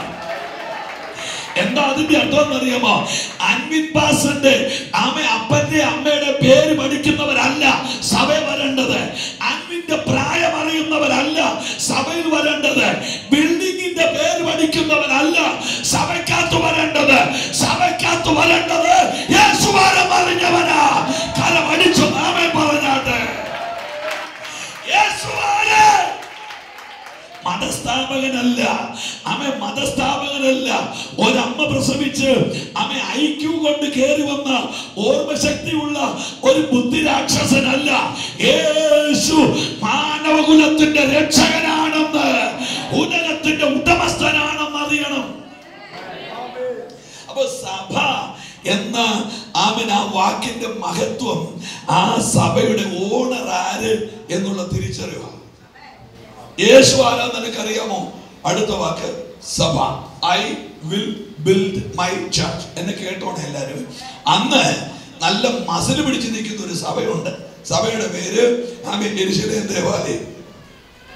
H: എന്താ അതിന്റെ അർത്ഥം അറിയാമോ? അൻവിൻ പാസന്റെ അപ്പന്റെ അമ്മയുടെ പേര് പഠിക്കുന്നവരല്ല സഭ വരേണ്ടത്. അൻവിന്റെ പ്രായം അറിയുന്നവരല്ല സഭയിൽ വരേണ്ടത്. ബിൽഡിങ്ങിന്റെ പേര് പഠിക്കുന്നവരല്ല സഭയ്ക്കകത്ത് വരേണ്ടത്. സഭയ്ക്കകത്ത് വരേണ്ടത് യേശുവാരം അറിഞ്ഞവനാ. കരമടിച്ചു നാമേ പറഞ്ഞാട്ടെ. യേശുവാരെ മതസ്ഥാപകനല്ല, മതസ്ഥാപകനല്ല. ഒരമ്മ പ്രസവിച്ച് ഐക്യു കൊണ്ട് കയറി വന്ന ഓർമ്മശക്തിയുള്ള ഒരു ബുദ്ധിരാക്ഷസനല്ല. യേശു മാനവകുലത്തിന്റെ രക്ഷകനാണെന്ന്, ഉലകത്തിന്റെ ഉടമസ്ഥനാണെന്ന് അറിയണം. അപ്പൊ സഭ എന്ന ആ വാക്കിന്റെ മഹത്വം, ആ സഭയുടെ ഓണർ ആര് എന്നുള്ള തിരിച്ചറിവാണ്. യേശു ആരാ നിനക്കറിയാമോ? അടുത്ത വാക്ക് സഭ. I will build my church. എന്നെ കേട്ടോണേ എല്ലാവരും. അന്ന് നല്ല മസിൽ പിടിച്ച് നിൽക്കുന്ന ഒരു സഭയുണ്ട്. സഭയുടെ പേര് യെരൂശലേം ദേവാലയം.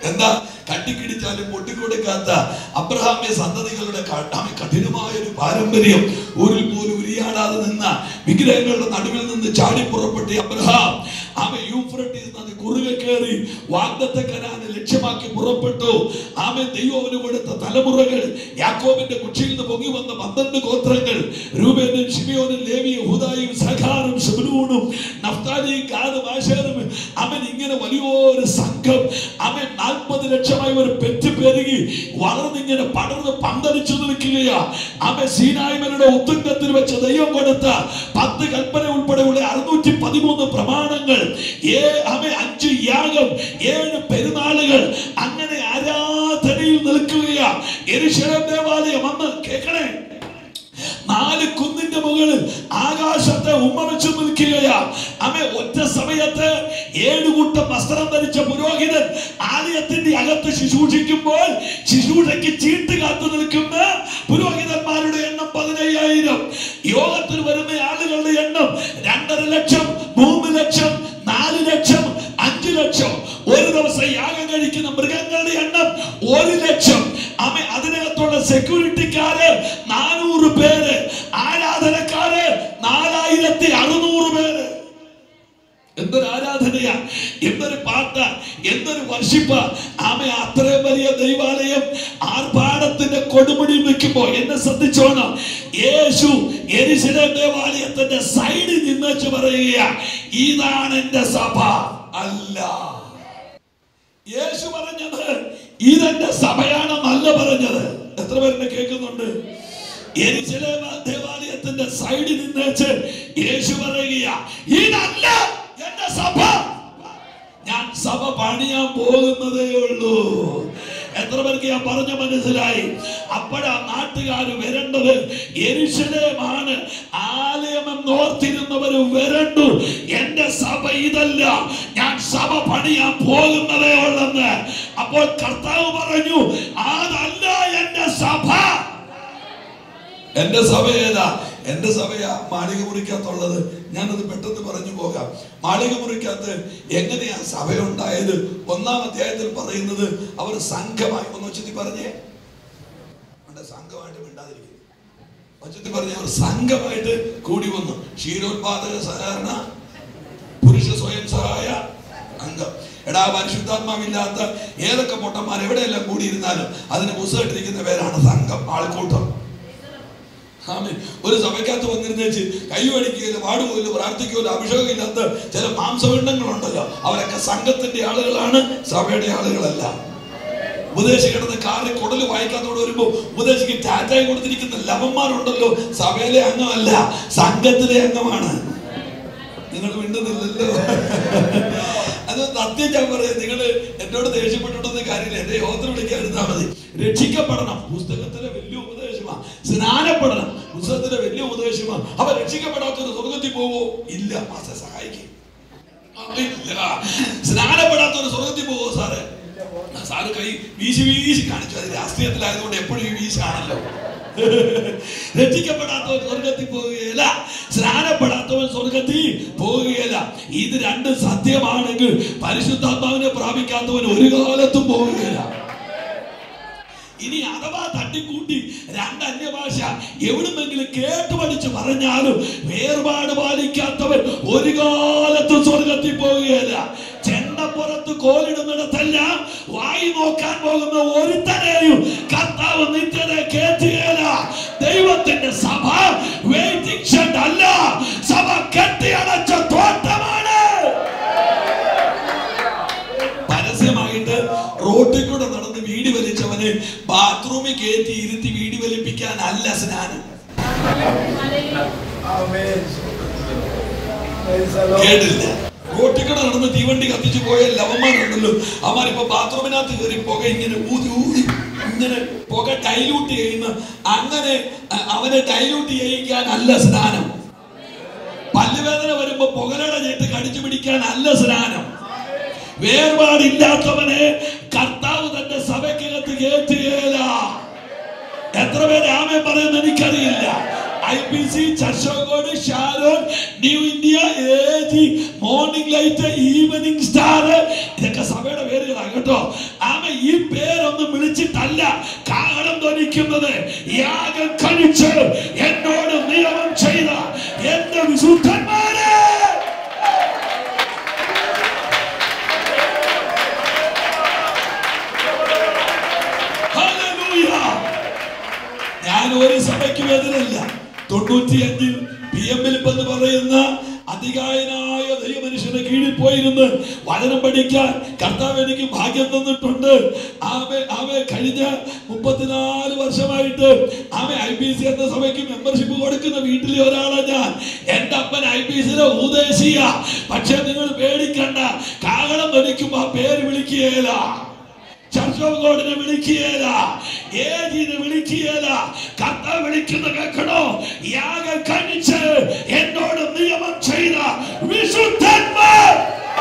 H: എന്താ? കട്ടിക്കിടിച്ചാലും പൊട്ടിക്കൊടുക്കാത്ത അബ്രഹാമ്യ സന്തതികളുടെ കഠിനമായ ഒരു പാരമ്പര്യം, ഊരിൽ പോലും ഉരിയാടാതെ നിന്ന വിഗ്രഹങ്ങളുടെ നടുവിൽ നിന്ന് ചാടി പുറപ്പെട്ട അബ്രഹാം യൂഫ്രട്ടീസ് നദി കുറുകെ കയറി വാഗ്ദത്ത കനാനെ ലക്ഷ്യമാക്കി പുറപ്പെട്ടു. ദൈവം കൊടുത്ത തലമുറകൾ, യാക്കോബിന്റെ കുച്ചിയിൽ നിന്ന് പൊങ്ങി വന്ന 12 ഗോത്രങ്ങൾ, രൂബേനും ശിമയോനും ലേവിയും ഹൂദായും സഖാറും ശെബൂലൂനും നഫ്താലിയും ഗാദും ആശേറും ഇങ്ങനെ വലിയൊരു സംഘം 40 ലക്ഷമായി ഒരു പെറ്റുപെരുകി വളർന്നിങ്ങനെ പടർന്ന് പന്തലിച്ചു നിൽക്കുകയാ. സീനായി മലയുടെ ഉത്തുംഗത്തിൽ വെച്ച് ദൈവം കൊടുത്ത 10 കൽപ്പന ഉൾപ്പെടെയുള്ള 613 പ്രമാണങ്ങൾ, 5 യാഗം, 7 പെരുന്നാളുകൾ, അങ്ങനെ ആരാധനയിൽ നിൽക്കുകയാ. യെരൂശലേം ദേവാലയം അന്ന് കേൾക്കണേ, 4 കുന്നിന്റെ മുകളിൽ ആകാശത്തെ ഉമ്മവെച്ചു നിൽക്കുകയാ. ഒറ്റ സമയത്ത് 7 കൂട്ടം വസ്ത്രം ധരിച്ച പുരോഹിതൻ ആലയത്തിന്റെ അകത്ത് ശുശ്രൂഷിക്കുമ്പോൾ ശുശ്രൂഷയ്ക്ക് ചീട്ട് കാത്തു നിൽക്കുന്ന പുരോഹിതന്മാരുടെ എണ്ണം 15,000. യോഗത്തിൽ വരുന്ന ആളുകളുടെ എണ്ണം 2.5 ലക്ഷം, 3 ലക്ഷം, 4 ലക്ഷം, 5 ലക്ഷം. ഒരു ദിവസം യാഗം കഴിക്കുന്ന മൃഗങ്ങളുടെ എണ്ണം 1 ലക്ഷം. അതിനകത്തുള്ള സെക്യൂരിറ്റിക്കാര് 400 പേര്, ആരാധനക്കാര് 4600 പേര്. എന്തൊരു ആരാധനയാ, എന്തൊരു പാട്ട്, എന്തൊരു വർഷിപ്പ്. അത്രയും വലിയ ദൈവാലയം ആർഭാടത്തിന്റെ കൊടുമുടി നിൽക്കുമ്പോ എന്നെ ശ്രദ്ധിച്ചോണം, യേശു യെരൂശലേം ദേവാലയത്തിന്റെ സൈഡിൽ നിന്ന് പറയുക, ഇതാണ് എന്റെ സഭ. അല്ല, യേശു പറഞ്ഞത് ഇതെന്റെ സഭയാണെന്നല്ല പറഞ്ഞത്. എത്ര പേരെന്നെ കേൾക്കുന്നുണ്ട്? യെരൂശലേം ദേവാലയത്തിന്റെ സൈഡിൽ നിന്ന് യേശു പറയുക, ഇതല്ല എന്റെ സഭ, ഞാൻ സഭ പണിയാൻ പോകുന്നതേ ഉള്ളൂ. എത്ര പേർക്ക് ഞാൻ പറഞ്ഞ മനസ്സിലായി? അപ്പോഴാ നാട്ടുകാര് വരേണ്ടത് യെരൂശലേമാണ്, ആലയമെന്നോർത്തിരുന്നവര് വരണ്ടു. എന്റെ സഭ ഇതല്ല, ഞാൻ സഭ പണിയാൻ പോകുന്നതേ ഉള്ളെന്ന്. അപ്പോൾ കർത്താവ് പറഞ്ഞു, അതല്ല എന്റെ സഭ. എന്റെ സഭ ഏതാ? എന്റെ സഭയാ മാളിക മുറിക്കകത്തുള്ളത്. ഞാനത് പെട്ടെന്ന് പറഞ്ഞു പോകാം. മാളിക മുറിക്കകത്ത് എങ്ങനെയാ സഭയുണ്ടായത്? 1-ാം അധ്യായത്തിൽ പറയുന്നത് അവർ സംഘമായി, ഒന്ന് ഉച്ചത്തി പറഞ്ഞേ, സംഘമായിട്ട് മിണ്ടാതിരിക്കും, ഉച്ചത്തി പറഞ്ഞ അവർ സംഘമായിട്ട് കൂടി വന്നു. ക്ഷീരോത്പാദക സഹകരണ പുരുഷ സ്വയം സഹായ അംഗം. എടാ, പരിശുദ്ധാത്മാവില്ലാത്ത ഏതൊക്കെ പൊട്ടന്മാർ എവിടെയെല്ലാം കൂടിയിരുന്നാലും അതിന് പുസ്തകത്തിരിക്കുന്ന പേരാണ് സംഘം, ആൾക്കൂട്ടം. ഒരു സഭയ്ക്കകത്ത് വന്നിരുന്നേച്ച് കൈ അടിക്കുകയില്ല, പാടുകയില്ല, പ്രാർത്ഥിക്കുകയില്ല, അഭിഷേകം ഇല്ലാത്ത ചില മാംസപിണ്ഡങ്ങളുണ്ടല്ലോ, അവരൊക്കെ സംഘത്തിന്റെ ആളുകളാണ്, സഭയുടെ ആളുകളല്ല. ഉപദേശി കിടന്ന് കാറിൽ കുടല് വായിക്കാത്തോടെ വരുമ്പോ ഉപദേശിക്ക് ടാറ്റായി കൊടുത്തിരിക്കുന്ന ലവന്മാരുണ്ടല്ലോ, സഭയിലെ അംഗമല്ല, സംഘത്തിലെ അംഗമാണ്. നിങ്ങൾ മിണ്ടുന്നില്ലല്ലോ. അത് സത്യം ഞാൻ പറയാം. നിങ്ങള് എന്നോട് ദേഷ്യപ്പെട്ടിട്ടൊന്നും കാര്യമില്ല, എന്റെ യോഗത്തിന് വിളിക്കാതിരുന്നാ മതി. രക്ഷിക്കപ്പെടണം, പുസ്തകത്തിലെ വലിയ ഉപദേശമാണ്. സ്നാനപ്പെടണം, പുസ്തകത്തിലെ വലിയ ഉപദേശമാണ്. അപ്പൊ രക്ഷിക്കപ്പെടാത്തൊരു സ്വർഗത്തിൽ പോവോ? ഇല്ല. മാസ്റ്റർ സഹായിക്കും. സ്നാനപ്പെടാത്തൊരു സ്വർഗത്തിൽ പോവോ സാറേ? സാറ് കൈ വീശി വീശി കാണിച്ചു. അത് രാഷ്ട്രീയത്തിലായതുകൊണ്ട് എപ്പോഴും ഈ വീശാണല്ലോ. രക്ഷിക്കപ്പെടാത്തവൻ സ്വർഗത്തിൽ പോവുകയില്ല, സ്നാനപ്പെടാത്തവൻ സ്വർഗത്തിൽ പോവുകയില്ല. ഇത് രണ്ടും സത്യമാണെങ്കിൽ പരിശുദ്ധാത്മാവിനെ പ്രാപിക്കാത്തവൻ ഒരു കാലത്തും പോവുകയില്ല. ഇനി അഥവാ തട്ടിക്കൂട്ടി 2 അന്യഭാഷ എവിടുന്നെങ്കിലും കേട്ട് പഠിച്ച് പറഞ്ഞാലും വേർപാട് പാലിക്കാത്തവൻ ഒരു കാലത്തും സ്വർഗത്തിൽ പോവുകയില്ല. ചെണ്ടപ്പുറത്ത് കോലിടുന്നിടത്തെല്ലാം വായി നോക്കാൻ പോകുന്ന ഒരുത്തനെയും കർത്താവ് നിത്യത കേറ്റുകയില്ല. ദൈവത്തിന്റെ സഭ വെയിറ്റിംഗ് ഷെഡ് അല്ല, സഭ കെട്ടിയടച്ച തോട്ടമാണ്. പരസ്യമായിട്ട് റോട്ടിൽ കൂടെ നടന്ന് വീടി വലിച്ചവന് ബാത്റൂമിൽ കയറ്റി ഇരുത്തി വീടി വലിപ്പിക്കാനല്ല സ്നാനം. കേട്ടില്ല? റോട്ടിൽ കൂടെ നടന്ന് തീവണ്ടി കത്തിച്ചു പോയ ലവന്മാരുണ്ടല്ലോ, അവന്മാരിപ്പോ ബാത്റൂമിനകത്ത് കയറി പുക ഇങ്ങനെ ഊതി ഊതി ഇങ്ങനെ പുക ഡൈല്യൂട്ട് ചെയ്യുന്ന, അങ്ങനെ അവനെ ഡൈല്യൂട്ട് ചെയ്യിക്കാനല്ല സ്നാനം. പല്ലുവേദന വരുമ്പോ പുകലട ചേട്ട് കടിച്ചു പിടിക്കാനല്ല സ്നാനം. വേർപാടില്ലാത്തവനെ കർത്താവ് തന്റെ സഭയ്ക്കകത്ത് കയറ്റുകയില്ല. എത്ര പേര് ആമേൻ പറയുന്ന എനിക്കറിയില്ല. IPC, church of god, Sharon, new India, AG, morning light, evening star, ഇതൊക്കെ സഭയുടെ പേരുകളാണ് കേട്ടോ. ഈ പേരൊന്നും വിളിച്ചിട്ടല്ല കാഹളം ധ്വനിക്കുന്നത്. യാഗം കഴിച്ച് എന്നോട് നിയമം ചെയ്ത എന്റെ വിശുദ്ധന്മാരെ, ഞാൻ ഒരു സഭയ്ക്കും എതിരല്ല. 95 PM എന്ന് പറയുന്ന അതികായനായ ദൈവമനുഷ്യന്റെ കീഴിൽ പോയിരുന്ന് വചനം പഠിക്കാൻ കർത്താവ് എനിക്ക് ഭാഗ്യം തന്നിട്ടുണ്ട്. കഴിഞ്ഞ 34 വർഷമായിട്ട് IPC എന്ന സഭയ്ക്ക് മെമ്പർഷിപ്പ് കൊടുക്കുന്ന വീട്ടിലെ ഒരാളാണ് ഞാൻ. എന്റെ അപ്പൻ IPCയിലെ ഉപദേശിയ. പക്ഷെ നിങ്ങൾ പേടിക്കണ്ട, കാഹളം ധ്വനിക്കുമ്പോ ആ പേര് വിളിക്കുകയില്ല, ചർച്ച് ഓഫ് ഗോഡിനെ വിളിക്കുകയില്ല, ഏജിനെ വിളിക്കുകയില്ല. കർത്താവ് വിളിക്കുന്ന കേൾക്കണോ? യാഗം കഴിച്ച് എന്നോട് നിയമം ചെയ്ത വിശുദ്ധന്മാർ.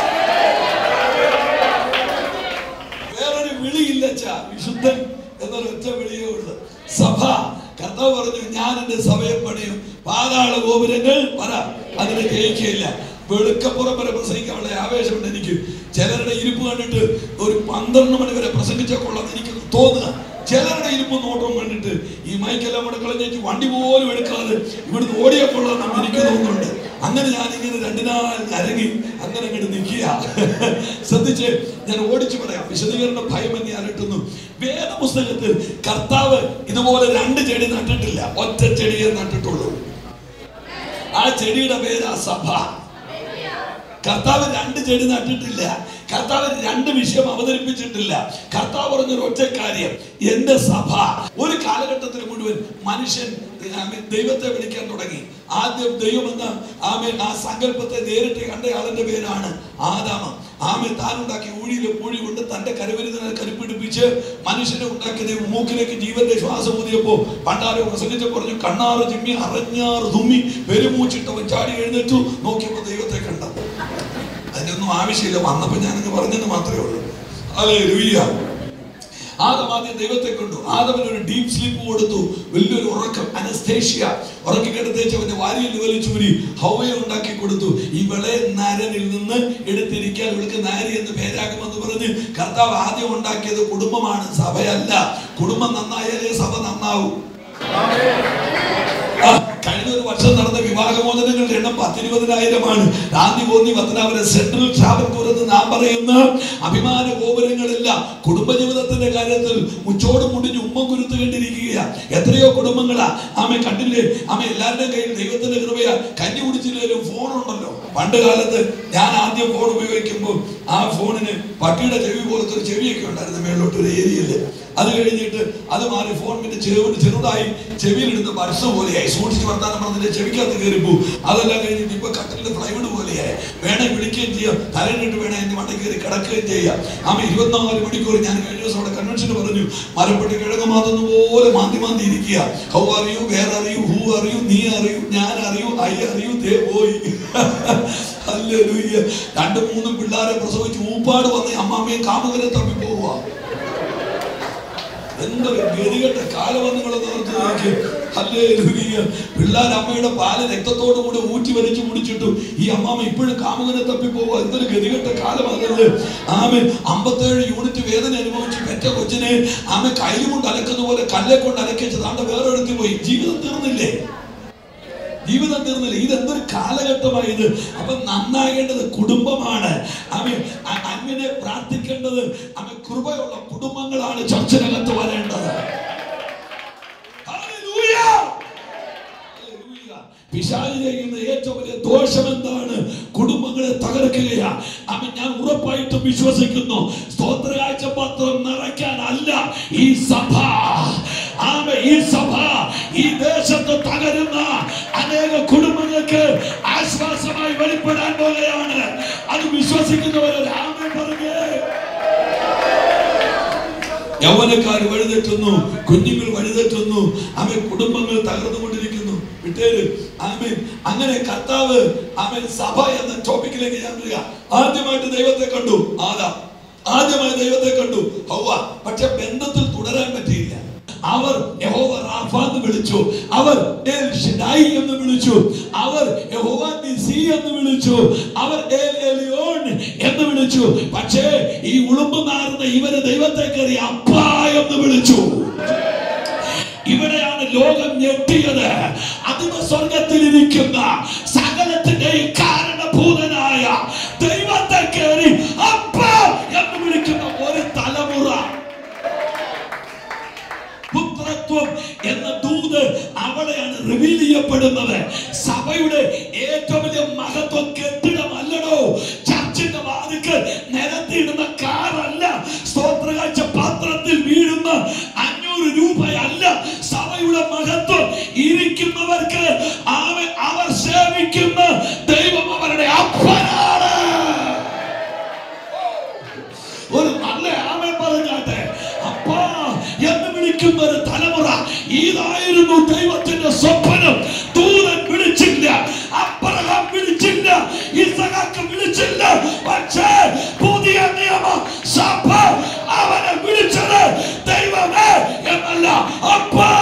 H: വേറൊരു വിളിയില്ല, വിശുദ്ധൻ എന്നൊരൊറ്റ വിളിയേ ഉള്ളു. സഭ, കർത്താവ് പറഞ്ഞു ഞാൻ എന്റെ സഭയെ പണിയും, പാതാള ഗോപുരങ്ങൾ അതിനെ ജയിക്കുകയില്ല. വെളുക്കപ്പുറം വരെ പ്രസംഗിക്കാനുള്ള ആവേശമുണ്ട് എനിക്ക്. ചിലരുടെ ഇരിപ്പ് കണ്ടിട്ട് ഒരു 12 മണി വരെ പ്രസംഗിച്ചാൽ കൊള്ളാന്ന് എനിക്ക് തോന്നുക. ചിലരുടെ ഇരിപ്പ് നോട്ടവും കണ്ടിട്ട് ഈ മൈക്കെല്ലാം കൂടെ കളഞ്ഞേച്ച് വണ്ടി പോലും എടുക്കാതെ ഇവിടുന്ന് ഓടിയാൽ കൊള്ളാമെന്ന് എനിക്ക് തോന്നുന്നുണ്ട്. അങ്ങനെ ഞാനിങ്ങനെ 2 നാൾ അരങ്ങി അങ്ങനെ അങ്ങോട്ട് നിൽക്കുക. ശ്രദ്ധിച്ച് ഞാൻ ഓടിച്ചു പറയാം, വിശദീകരണ ഭയം എന്നെ അലട്ടുന്നു. വേദപുസ്തകത്തിൽ കർത്താവ് ഇതുപോലെ 2 ചെടി നട്ടിട്ടില്ല, ഒറ്റ ചെടിയെ നട്ടിട്ടുള്ളൂ. ആ ചെടിയുടെ പേരാ സഭ. കർത്താവ് 2 ചെടി നട്ടിട്ടില്ല. കർത്താവ് 2 വിഷയം അവതരിപ്പിച്ചിട്ടില്ല. കർത്താവ് പറഞ്ഞൊരു ഒറ്റ കാര്യം, എന്റെ സഭ. ഒരു കാലഘട്ടത്തിൽ മുഴുവൻ മനുഷ്യൻ ദൈവത്തെ വിളിക്കാൻ തുടങ്ങി. ആദ്യം ദൈവമെന്ന ആ സങ്കല്പത്തെ നേരിട്ട് കണ്ടയാളിന്റെ പേരാണ് ആദാം. താനുണ്ടാക്കി ഊഴിയിലെ പൂഴി കൊണ്ട് തന്റെ കരവരുതിനെ കരുപ്പിടിപ്പിച്ച് മനുഷ്യനെ ഉണ്ടാക്കിയ മൂക്കിലേക്ക് ജീവന്റെ ശ്വാസം ഊതിയപ്പോ പണ്ടാരോ പ്രസംഗിച്ച് പറഞ്ഞു, കണ്ണാറ് ചിമ്മി അറിഞ്ഞാറ് തുമ്മി പെരുമൂച്ചിട്ടവൻ ചാടി എഴുന്നേറ്റു. നോക്കിയപ്പോ ദൈവത്തെ കണ്ട. അതിനൊന്നും ആവശ്യമില്ല, വന്നപ്പോ ഞാനങ്ങ് പറഞ്ഞെന്ന് മാത്രമേ ഉള്ളൂ. ഹല്ലേലൂയ. ആദം ആദ്യം ദൈവത്തെ കണ്ടു. ആദമിന് ഒരു ഡീപ് സ്ലീപ്പ് കൊടുത്തു, വലിയൊരു ഉറക്കം, അനസ്തേഷ്യ. ഉറക്കി കിടത്തേച്ച് അവന്റെ വാരിയിൽ വലിച്ചൂരി ഹവ്വയെ ഉണ്ടാക്കി കൊടുത്തു. ഇവളെ നരനിൽ നിന്ന് എടുത്തിരിക്കാൻ ഇവൾക്ക് നാരി എന്ന് പേരാകുമെന്ന് പറഞ്ഞ് കർത്താവ് ആദ്യം ഉണ്ടാക്കിയത് കുടുംബമാണ്, സഭയല്ല. കുടുംബം നന്നായാലേ സഭ നന്നാവും. കഴിഞ്ഞ ഒരു വർഷം നടന്ന വിവാഹമോചനങ്ങളുടെ എണ്ണം 10,000-20,000 ഗാന്ധി കോന്നി പത്തനാപുരം സെൻട്രൽ ട്രാവൻകൂർ എന്ന് നാം പറയുന്ന അഭിമാന ഗോപുരങ്ങളില്ല. കുടുംബജീവിതത്തിന്റെ കാര്യത്തിൽ മുച്ചോട് മുടിഞ്ഞ് ഉമ്മ കുരുത്ത് കണ്ടിരിക്കുകയാണ്. എത്രയോ കുടുംബങ്ങളാ കണ്ടില്ലേ? എല്ലാവരുടെയും കയ്യിൽ ദൈവത്തിന്റെ കൃപയാ. കഞ്ഞി കുടിച്ചില്ലേലും ഫോണുണ്ടല്ലോ. പണ്ട് കാലത്ത് ഞാൻ ആദ്യം ഫോൺ ഉപയോഗിക്കുമ്പോൾ ആ ഫോണിന് പട്ടിയുടെ ചെവി പോലത്തെ ഒരു ചെവിയൊക്കെ ഉണ്ടായിരുന്നു മേളിലോട്ട് ഒരു ഏരിയയില്. അത് കഴിഞ്ഞിട്ട് അത് മാറി ഫോൺ പിന്നെ ചെറുതായി ചെവിയിലിടുന്ന ബഡ്സ് പോലെയായി. സൂക്ഷിച്ച് വർത്താനം പറഞ്ഞിട്ട് ചെവിക്കകത്ത് കയറിപ്പോ. അതെല്ലാം കഴിഞ്ഞിട്ട് ഇപ്പൊ കട്ടിലിന്റെ പ്ലൈവുഡ് പോലെയായി. വേണേ വിളിക്കുകയും ചെയ്യാം, തലയിലിട്ട് വേണേ എന്റെ മണ്ട കയറി കിടക്കുകയും ചെയ്യാം. 24 മണിക്കൂർ. ഞാൻ കഴിഞ്ഞ ദിവസം അവിടെ കൺവെൻഷന് പറഞ്ഞു, മരപ്പെട്ടി കിഴങ്ങ് മാതുന്ന പോലെ മാന്തി ഇരിക്കുക. ഹൗ അറിയൂ, വേറെ അറിയൂ, ഹൂ അറിയൂ, നീ അറിയൂ, ഞാൻ അറിയൂ, ഐ അറിയൂ, ദേ പോയി. ഹല്ലേലൂയ. 2-3 പിള്ളേരെ പ്രസവിച്ച് ഊപ്പാട് വന്ന് അമ്മാമ്മയും കാമുകരെ തപ്പി പോവുക. എന്തൊരു ഗതികെട്ട കാലവന്നുകളെന്ന് ഓർത്ത് നോക്കി. ഹല്ലേലൂയ. പിള്ളേർ അമ്മയുടെ പാല് രക്തത്തോടു കൂടെ ഊറ്റി വലിച്ചു കുടിച്ചിട്ടും ഈ അമ്മാമ്മ ഇപ്പോഴും കാമുകനെ തപ്പി പോവുക. എന്തൊരു ഗതികെട്ട കാലമാണല്ലേ. 57 യൂണിറ്റ് വേദന അനുഭവിച്ച് പെറ്റ കൊച്ചിനെ കയ്യിൽ കൊണ്ട് അലക്കുന്ന പോലെ കല്ലെ കൊണ്ട് അലക്കിച്ച് താണ്ട വേറെ എടുത്തു പോയി. ജീവിതം തീർന്നില്ലേ? ഇതെന്തൊരു കാലഘട്ടമായത്. അപ്പൊ നന്നാകേണ്ടത് കുടുംബമാണ്. അങ്ങനെ പ്രാർത്ഥിക്കേണ്ടത് കൃപയുള്ള കുടുംബങ്ങളാണ് ചർച്ചിനകത്ത് വരേണ്ടത്. പിശാച് ചെയ്യുന്ന ഏറ്റവും വലിയ ദോഷം എന്താണ്? കുടുംബങ്ങളെ തകർക്കുകയാ. ഞാൻ ഉറപ്പായിട്ടും വിശ്വസിക്കുന്നു, സ്തോത്രകാഴ്ച പത്രം നിറയ്ക്കാനല്ല ഈ സഭ. ഈ സഭ ഈ ദേശത്ത് തകരുന്ന അനേക കുടുംബങ്ങൾക്ക് ആശ്വാസമായി വെളിപ്പെടാൻ പോലെയാണ്. അത് വിശ്വസിക്കുന്നവരെ ആമേൻ പറഞ്ഞേ. യൗവനക്കാർ വഴിതെറ്റുന്നു, കുഞ്ഞുങ്ങൾ വഴിതെറ്റുന്നു, കുടുംബങ്ങൾ തകർന്നുകൊണ്ടിരിക്കുന്നു. വിട്ടേര്. അങ്ങനെ കർത്താവ് സഭ എന്ന ടോപ്പിക്കിലേക്ക് ഞാൻ വരിക. ആദ്യമായിട്ട് ദൈവത്തെ കണ്ടു ആദാം, ആദ്യമായി ദൈവത്തെ കണ്ടു ഹവ്വ. പക്ഷെ ബന്ധത്തിൽ തുടരാൻ പറ്റിയില്ല. അവർ യഹോവ റാഫ എന്ന് വിളിച്ചു, അവർ എൽ ഷഡായി എന്ന് വിളിച്ചു, അവർ യഹോവ നിസി എന്ന് വിളിച്ചു, അവർ എൽ എലിയോൺ എന്ന് വിളിച്ചു. പക്ഷേ ഈ ഉളുമ്പ് നാറുന്ന ഇവര് ദൈവത്തെ കയറി അപ്പ എന്ന് വിളിച്ചു. ഇവിടെയാണ് ലോകം ഞെട്ടിയത്. അതിമ സ്വർഗത്തിലിരിക്കുന്ന സകലത്തിന്റെയും കാരണഭൂതനായ ദൈവത്തെ കയറി അപ്പ എന്ന് വിളിക്കുന്ന ഒരു തലമുറ. പുത്രത്വം എന്ന ദൂത് അവിടെയാണ് റിവീൽ ചെയ്യപ്പെടുന്നത്. സഭയുടെ ഏറ്റവും വലിയ മഹത്വം കെട്ടിടമല്ലടോ, ചർച്ചിന്റെ വാതിക്ക് നിരത്തിയിടുന്ന കാറല്ല, സ്തോത്രകാഴ്ച പാത്രത്തിൽ വീഴുന്ന 500 രൂപയല്ല. സഭയുടെ മഹത്വം ഇരിക്കുന്നവർക്ക് അവർ സേവിക്കുന്ന ദൈവം അവരുടെ അപ്പനാണ്. ഒരു നല്ല ആമേൻ പറഞ്ഞാട്ടെ. അപ്പാ എന്ന് വിളിക്കുന്ന ഒരു തലമുറ. ഇതായിരുന്നു ദൈവത്തിന്റെ സ്വപ്നം. ദൂതൻ വിളിച്ചില്ല, അബ്രഹാം വിളിച്ചില്ല, ഇസഹാക്ക് വിളിച്ചില്ല. പക്ഷേ പുതിയ നിയമ സഭ അവനെ വിളിച്ചത് ദൈവമേ എന്നല്ല, അപ്പാ.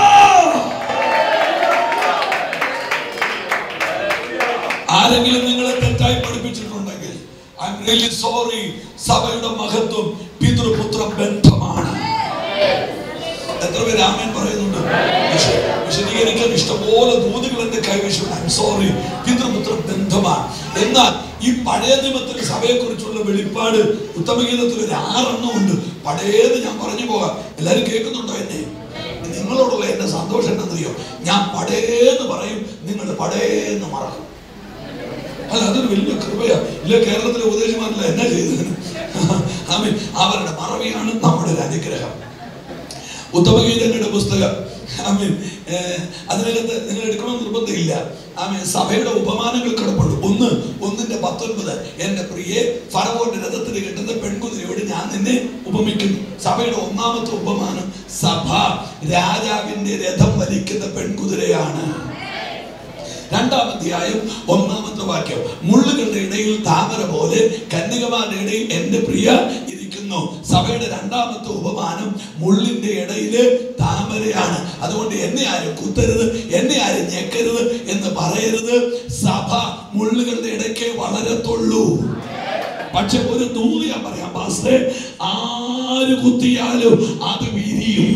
H: ആരെങ്കിലും നിങ്ങളെ തെറ്റായി പഠിപ്പിച്ചിട്ടുണ്ടെങ്കിൽ ഐ ആം റിയലി സോറി. സഭയുടെ മഹത്വം പിതൃപുത്ര ബന്ധമാണ്. എത്ര പേര് ആമേൻ പറയുന്നുണ്ട്? വിശദീകരിക്കാൻ ഇഷ്ടംപോലെ ദൂതുകൾ എന്റെ കൈവശം. I am sorry. പിതൃപുത്ര ബന്ധമാണ്. എന്നാൽ ഈ പഴയ നിയമത്തിൽ സഭയെ കുറിച്ചുള്ള വെളിപ്പാട് ഉത്തമഗീതത്തിൽ ഒരു 6 ഉണ്ട്. പഴയത് ഞാൻ പറഞ്ഞു പോകാം. എല്ലാരും കേൾക്കുന്നുണ്ടോ എന്നെ? നിങ്ങളോടുള്ള എന്റെ സന്തോഷം എന്തെന്നറിയോ? ഞാൻ പഴയെന്ന് പറയും, നിങ്ങൾ പഴയെന്ന് മറക്കും. അല്ല, അതൊരു വലിയ കൃപയാ. ഇല്ല, കേരളത്തിലെ ഉപദേശമാരല്ല എന്നാ ചെയ്തതിന്. ആമേൻ. അവരുടെ മറവിയാണ് നമ്മുടെ ഒരു അനുഗ്രഹം. ഉത്തമഗീതങ്ങളുടെ പുസ്തകം, ആമേൻ, അതിനകത്ത് നിങ്ങൾ എടുക്കണമെന്ന് നിർബന്ധമില്ല. ആമേൻ. സഭയുടെ ഉപമാനങ്ങൾ കിടപ്പുണ്ട്. 1:19 എന്റെ പ്രിയെ, ഫറവോന്റെ രഥത്തിന് കിട്ടുന്ന പെൺകുതിരയോട് ഞാൻ നിന്നെ ഉപമിക്കുന്നു. സഭയുടെ ഒന്നാമത്തെ ഉപമാനം സഭ രാജാവിന്റെ രഥം വലിക്കുന്ന പെൺകുതിരയാണ്. 2-ാം അധ്യായം 1-ാമത്തെ വാക്യം, മുള്ളുകളുടെ ഇടയിൽ താമര പോലെ കന്യകമാരുടെ ഇടയിൽ എന്റെ പ്രിയ ഇരിക്കുന്നു. സഭയുടെ 2-ാമത്തെ ഉപമാനം മുള്ളിന്റെ ഇടയില് താമരയാണ്. അതുകൊണ്ട് എന്നെ ആരും കുത്തരുത്, എന്നെ ആരും ഞെക്കരുത് എന്ന് പറയരുത്. സഭ മുള്ളുകളുടെ ഇടയ്ക്കേ വളരത്തുള്ളൂ. പക്ഷെ ഒരു ദൂത് ഞാൻ പറയാം പാസ്റ്റേ, ആര് കുത്തിയാലും അത് വിരിയും.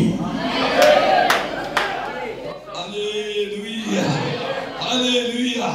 H: ഹല്ലേലൂയ.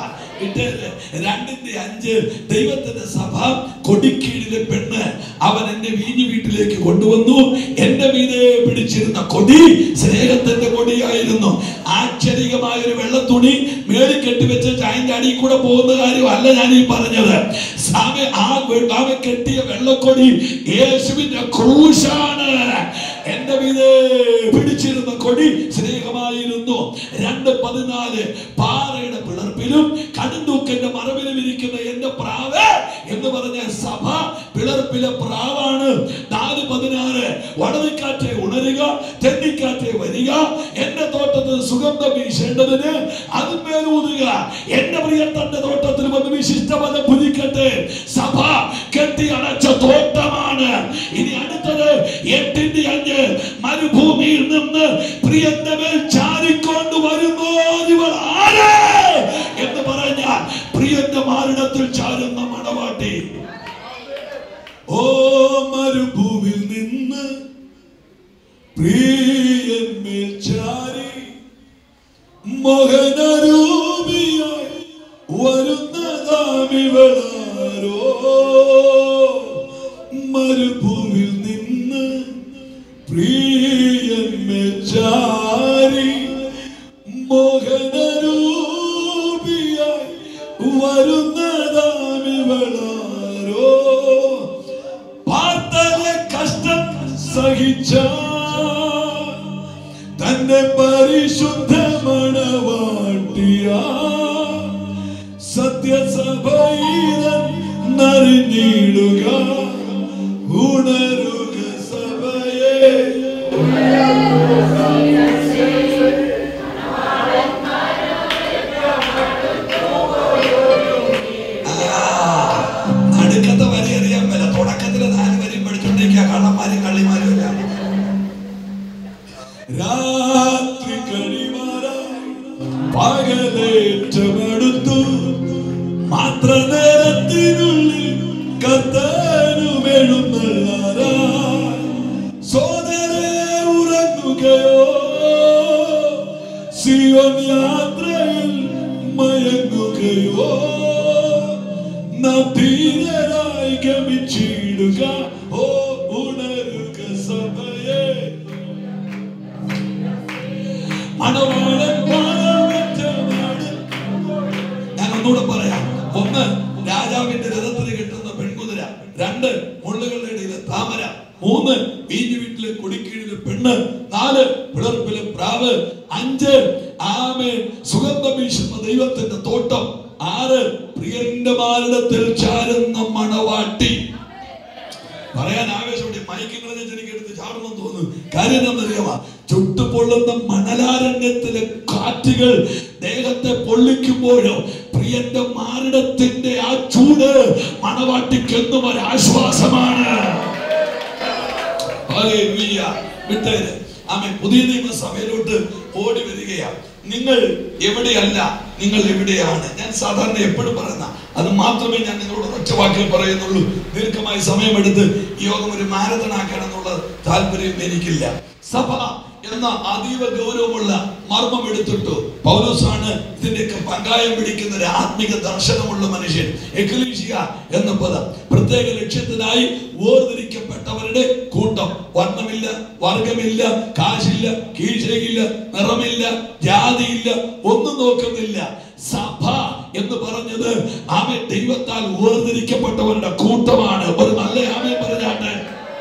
H: 2:5 ദൈവത്തിന്റെ സഭ കൊടിക്കീഴിലെ പെണ്ണ് അവൻ എന്നെ വീഞ്ഞു വീട്ടിലേക്ക് കൊണ്ടുവന്നു. എന്റെ മീതെ പിടിച്ചിരുന്ന കൊടി സ്നേഹത്തിന്റെ കൊടിയായിരുന്നു. ആശ്ചര്യമായ ഒരു വെള്ളത്തുണി മേളിൽ കെട്ടിവെച്ച് അതിന്റെ അടിയിൽ കൂടെ പോകുന്ന കാര്യമല്ല ഞാൻ ഈ പറഞ്ഞത്. ആമെ കെട്ടിയ വെള്ളക്കൊടി യേശുവിന്റെ ക്രൂശാണ്. എന്റെ മീതെ പിടിച്ചിരുന്ന കൊടി സ്നേഹമായിരുന്നു. 2:14 പാറയുടെ പിളർപ്പിലും കടുന്തൂക്കന്റെ മറവിലും ഇരിക്കുന്ന എന്റെ പ്രാവ് എന്ന് പറഞ്ഞ സഭ പിളർപ്പിലെ പ്രാവാണ്. 4:16 വടതിക്കാറ്റെ ഉണരുക, തെന്നിക്കാറ്റെ വരിക, എന്റെ തോട്ടത്തിൽ സുഗന്ധം വീശേണ്ടതിന് അതിന്മേലൂതുക. എന്റെ പ്രിയ തന്റെ തോട്ടത്തിൽ വന്ന് വിശിഷ്ടപദം ഭുജിക്കട്ടെ. സഭ കെട്ടി അടച്ച തോട്ടമാണ്. ഇനി അടുത്തത് 8:5 മരുഭൂമിയിൽ നിന്ന് പ്രിയന്റെ മേൽ ചാരിക്കൊണ്ട് വരുന്നു ഇവൾ ആര് എന്ന് പറഞ്ഞാൽ പ്രിയന്റെ മാറിടത്തിൽ ചാരുന്ന മണവാട്ടി. ഓ മരുഭൂമിയിൽ നിന്ന് പ്രിയന്മേൽ ചാരി മോഹനരൂപിയായി വരുന്നതാമിവളാരോ. മരുഭൂമിയിൽ നിന്ന് പ്രിയന്മേൽ ചാരി മോഹനരൂപിയായി വരുന്നതാമിവളാരോ. പാർത്തലെ കഷ്ടം സഹിച്ച തന്റെ പരിശുദ്ധ മണവാട്ടിയ സത്യസഭയിലും നറിഞ്ഞിടുക. ഉണരുക സഭയെ, അടുക്കത്തെ വരി അറിയാൻ മേല. തുടക്കത്തില് 4 വരിയും പഠിച്ചോണ്ടിരിക്കുക കള്ളന്മാരും കള്ളിമാരും എല്ലാം. രാത്രി കഴിമാറായി പകലേറ്റമെടുത്തു, മാത്ര നേരത്തിനുള്ളിൽ കർത്താനും എഴുന്നള്ളാരായി സിയോൻ യാത്രയിൽ മയങ്ങുകയോ, നാം ധീരരായി ഗമിച്ചിടുക. ഓ ഉണരുക സഭയെ, മണവാളൻ പാറവെച്ചമാണ്. ഞാൻ ഒന്നുകൂടെ പറയാം. ഒന്ന്, രാജാവിന്റെ രഥത്തിന് കിട്ടുന്ന പെൺകുതിര. രണ്ട്, മുള്ളുകളുടെ ഇടയിലെ താമര. മൂന്ന്, വീഞ്ഞു വീട്ടിലെ കൊടിക്കീഴിലെ പെണ്ണ്. നാല്, പിളർപ്പിലെ പ്രാവ്. അഞ്ച്, ആമേൻ, സുഗന്ധം വീശുന്ന ദൈവത്തിന്റെ തോട്ടം. ആറ്, പ്രിയന്റെ മാറിടത്തിൽ ചാരുന്ന മണവാട്ടി. പറയാൻ ആവേശമുണ്ട്. മയക്കിങ്ങളെ എനിക്ക് എടുത്ത് ചാടണമെന്ന് തോന്നുന്നു. കാര്യം എന്താണെന്നറിയാമോ? ചുട്ടുപൊള്ളുന്ന മണലാരണ്യത്തിലെ കാറ്റുകൾ ദേഹത്തെ പൊള്ളിക്കുമ്പോഴോ പ്രിയന്റെ മാറിടത്തിന്റെ ആ ചൂട് മണവാട്ടിക്കെന്നും ഒരു ആശ്വാസമാണ്. വിട്ടേര്. ആമേൻ. പുതിയ നിയമസഭയിലോട്ട് ഓടി വരികയാണ്. നിങ്ങൾ എവിടെയല്ല, നിങ്ങൾ എവിടെയാണ്. ഞാൻ സാധാരണ എപ്പോഴും പറയുന്ന അത് മാത്രമേ ഞാൻ നിങ്ങളോട് ഒറ്റ വാക്കിൽ പറയുന്നുള്ളൂ. ദീർഘമായി സമയമെടുത്ത് യോഗം ഒരു മാരത്തൺ ആക്കണമെന്നുള്ള താല്പര്യം എനിക്കില്ല. സഭ എന്ന അതീവ ഗൗരവമുള്ള മർമ്മം എടുത്തിട്ടു പൗലോസാണ് ഇതിന്റെയൊക്കെ പങ്കായം പിടിക്കുന്ന ഒരു ആത്മിക ദർശനമുള്ള മനുഷ്യൻ. എക്ലീസിയ എന്ന പദം പ്രത്യേക ലക്ഷ്യത്തിനായി വേർതിരിക്കപ്പെട്ടവരുടെ കൂട്ടം. വർണ്ണമില്ല, വർഗമില്ല, കാശില്ല, കീഴ്ചയില്ല, നിറമില്ല, ജാതിയില്ല, ഒന്നും നോക്കുന്നില്ല. സഭ എന്ന് പറഞ്ഞത് ആമേൻ ദൈവത്താൽ വേർതിരിക്കപ്പെട്ടവരുടെ കൂട്ടമാണ്. ഒരു നല്ല ആമേൻ പറഞ്ഞാട്ടെ.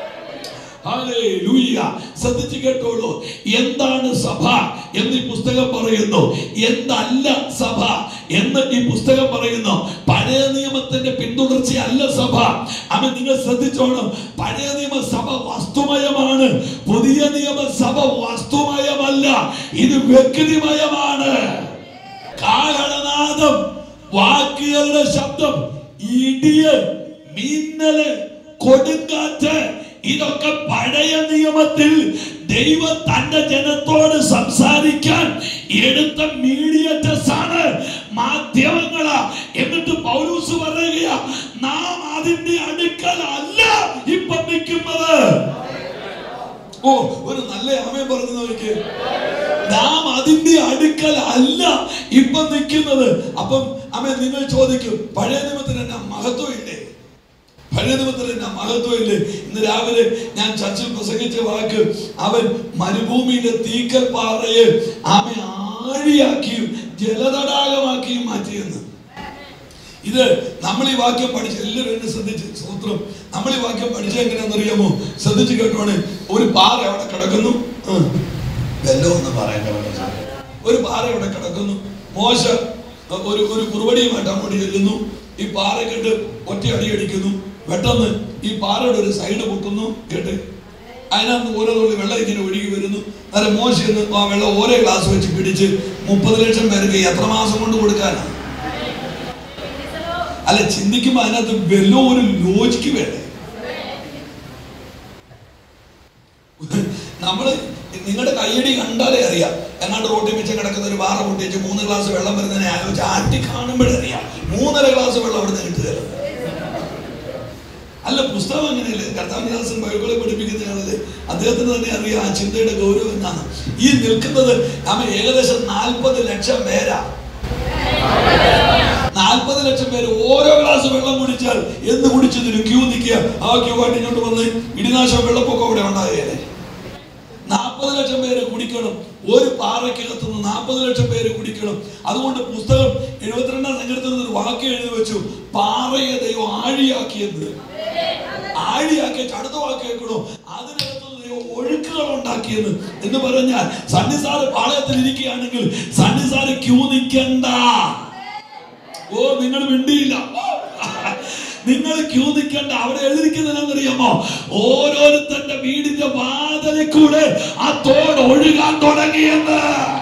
H: ഹല്ലേലൂയ. ശ്രദ്ധിച്ചു കേട്ടോളൂ. എന്താണ് സഭ എന്ന് ഈ പുസ്തകം പറയുന്നു, എന്തല്ല സഭ എന്ന് ഈ പുസ്തകം പറയുന്നു. പഴയ നിയമത്തിന്റെ പിന്തുടർച്ചയല്ല സഭ. അവൻ നിങ്ങൾ ശ്രദ്ധിച്ചോണം. പഴയ നിയമസഭ വസ്തുമയമാണ്, പുതിയ നിയമസഭ വസ്തുമയമല്ല, ഇത് വ്യക്തിമയമാണ്. കാഹളനാദം, വാക്കുകളുടെ ശബ്ദം, ഇടിയ്, മിന്നല്, കൊടുങ്കാറ്റ്, ഇതൊക്കെ പഴയ നിയമത്തിൽ ദൈവം തന്റെ ജനത്തോട് സംസാരിക്കാൻ എടുത്ത മീഡിയേറ്റേഴ്സ് ആണ്, മാധ്യമങ്ങളാ. എന്നിട്ട് പൗലോസ് പറയുക, നാം അതിന്റെ അടുക്കൽ അല്ല ഇപ്പൊ നിൽക്കുന്നത്. ഓ, ഒരു നല്ല ആമേൻ പറഞ്ഞു നോക്കിയേ. നാം അതിന്റെ അടുക്കൽ അല്ല ഇപ്പൊ നിൽക്കുന്നത്. അപ്പം ആമേൻ, നിങ്ങൾ ചോദിക്കും, പഴയ നിയമത്തിന് എന്നാ മഹത്വം ഇല്ലേ? പഴയ നിയമത്തിൽ എന്നാ മഹത്വം ഇല്ലേ? ഇന്ന് രാവിലെ ഞാൻ ചർച്ചിൽ പ്രസംഗിച്ച വാക്ക്, അവൻ മരുഭൂമിയിലെ തീക്കൽ പാറയെ ആമെ ആഴിയാക്കിയും ജലതടാകമാക്കിയും മാറ്റിയെന്ന്. ഇത് നമ്മൾ ഈ വാക്യം പഠിച്ച് എല്ലാവരും എന്നെ ശ്രദ്ധിച്ച് സ്തോത്രം. നമ്മൾ ഈ വാക്യം പഠിച്ചത് എങ്ങനെയാണെന്നറിയാമോ? ശ്രദ്ധിച്ച് കേട്ടോണ്. ഒരു പാറ അവിടെ കിടക്കുന്നു, വെല്ലമെന്ന് പറയാൻ ഒരു പാറ അവിടെ കിടക്കുന്നു. മോശ ഒരു കുറുവടിയുമായിട്ട് അങ്ങോട്ട് ചെല്ലുന്നു. ഈ പാറ കേട്ട് ഒറ്റ അടി അടിക്കുന്നു. പെട്ടെന്ന് ഈ പാറയുടെ ഒരു സൈഡ് പൊട്ടുന്നു. കേട്ട് അതിനകത്ത് ഓരോ തുള്ളി വെള്ളം ഇങ്ങനെ ഒഴുകി വരുന്നു. അന്നേരം മോശം ആ വെള്ളം ഓരോ ഗ്ലാസ് വെച്ച് പിടിച്ച് 30 ലക്ഷം പേർക്ക് എത്ര മാസം കൊണ്ട് കൊടുക്കാനാണ്? അല്ല, ചിന്തിക്കുമ്പോ അതിനകത്ത് വല്ലോ ഒരു ലോജിക്ക് വേണ്ടേ? നമ്മള് നിങ്ങളുടെ കയ്യടി കണ്ടാലേ അറിയാം. എങ്ങാണ്ട് റോട്ടിൽ വെച്ച് കിടക്കുന്ന ഒരു പാറ പൊട്ടിച്ച് 3 ഗ്ലാസ് വെള്ളം വരുന്നതിനെ ആലോചിച്ച് ആട്ടി കാണുമ്പോഴേ അറിയാം 3.5 ഗ്ലാസ് വെള്ളം അവിടെ നിന്ന് കിട്ടുകയല്ലോ. അല്ല, പുസ്തകം അങ്ങനെയല്ലേ? കർത്താവിദാസൻ ബൈബിളെ പഠിപ്പിക്കുന്നയാളല്ലേ, അദ്ദേഹത്തിന് തന്നെ അറിയാം ആ ചിന്തയുടെ ഗൗരവം എന്നാണ്. ഈ നിൽക്കുന്നത് ആമ ഏകദേശം 40 ലക്ഷം പേരാ. 40 ലക്ഷം പേര് ഓരോ ഗ്ലാസ് വെള്ളം കുടിച്ചാൽ എന്ന് കുടിച്ചതിന് ക്യൂ നിൽക്കുക. ആ ക്യൂ ആയിട്ട് ഇങ്ങോട്ട് വന്ന് ഇടിനാശം വെള്ളപ്പൊക്കം അവിടെ ഉണ്ടാകുകയല്ലേ. 40 ലക്ഷം പേര് കുടിക്കണം. ഒരു പാറയ്ക്കകത്തുനിന്ന് 40 ലക്ഷം പേര് കുടിക്കണം. അതുകൊണ്ട് പുസ്തകം 72-ാം സങ്കീർത്തനത്തിൽ ഒരു വാക്യം എഴുതി വെച്ചു, പാറയെ ദൈവം ആഴിയാക്കിയത്. ആഴിയാക്കിയ അടുത്ത വാക്ക് കേൾക്കണോ? അതിനകത്ത് ദൈവം ഒഴുക്കുകൾ ഉണ്ടാക്കിയത് എന്ന് പറഞ്ഞാൽ സന്നിസാറ് പാളയത്തിൽ ഇരിക്കുകയാണെങ്കിൽ സന്നിസാറ് ക്യൂ നിൽക്കണ്ട. ഓ, നിങ്ങൾ മിണ്ടിയില്ല. നിങ്ങൾ ക്യൂ നിൽക്കേണ്ട. അവിടെ എഴുതിയിരിക്കുന്നതെന്നറിയാമോ? ഓരോരുത്തരുടെ വീടിന്റെ വാതിലിൽ കൂടെ ആ തോട് ഒഴുകാൻ തുടങ്ങിയെന്ന്.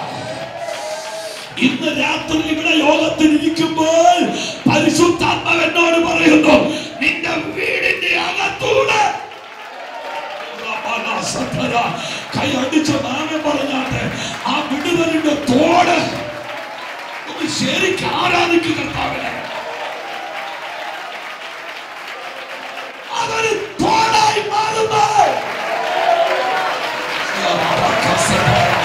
H: ഇന്ന് രാത്രി ഇവിടെ യോഗത്തിൽ ഇരിക്കുമ്പോൾ പരിശുദ്ധാത്മാവ് എന്നോട് പറയുന്നു, നിന്റെ വീടിന്റെ അകത്തൂടെ കൈ അടിച്ച നാമം പറഞ്ഞാട്ടെ ആ വിടുതലിന്റെ തോട് ഒന്ന് ശരിക്കും ആരാധിക്കുക. കർത്താവിനെ അതൊരു തോടായി മാറുന്നു.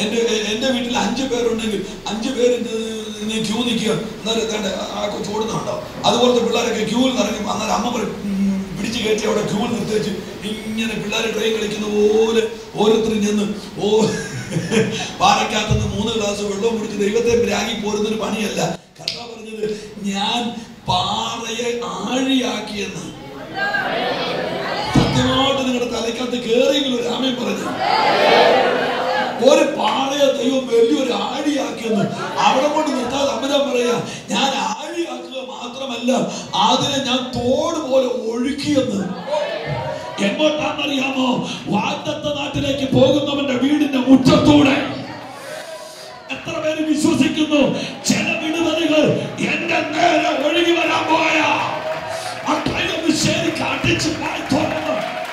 H: എൻ്റെ വീട്ടിൽ 5 പേരുണ്ടെങ്കിൽ 5 പേര് നീ ക്യൂ നിൽക്കുക, എന്നാലും ആ കൊച്ചു ഓടുന്നുണ്ടോ, അതുപോലത്തെ പിള്ളേരൊക്കെ ക്യൂവിൽ നിറങ്ങി. അന്നേരം അമ്മ പിടിച്ച് കയറ്റി അവിടെ ക്യൂവിൽ നിർത്തിവെച്ച് ഇങ്ങനെ പിള്ളേർ ട്രെയിൻ കളിക്കുന്ന പോലെ ഓരോരുത്തരും ചെന്ന് പാറയ്ക്കകത്തുനിന്ന് 3 ഗ്ലാസ് വെള്ളവും കുടിച്ച് ദൈവത്തെ ബ്രാഗി പോരുന്നൊരു പണിയല്ല. കർത്താവ് പറഞ്ഞത് ഞാൻ പാറയെ ആഴിയാക്കിയെന്ന്. സത്യമായിട്ട് നിങ്ങളുടെ തലയ്ക്കകത്ത് കയറിയെങ്കിലും ഒരു ആമേൻ പറഞ്ഞു. ഒരു പാറയെ ദൈവം വലിയൊരു ആഴിയാക്കിയെന്ന്. അവിടെ കൊണ്ട് നിർത്താതെ അമ്മരാൻ പറയാ, ഞാൻ ആഴിയാക്കുക മാത്രമല്ല അതിനെ ഞാൻ തോട് പോലെ ഒഴുക്കിയെന്ന്. എങ്ങോട്ടാണെന്നറിയാമോ? വാഗ്ദത്ത നാട്ടിലേക്ക് പോകുന്നവന്റെ വീടിന്റെ മുറ്റത്തൂടെ. എത്ര പേര് വിശ്വസിക്കുന്നു ചില വിടുതലുകൾ എന്റെ നേരെ ഒഴുകി വരാൻ പോയാ അത്രയൊന്ന് ശരിക്ക് അടിച്ച് മാറ്റുന്നു.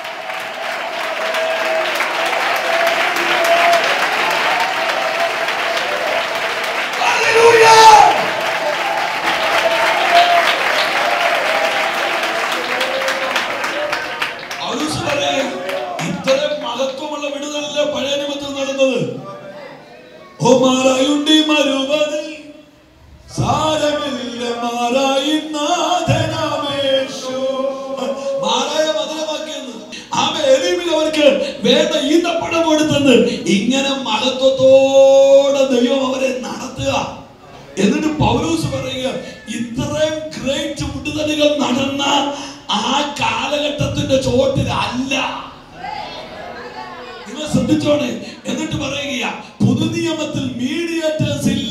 H: ഇത്രയും മഹത്വമുള്ള വിടുതലല്ലേ പഴയ നിയമത്തിൽ നടന്നത്. ഓ മാറായുണ്ടി മരുവതിൽ സാരമില്ല മാറായി നാഥനാമേശു. മാറായ മധുരമാക്കിയെന്ന്. ആ എലീമിൽ അവർക്ക് വേണ്ട ഈന്തപ്പഴം കൊടുത്തെന്ന്. ഇങ്ങനെ മഹത്വത്തോടെ ദൈവം അവരെ നടത്തുക. എന്നിട്ട് പൗലോസ് പറയുക, ഇത്രയും ഗ്രേറ്റ് വിടുതലുകൾ നടന്ന ആ കാലഘട്ടത്തിന്റെ ചോട്ടിലല്ല. നിങ്ങൾ ശ്രദ്ധിച്ചോണേ. എന്നിട്ട് പറയുക, പുതുനിയമത്തിൽ മീഡിയേറ്റേഴ്സ് ഇല്ല.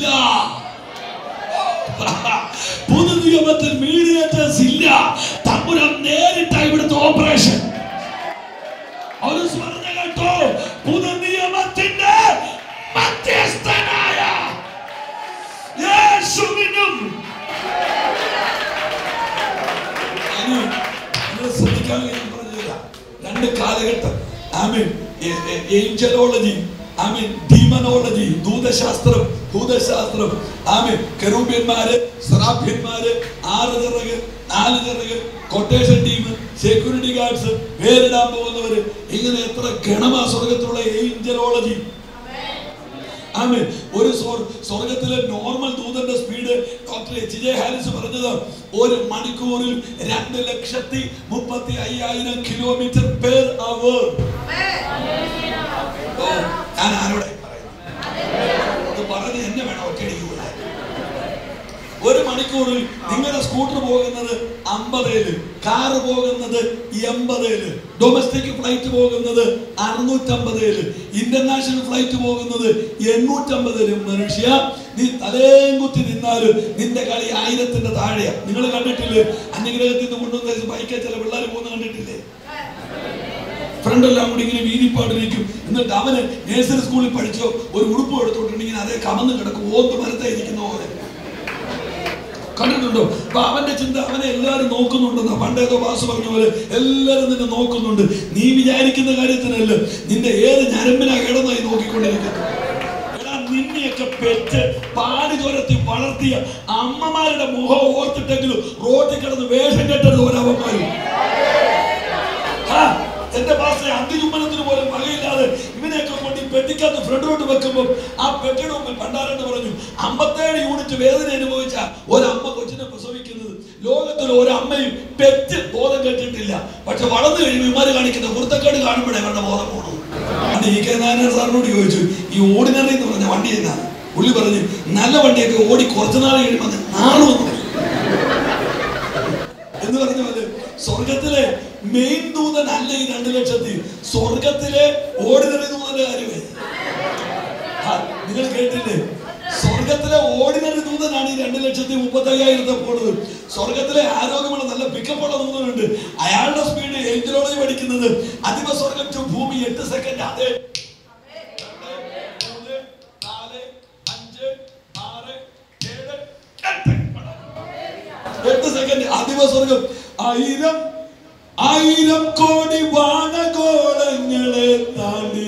H: പുതുനിയമത്തിൽ മീഡിയേറ്റേഴ്സ് ഇല്ല. തമ്പുരാൻ നേരിട്ടായി ഇവിടുത്തെ ഓപ്പറേഷൻ. അവർ പറഞ്ഞ കേട്ടോ, പുതുനിയമത്തിന്റെ മധ്യസ്ഥനായ യേശുവിനും. ശ്രദ്ധിക്കാൻ പറഞ്ഞില്ല. 2 കാലഘട്ടം. ആമേൻ. ഏഞ്ചലോളജി, ആമേൻ. ഡീമനോളജി, ഭൂതശാസ്ത്രം. ആമേൻ. കെറൂബ്യന്മാര്, സെറാഫ്യന്മാര്, 6 ചിറക്, 4 ചിറക്, കൊട്ടേഷൻ ടീം, സെക്യൂരിറ്റി ഗാർഡ്സ്, പേരിടാൻ പോകുന്നവര്, ഇങ്ങനെ എത്ര ഗണമാ സ്വർഗത്തിലുള്ള ഏഞ്ചലോളജി. ആമേൻ. ഒരു സ്വർഗത്തിലെ നോർമൽ ദൂതന്റെ സ്പീഡ് ഡോക്ടർ H.J. ഹാരിസ് പറഞ്ഞത് 1 മണിക്കൂറിൽ 2,35,000 കിലോമീറ്റർ പെർ അവർ. ഞാൻ ആരോടെ പറഞ്ഞ് എന്നെ വേണം ഒറ്റയടിക്കൂല. 1 മണിക്കൂറിൽ നിങ്ങളുടെ സ്കൂട്ടർ പോകുന്നത് 50, കാറ് പോകുന്നത് 80, ഡൊമസ്റ്റിക് ഫ്ലൈറ്റ് പോകുന്നത് 650, ഇന്റർനാഷണൽ ഫ്ലൈറ്റ് പോകുന്നത് 850. മനുഷ്യ, നീ തലേം കുത്തി നിന്നാലും നിന്റെ കളി 1000ന്റെ താഴെയാ. നിങ്ങൾ കണ്ടിട്ടില്ലേ? അന്യഗ്രഹത്തിൽ നിന്ന് കൊണ്ടുവന്ന ബൈക്കിൽ ചില പിള്ളേർ പോകുന്ന കണ്ടിട്ടില്ലേ? ഫ്രണ്ടെല്ലാം കൂടി ഇങ്ങനെ വീതിപ്പാടിരിക്കും. എന്നിട്ട് അവന് നേഴ്സറി സ്കൂളിൽ പഠിച്ചോ ഒരു ഉടുപ്പ് എടുത്തോട്ടുണ്ടെങ്കിൽ അതേ കമന്ന് കിടക്കും, ഓത്ത് മരത്തായിരിക്കുന്ന പോലെ. കണ്ടിട്ടുണ്ടോ? അപ്പൊ അവന്റെ ചിന്ത അവനെ എല്ലാവരും നോക്കുന്നുണ്ടെന്നാ. പണ്ടേതോ വാസു പറഞ്ഞ പോലെ എല്ലാവരും നിന്നെ നോക്കുന്നുണ്ട്. നീ വിചാരിക്കുന്ന കാര്യത്തിനല്ല, നിന്റെ ഏത് ഞരമ്പിനാ കിടന്നായി നോക്കിക്കൊണ്ടിരിക്കുന്നു. എടാ, നിന്നെയൊക്കെ പെറ്റ് പാടി ചോരത്തി വളർത്തിയ അമ്മമാരുടെ മുഖം ഓർത്തിട്ടെങ്കിലും റോട്ടിൽ കിടന്ന് വേഷം കെട്ടത് ഒരവന്മാരും. എന്റെ ഭാഷയെ അന്തിചുമ്മനത്തിന് പോലും വകയില്ലാതെ ഇവനെയൊക്കെ കൊണ്ട് ഈ പെട്ടിക്കകത്ത് ഫ്രണ്ടിലോട്ട് വെക്കുമ്പോൾ ആ പെട്ടിയുടെ മുമ്പിൽ പണ്ടാരെന്ന് പറഞ്ഞു 57 യൂണിറ്റ് വേദന അനുഭവിച്ച ഒരമ്മ കൊച്ചിനെ പ്രസവിക്കുന്നത് ലോകത്തിൽ ഒരമ്മയും പെറ്റ് ബോധം കേട്ടിട്ടില്ല. പക്ഷെ വളർന്നു കഴിയുമ്പോൾ ഇമാര് കാണിക്കുന്ന കുർത്തക്കേട് കാണുമ്പോഴേ അവരുടെ ബോധം പോകണം. അത് E.K. നായനാർ സാറിനോട് ചോദിച്ചു, ഈ ഓർഡിനറി എന്ന് പറഞ്ഞ വണ്ടി എന്നാണ്. പുള്ളി പറഞ്ഞു, നല്ല വണ്ടിയൊക്കെ ഓടി കുറച്ചുനാൾ കഴിയുമ്പോൾ നാളുവന്നു എന്ന് പറഞ്ഞ പോലെ സ്വർഗത്തിലെ മെയിൻ ദൂതൻ അല്ല ഈ 2 ലക്ഷത്തിൽ. സ്വർഗത്തിലെ ഓർഡിനറി ദൂതന്റെ കാര്യമേ. നിങ്ങൾ കേട്ടില്ലേ? സ്വർഗത്തിലെ ഓർഡിനറി ദൂതനാണ് ഈ 2,35,000 പോണത്. സ്വർഗത്തിലെ ആരോഗ്യമുള്ള നല്ല പിക്കപ്പുള്ള ദൂതനുണ്ട്. അയാളുടെ സ്പീഡ് ഏഞ്ചലോളജി പഠിക്കുന്നത് അധിക സ്വർഗം ടു ഭൂമി 8 സെക്കൻഡ്. അതെ, 2, 3, 4, 5, 6, 7, 8 സെക്കൻഡ് അധിക സ്വർഗം. 1000 കോടി വാനഗോളങ്ങളെ താണ്ടി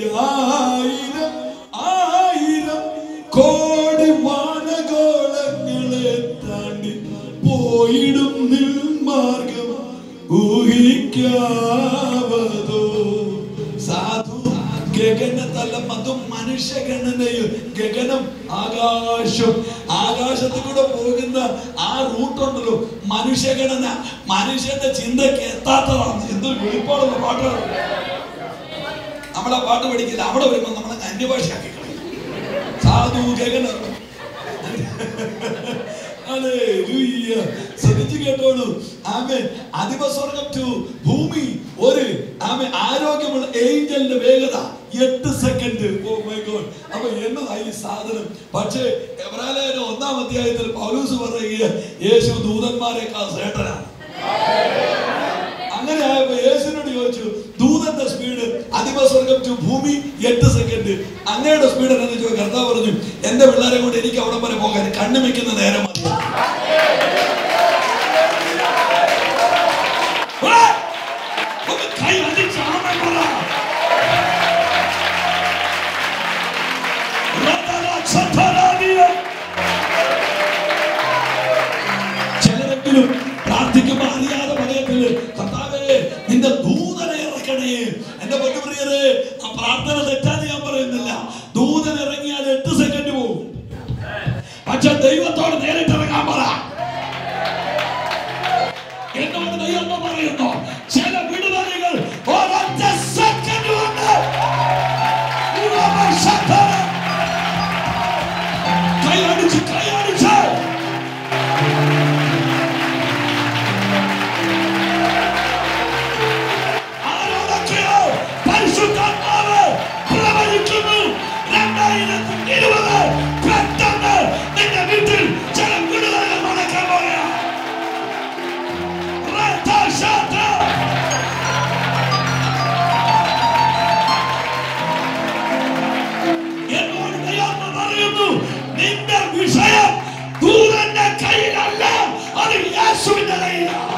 H: 1000 കോടി വാനഗോളങ്ങളെ താണ്ടി പോയിടും നിൽമാർഗം ഊഹിക്കാവതോ. സാധു ഗഗനതലം അതും മനുഷ്യ മനുഷ്യഗണനയും ഗഗനം ആകാശം, ആകാശത്തിൽ കൂടെ പോകുന്ന ആ റൂട്ടുണ്ടല്ലോ മനുഷ്യഗണന, മനുഷ്യന്റെ ചിന്തക്ക് എത്താത്തതാണ്. എന്തൊരു വെളിപ്പാടുള്ള പാട്ടാണ്. നമ്മളാ പാട്ട് പഠിക്കില്ല, അവിടെ വരുമ്പോൾ നമ്മളെ അന്യഭാഷയാക്കി കളയും. സാധു ഗഗനം. ശ്രദ്ധിച്ചു കേട്ടോളൂ. ആമേൻ. അധിപസ്വർഗം ടു ഭൂമി ഒരു ആരോഗ്യമുള്ള ഏഞ്ചലിന്റെ വേഗത 8 സെക്കൻഡ്. Oh my God. അപ്പൊ എന്നതായി ഈ സാധനം? പക്ഷേ എബ്രായലേഖനം 1-ാം അധ്യായത്തിൽ പൗലോസ് പറയുക യേശു ദൂതന്മാരെക്കാൾ ശ്രേഷ്ഠനാണ്. അങ്ങനെ ആയപ്പോ യേശുവിനോട് ചോദിച്ചു, ദൂതന്റെ സ്പീഡ് അധിപസ്വർഗം ടു ഭൂമി 8 സെക്കൻഡ്, അങ്ങയുടെ സ്പീഡ് എന്ന് ചോദിച്ചു. കർത്താവ് പറഞ്ഞു, എന്റെ പിള്ളേരെ കൊണ്ട് എനിക്ക് അവിടെ വരെ പോകാൻ കണ്ണു വെക്കുന്ന നേരം മതി. കൈ അടിച്ച് ആമേൻ പറ. ചിലരെങ്കിലും പ്രാർത്ഥിക്കുമ്പോൾ അറിയാതെ പറയത്തില്ല, കർത്താവേ നിന്റെ ദൂതനെ ഇറക്കണേ. എന്റെ പൊന്നുപ്രിയരെ, ആ പ്രാർത്ഥന തെറ്റാന്ന് ഞാൻ പറയുന്നില്ല. ദൂതൻ ഇറങ്ങിയാൽ 8 സെക്കൻഡ് പോകും. പക്ഷെ ദൈവത്തോട് നേരിട്ട് ഇറങ്ങാൻ പറ. എന്നോട് ദൈവം പറയുന്നു, ചില വിടുതലുകൾ ഒരൊറ്റ സെക്കൻഡ് കൊണ്ട് കൈയടിച്ച് ആരോടൊക്കെയോ പരിശുദ്ധാത്മാവ് പ്രവചിക്കുന്നു. 2020 പെട്ടെന്ന് നിന്റെ വീട്ടിൽ ചില വിടുതലുകൾ നടക്കാൻ പോവുകയാണ്. എന്നോട് ദൈവം പറയുന്നു, നിന്റെ വിഷയം ദൂതന്റെ കയ്യിലല്ല, അത് യേശുവിന്റെ കയ്യിലാണ്.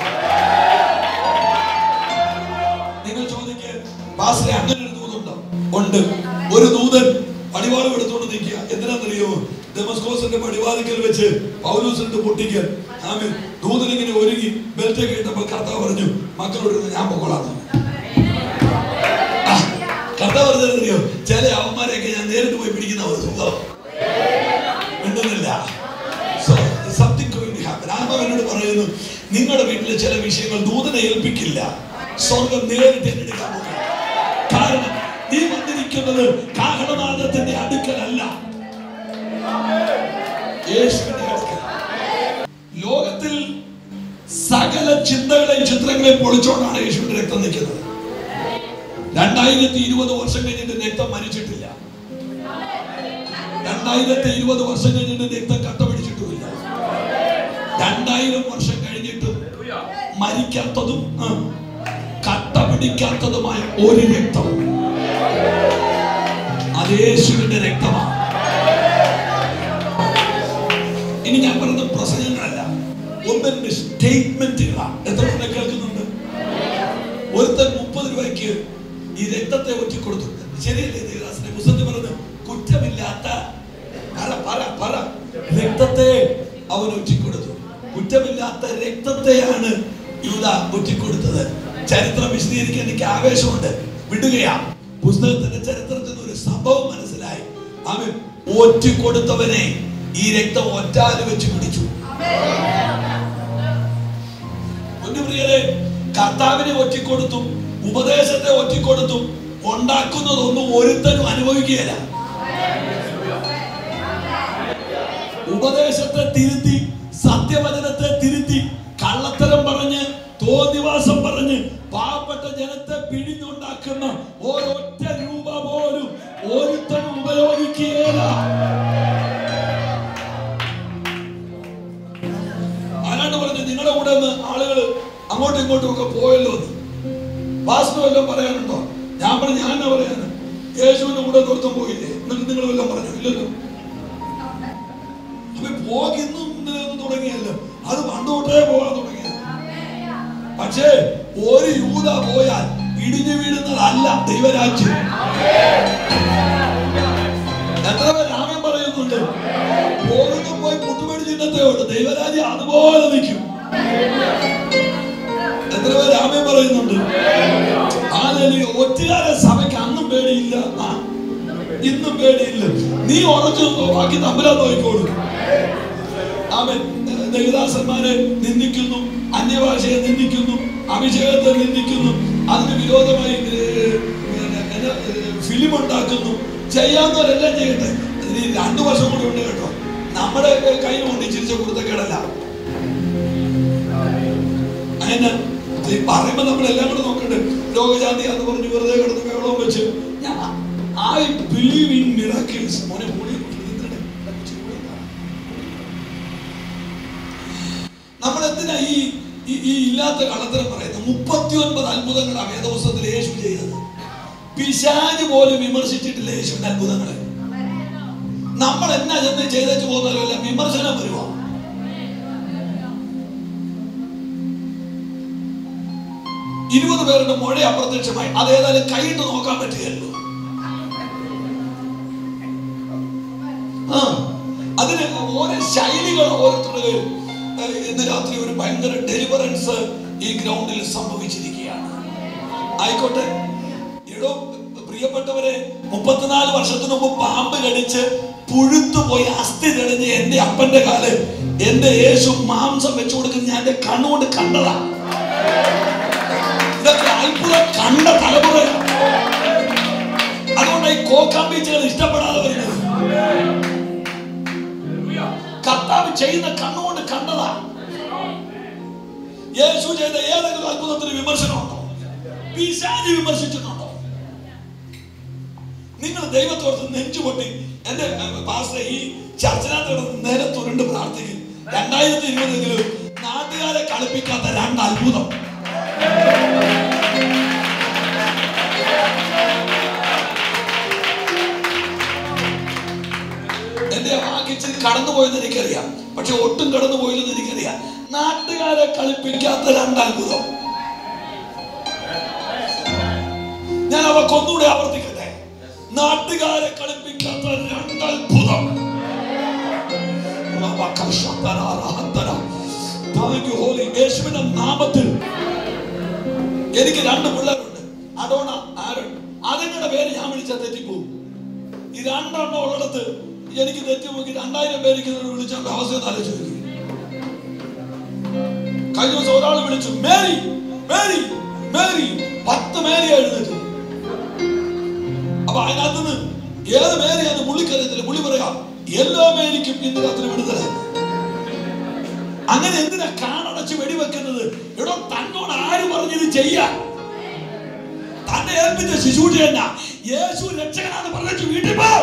H: നിങ്ങൾ ചോദിക്കുക, പാസ്റ്ററെ അങ്ങനെ ഒരു ദൂതുണ്ടോ? ഉണ്ട്. ഒരു ദൂതൻ പടിവാളം എടുത്തുകൊണ്ട് നിൽക്കുക. എന്തിനാണെന്നറിയോ? ദമസ്കോസിന്റെ പടിവാതിക്കൽ വെച്ച് പൗലോസിന്റെ പൊട്ടിക്കൽ. ആമേൻ. ദൂതൻ ഇങ്ങനെ ഒരുങ്ങി ബെൽറ്റ് കേട്ടപ്പോൾ കർത്താവ് പറഞ്ഞു, മക്കളോട് ഞാൻ പൊക്കോളാം. കർത്താവ് പറഞ്ഞറിയോ? ചില അവന്മാരെയൊക്കെ ഞാൻ നേരിട്ട് പോയി പിടിക്കുന്ന സുഖം മിണ്ടുന്നില്ല. എന്നോട് പറയുന്നു, നിങ്ങളുടെ വീട്ടിലെ ചില വിഷയങ്ങൾ ദൂതനെ ഏൽപ്പിക്കില്ല, സ്വർഗം നേരിട്ട് ഏറ്റെടുക്കാൻ പോകും. കാരണം നീ വന്നിരിക്കുന്നത് കാഹളനാദത്തിന്റെ അടുക്കലല്ല, യേശുവിന്റെ അടുക്കൽ. ലോകത്തിൽ സകല ചിന്തകളെയും ചിത്രങ്ങളെയും പൊളിച്ചോണ്ടാണ് യേശുവിന്റെ രക്തം നിൽക്കുന്നത്. 2020 വർഷം കഴിഞ്ഞിട്ട് രക്തം മരിച്ചിട്ടില്ല. 2020 വർഷം കഴിഞ്ഞിട്ട് രക്തം കട്ട പിടിച്ചിട്ടുമില്ല. 2000 വർഷം കഴിഞ്ഞിട്ടും മരിക്കാത്തതും കട്ട പിടിക്കാത്തതുമായ ഒരു രക്തം, അത് യേശുവിന്റെ രക്തമാണ്. ഇനി ഞാൻ പറയുന്ന പ്രസംഗങ്ങളല്ല, ഒന്നിന്റെ സ്റ്റേറ്റ്മെന്റുകളാണ്. എത്ര പേരെ കേൾക്കുന്നുണ്ട്? ഒരുത്തൻ 30 രൂപയ്ക്ക് ഈ രക്തത്തെ ഒറ്റിക്കൊടുത്തു. ശരിയല്ലേ? ദേവദാസിന്റെ പുസ്തകത്തിൽ പറഞ്ഞു, കുറ്റമില്ലാത്ത രക്തത്തെ അവൻ ഒറ്റിക്കൊടുത്തു. കുറ്റമില്ലാത്ത രക്തത്തെയാണ് യൂദ ഒറ്റിക്കൊടുത്തത്. ചരിത്രം വിശദീകരിക്കാൻ എനിക്ക് ആവേശമുണ്ട്, വിടുകയാ. പുസ്തകത്തിന്റെ ചരിത്രത്തിൽ ഒരു സംഭവം മനസ്സിലായി. അവൻ ഒറ്റിക്കൊടുത്തവനെ ഈ രക്തം ഒറ്റാല് വെച്ച് പിടിച്ചു. പ്രിയരെ, കർത്താവിനെ ഒറ്റിക്കൊടുത്തും ഉപദേശത്തെ ഒറ്റിക്കൊടുത്തും ഉണ്ടാക്കുന്നതൊന്നും ഒരുത്തനും അനുഭവിക്കുകയില്ല. ഉപദേശത്തെ തിരുത്തി, സത്യവചനത്തെ തിരുത്തി, കള്ളത്തരം പറഞ്ഞ്, തോന്നിവാസം പറഞ്ഞ് പാവപ്പെട്ട ജനത്തെ പിഴിഞ്ഞുണ്ടാക്കുന്ന ഒരൊറ്റ രൂപ പോലും ഒരുത്തനും ഉപയോഗിക്കുകയില്ല. ആരാണ്ട് പറഞ്ഞു, നിങ്ങളുടെ കൂടെ ആളുകൾ അങ്ങോട്ടും ഇങ്ങോട്ടും ഒക്കെ പോയല്ലോ എന്ന്. പാസ്റ്റർ വല്ലതും പറയാനുണ്ടോ? ഞാൻ പറഞ്ഞു, ഞാൻ എന്നാ പറയാന്? യേശുവിന്റെ കൂടെ നിർത്തം പോയില്ലേ? എന്നിട്ട് നിങ്ങൾ വല്ലതും പറഞ്ഞു? ഇല്ലല്ലോ. അപ്പൊ പോകുന്നു തുടങ്ങിയല്ലോ, അത് പണ്ടോട്ടേ പോകാൻ തുടങ്ങിയത്. പക്ഷേ ഒരു യൂദ പോയാൽ ഇടിഞ്ഞു വീഴുന്നതല്ല ദൈവരാജ്യം. എത്ര പേർ രാമൻ പറയുന്നുണ്ട്? പോകുന്നു പോയി മുട്ടുപടി ചിഹ്നത്തെ ഉണ്ട്, ദൈവരാജ്യം അതുപോലെ നിൽക്കും. എത്ര പേർ രാമൻ പറയുന്നുണ്ട്? ഒറ്റുകാര സഭയ്ക്ക് അന്നും പേടിയില്ല. ഇന്നും പേടിയില്ല. നീ ഉറച്ചു ബാക്കി തമ്പുരാൻ നോക്കിക്കോളൂ. ആമേൻ. ദേവദാസന്മാരെ നിന്ദിക്കുന്നു, അന്യഭാഷയെ നിന്ദിക്കുന്നു, അഭിഷേകത്തെ നിന്ദിക്കുന്നു, അതിന് വിരോധമായി ഫിലിം ഉണ്ടാക്കുന്നു. ചെയ്യാവുന്നവരെല്ലാം ചെയ്യട്ടെ. അതിന് 2 വർഷം കൂടി ഉണ്ട് കേട്ടോ. നമ്മുടെ കയ്യിൽ കൊണ്ട് ചിരിച്ച കുരുത്തക്കേടല്ല. അതിന് പറയുമ്പോ നമ്മളെല്ലാം കൂടെ നോക്കണ്ടേ. രോഗശാന്തി എന്ന് പറഞ്ഞ് വെറുതെ കിടന്ന് വെള്ളം വെച്ച് I believe in miracles. മോനെ മൂടി നമ്മൾ എന്തിനാ ഈ ഇല്ലാത്ത കള്ളത്തരം പറയുന്നത്? 39 അത്ഭുതങ്ങളാണ് വേദപുസ്തകത്തിൽ യേശു ചെയ്തത്. പിശാച് പോലും വിമർശിച്ചിട്ടില്ല യേശുവിന്റെ അത്ഭുതങ്ങളെ. നമ്മൾ എന്നാ ചെന്ന് ചെയ്തേച്ച് പോകുന്നല്ലോ എല്ലാം വിമർശനം വരുവാ. ഇരുപത് പേരുടെ മുഴ അപ്രത്യക്ഷമായി. അതേതായാലും കൈയിട്ട് നോക്കാൻ പറ്റുകയല്ലോ. അതിന് ഓരോ ശൈലികൾ ഓരോരുത്തരുടെ. ഇന്ന് രാത്രി ഒരു ഭയങ്കര ഡെലിവറൻസ് ഈ ഗ്രൗണ്ടിൽ സംഭവിച്ചിരിക്കുകയാണ്. ആയിക്കോട്ടെ. എടോ പ്രിയപ്പെട്ടവരെ, 34 വർഷത്തിന് മുമ്പ് പാമ്പ് കടിച്ച് പുഴുത്തുപോയി അസ്ഥി തെളിഞ്ഞ് എന്റെ അപ്പന്റെ കാല് എന്റെ യേശു മാംസം വെച്ചു കൊടുക്കുന്ന ഞാൻ എന്റെ കണ്ണുകൊണ്ട് കണ്ടതാ. ഇതൊക്കെ അത്ഭുതം കണ്ട തലമുറയാണ്. അതുകൊണ്ട് ഈ കോക്കാമ്പീച്ചുകൾ ഇഷ്ടപ്പെടാതെ വരുന്നത്. കർത്താവ് ചെയ്യുന്ന കണ്ണുകൊണ്ട് കണ്ടതാ. യേശു ചെയ്ത ഏതെങ്കിലും അത്ഭുതത്തിന് വിമർശനമുണ്ടോ? പിശാച് വിമർശിച്ചിട്ടുണ്ടോ? നിങ്ങൾ ദൈവത്തോട് നെഞ്ചുപൊട്ടി എന്റെ പാസ്റ്റർ ഈ ചർച്ചിനകത്ത് നിലത്തുരുണ്ട് പ്രാർത്ഥിക്കും. 2020 നാട്ടുകാരെ കളിപ്പിക്കാത്ത 2 അത്ഭുതം. എന്റെ വാക്കിച്ചിരി കടന്നുപോയെന്ന് എനിക്കറിയാം. പക്ഷെ ഒട്ടും കടന്നുപോയില്ലെന്ന് എനിക്കറിയാം. നാട്ടുകാരെ കളിപ്പിക്കാത്ത 2 അത്ഭുതം. ഞാൻ അവക്കൊന്നുകൂടെ ആവർത്തിക്കട്ടെ. നാട്ടുകാരെ കളിപ്പിക്കാത്ത 2 അത്ഭുതം. യേശുവിന്റെ നാമത്തിൽ എനിക്ക് 2 പിള്ളേരുണ്ട്. Adona, Aaron. അതുങ്ങളുടെ പേര് ഞാൻ വിളിച്ചാൽ തെറ്റിപ്പോകും. ഈ 2 എണ്ണം ഉള്ളിടത്ത് എനിക്ക് തെറ്റിപ്പോക്കി 2000 പേർക്ക് വിളിച്ചാൽ അവസ്ഥ ആലോചിച്ചു. കഴിഞ്ഞ ദിവസം ഒരാൾ വിളിച്ചു, മേരി മേരി മേരി. 10 മേരി എഴുന്നേറ്റ്. അപ്പൊ അതിനകത്തുനിന്ന് ഏത് മേരിയാന്ന് പുള്ളിക്കറിയത്തില്ല. പുള്ളി പറയാം എല്ലാ മേരിക്കും ഇന്ന് രാത്രി വിടുതല. അങ്ങനെ എന്തിനാ കാണടച്ച് വെടിവെക്കുന്നത്? എടോ, തന്നോട് ആര് പറഞ്ഞത് ചെയ്യാൻ? തന്നെ ഏൽപ്പിച്ച ശിശുജ തന്നെ യേശു രക്ഷകനാന്ന് പറഞ്ഞു വീട്ടിൽ പോ.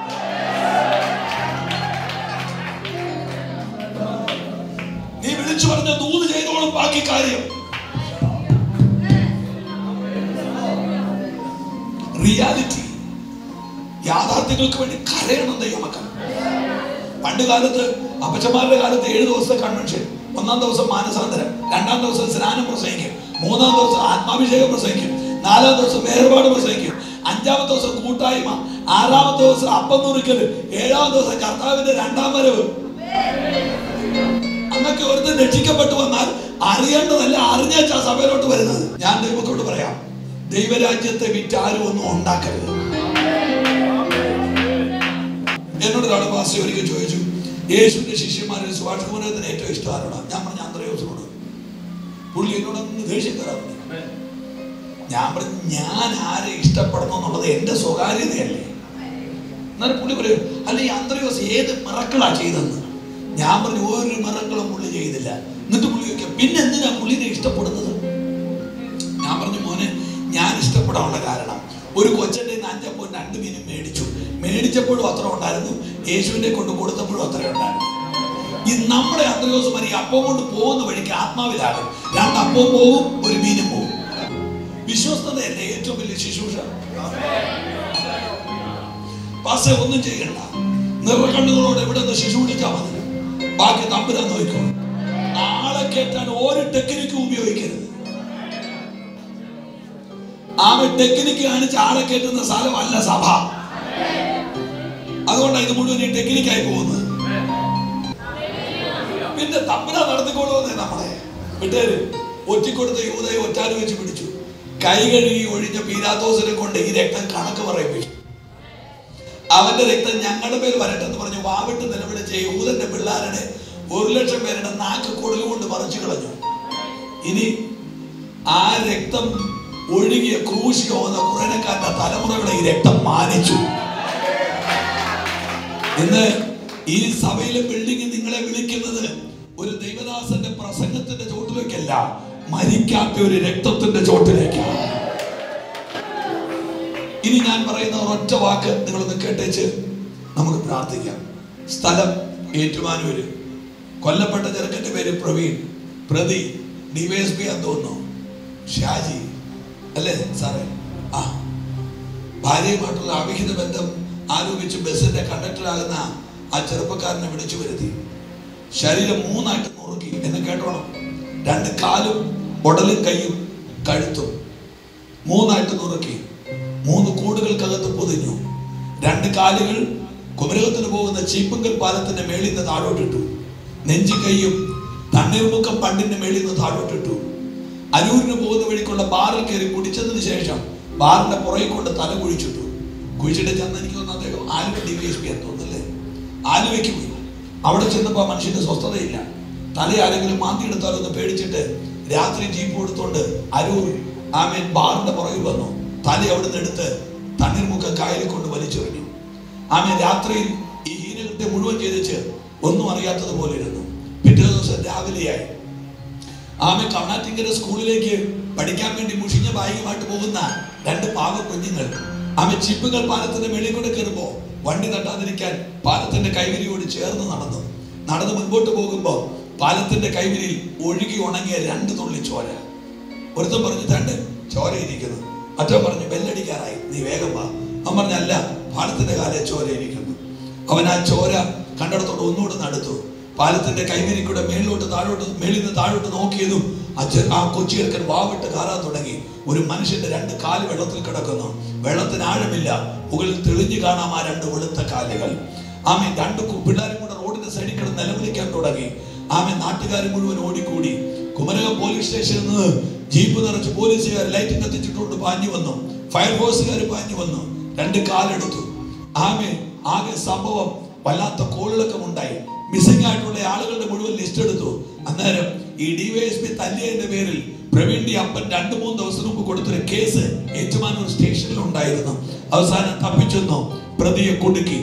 H: നീ വിളിച്ചു പറഞ്ഞ ദൂത് ചെയ്തോളും ബാക്കി കാര്യം. റിയാലിറ്റി, യാഥാർത്ഥ്യങ്ങൾക്ക് വേണ്ടി കരയണം ദൈവമക്കൾ. പണ്ട് കാലത്ത് അപ്പച്ചന്മാരുടെ കാലത്ത് 7 ദിവസത്തെ കൺവെൻഷൻ. 1-ാം ദിവസം മാനസാന്തരം, 2-ാം ദിവസം സ്നാനം പ്രസംഗിക്കും, 3-ാം ദിവസം ആത്മാഭിഷേകം പ്രസംഗിക്കും, 4-ാം ദിവസം വേർപാട് പ്രസംഗിക്കും, 5-ാമത്തെ ദിവസം കൂട്ടായ്മ, 6-ാമത്തെ ദിവസം അപ്പം നുറുക്കല്, 7-ാം ദിവസം കർത്താവിന്റെ 2-ാം വരവ്. അന്നൊക്കെ ഒരുത്തൻ രക്ഷിക്കപ്പെട്ടു വന്നാൽ അറിയേണ്ടതല്ല, അറിഞ്ഞാ സഭയിലോട്ട് വരുന്നത്. ഞാൻ ദൈവത്തോട് പറയാം, ദൈവരാജ്യത്തെ വിറ്റാരും ഒന്നും ഉണ്ടാക്കരുത്. എന്നോട് ഒരാൾ പാസ്റ്റർ ഒരിക്കൽ ചോദിച്ചു, യേശുവിന്റെ ശിഷ്യന്മാരിൽ സുഭാഷ് കുമാരത്തിന് ഏറ്റവും ഇഷ്ടം ആരോടാ? ഞാൻ പറഞ്ഞു അന്ത്രയോസിനോട്. പുള്ളി എന്നോട് ദേഷ്യം തരാൻ പറഞ്ഞു. ഞാൻ പറഞ്ഞു ഞാൻ ആരെ ഇഷ്ടപ്പെടുന്നു എന്നുള്ളത് എന്റെ സ്വകാര്യതയല്ലേ. എന്നാലും പുള്ളി പറയും, അല്ല ഈ അന്ത്രയോസ് ഏത് മിറക്കിളാ ചെയ്തെന്ന്. ഞാൻ പറഞ്ഞു ഒരു മിറക്കിളും പുള്ളി ചെയ്തില്ല. എന്നിട്ട് പുള്ളി ചോദിക്കാം, പിന്നെ എന്തിനാ പുള്ളിനെ ഇഷ്ടപ്പെടുന്നത്? ഞാൻ പറഞ്ഞു, മോനെ, ഞാൻ ഇഷ്ടപ്പെടാനുള്ള കാരണം ഒരു കൊച്ചന്റെ 5 അപ്പവും 2 മീനും മേടിച്ചപ്പോഴും അത്ര ഉണ്ടായിരുന്നു, യേശുവിനെ കൊണ്ട് കൊടുത്തപ്പോഴും അത്ര ഉണ്ടായിരുന്നു. ഈ നമ്മുടെ അന്ത്രയോസ് മരി അപ്പം കൊണ്ട് പോകുന്ന വഴിക്ക് ആത്മാവിലാകും. 2 അപ്പവും പോകും, 1 മീനും പോകും. വിശ്വസ്തതയല്ലേ ഏറ്റവും വലിയ ശുശ്രൂഷ. പാസ്റ്റർ ഒന്നും ചെയ്യണ്ട, നിറകണ്ണുകളോട് എവിടെ നിന്ന് ശുശ്രൂഷിച്ചാൽ മതി, ബാക്കി തമ്പുരാൻ നോക്കോ. ആളെ കേട്ടാൻ ഒരു ടെക്നിക്കും ഉപയോഗിക്കരുത്. ആ ടെക്നിക്ക് കാണിച്ച് ആളെ കേട്ടുന്ന സ്ഥലമല്ല സഭ. അതുകൊണ്ടാണ് ഇത് മുഴുവൻ ഈ ടെക്നിക്കായി പോകുന്നത്. പിന്നെ തമ്പുരാൻ നടത്തിക്കൊള്ളുവന്നേ നമ്മളെ വിട്ടേര്. ഒറ്റിക്കൊടുത്ത യൂദയെ ഒറ്റാല് വെച്ച് പിടിച്ചു. കൈ കഴുകി ഒഴിഞ്ഞ പീലാത്തോസിനെ കൊണ്ട് ഈ രക്തം കണക്ക് പറയിപ്പിച്ചു. അവന്റെ രക്തം ഞങ്ങളുടെ മേൽ വരട്ടെ എന്ന് പറഞ്ഞു വാവിട്ട് നിലവിളിച്ച യൂദന്റെ പിള്ളേരുടെ 1,00,000 പേരുടെ നാക്ക് കൊടുലുകൊണ്ട് പറിച്ചു കളഞ്ഞു. ഇനി ആ രക്തം ഒഴുകിയ ക്രൂശി പോകുന്ന കുറേനക്കാരുടെ തലമുറകളെ ഈ രക്തം മാനിച്ചു. ഇന്ന് ഈ സഭയിലെ ബിൽഡിംഗ് നിങ്ങളെ വിളിക്കുന്നത് ഒരു ദൈവദാസന്റെ പ്രസംഗത്തിന്റെ ചോട്ടിലേക്കല്ല, മരിക്കാത്ത ഒരു രക്തത്തിന്റെ ചോട്ടിലേക്കാണ്. ഇനി ഞാൻ പറയുന്ന ഒരൊറ്റ വാക്ക് നിങ്ങളൊന്ന് കേട്ടേച്ച് നമുക്ക് പ്രാർത്ഥിക്കാം. സ്ഥലം ഏറ്റുമാനൂര്. കൊല്ലപ്പെട്ട ചെറുക്കന്റെ പേര് പ്രവീൺ. പ്രതി DYSP ആണെന്ന് തോന്നുന്നു, ഷാജി അല്ലേ സാറേ? ആ ഭാര്യയുമായിട്ടുള്ള അവിഹിത ബന്ധം ആരോപിച്ച് ബസ്സിന്റെ കണ്ടക്ടറാകുന്ന ആ ചെറുപ്പക്കാരനെ വിളിച്ചു വരുത്തി. ശരീരം 3 ആയിട്ട് നുറുക്കി. എന്ന് കേട്ടോണം. 2 കാലും ഉടലും കൈയും കഴുത്തും 3 ആയിട്ട് നുറുക്കി. 3 കൂടുകൾക്കകത്ത് പൊതിഞ്ഞു. 2 കാലുകൾ കുമരകത്തിന് പോകുന്ന ചീപ്പങ്കൽ പാലത്തിന്റെ മേളിൽ നിന്ന് താഴോട്ടിട്ടു. നെഞ്ചി കൈയും തണ്ണീർമുക്കം പണ്ടിന്റെ മേളിൽ നിന്ന് താഴോട്ടിട്ടു. അരൂരിന് പോകുന്ന വഴിക്കുള്ള ബാറിൽ കയറി കുടിച്ചതിന് ശേഷം ബാറിന്റെ പുറകെ കൊണ്ട് തല കുഴിച്ചിട്ടു. കുഴിച്ചിട്ട് ചെന്ന് എനിക്ക് തോന്നുന്നു അദ്ദേഹം ആലുവ DYSP എന്ന് തോന്നുന്നല്ലേ, ആലുവയ്ക്ക് പോയി. അവിടെ ചെന്നപ്പോൾ മനുഷ്യന്റെ സ്വസ്ഥതയില്ല. തല ആരെങ്കിലും മാന്തി എടുത്താലോ എന്ന് പേടിച്ചിട്ട് രാത്രി ജീപ്പ് എടുത്തോണ്ട് അരൂർ ബാറിന്റെ പുറകിൽ വന്നു. തല അവിടെ നിന്ന് എടുത്ത് തണ്ണീർമുക്കം കായലിൽ കൊണ്ട് വലിച്ചെറിഞ്ഞു. രാത്രിയിൽ ഈ ഹീനകൃത്യം മുഴുവൻ ചെയ്തിച്ച് ഒന്നും അറിയാത്തതുപോലെ ഇരുന്നു. പിറ്റേ ദിവസം രാവിലെയായി കർണാട്ടിക്കര സ്കൂളിലേക്ക് പഠിക്കാൻ വേണ്ടി മുഷിഞ്ഞ ബാഗുമായിട്ട് പോകുന്ന 2 പാവ കുഞ്ഞുങ്ങൾ ചീപ്പുകൾ പാലത്തിന്റെ മേളിൽ കൂടെ കയറുമ്പോ വണ്ടി തട്ടാതിരിക്കാൻ പാലത്തിന്റെ കൈവരിയോട് ചേർന്ന് നടന്ന് മുൻപോട്ട് പോകുമ്പോ പാലത്തിന്റെ കൈവരിയിൽ ഒഴുകി ഉണങ്ങിയ 2 തുള്ളി ചോര. ഒരുത്തൻ പറഞ്ഞു 2 ചോര ഇരിക്കുന്നു. മറ്റോ പറഞ്ഞു ബെല്ലടിക്കാറായി, നീ വേഗം വാ. അവൻ പറഞ്ഞല്ല, പാലത്തിന്റെ കാലെ ചോര ഇരിക്കുന്നു. അവൻ ആ ചോര കണ്ടിടത്തോട് ഒന്നുകൂടെ നടത്തു. പാലത്തിന്റെ കൈവരി കൂടെ മേളിൽ നിന്ന് താഴോട്ട് നോക്കിയതും ആ കൊച്ചിയർക്കൻ വാവിട്ട് കാറാൻ തുടങ്ങി. ഒരു മനുഷ്യന്റെ 2 കാല് വെള്ളത്തിൽ കിടക്കുന്നു. വെള്ളത്തിന് ആഴമില്ല, മുകളിൽ തെളിഞ്ഞു കാണാം ആ 2 വെളുത്ത കാലുകൾ. 2 പിള്ളേരും കൂടെ റോഡിന്റെ സൈഡിൽ കിടന്ന് നിലവിളിക്കാൻ തുടങ്ങി. നാട്ടുകാർ മുഴുവൻ ഓടിക്കൂടി. കുമരകം പോലീസ് സ്റ്റേഷനിൽ നിന്ന് ജീപ്പ് നിറച്ച് പോലീസുകാർ ലൈറ്റ് കത്തിച്ചിട്ടുകൊണ്ട് പാഞ്ഞു വന്നു. ഫയർഫോഴ്സുകാർ പാഞ്ഞു വന്നു. 2 കാലെടുത്തു. ആകെ സംഭവം വല്ലാത്ത കോളിളക്കമുണ്ടായി. മിസ്സിംഗ് ആയിട്ടുള്ള ആളുകളുടെ മുഴുവൻ ലിസ്റ്റ് എടുത്തു. അന്നേരം ഈ DYSP തല്ലിയതിന്റെ പേരിൽ പ്രവീണിന്റെ അപ്പൻ 2-3 ദിവസം മുമ്പ് കൊടുത്തൊരു കേസ് ഏറ്റുമാനൂർ സ്റ്റേഷനിൽ ഉണ്ടായിരുന്നു. അവസാനം തപ്പിച്ചെന്നു. പ്രതിയെ കുടുക്കി.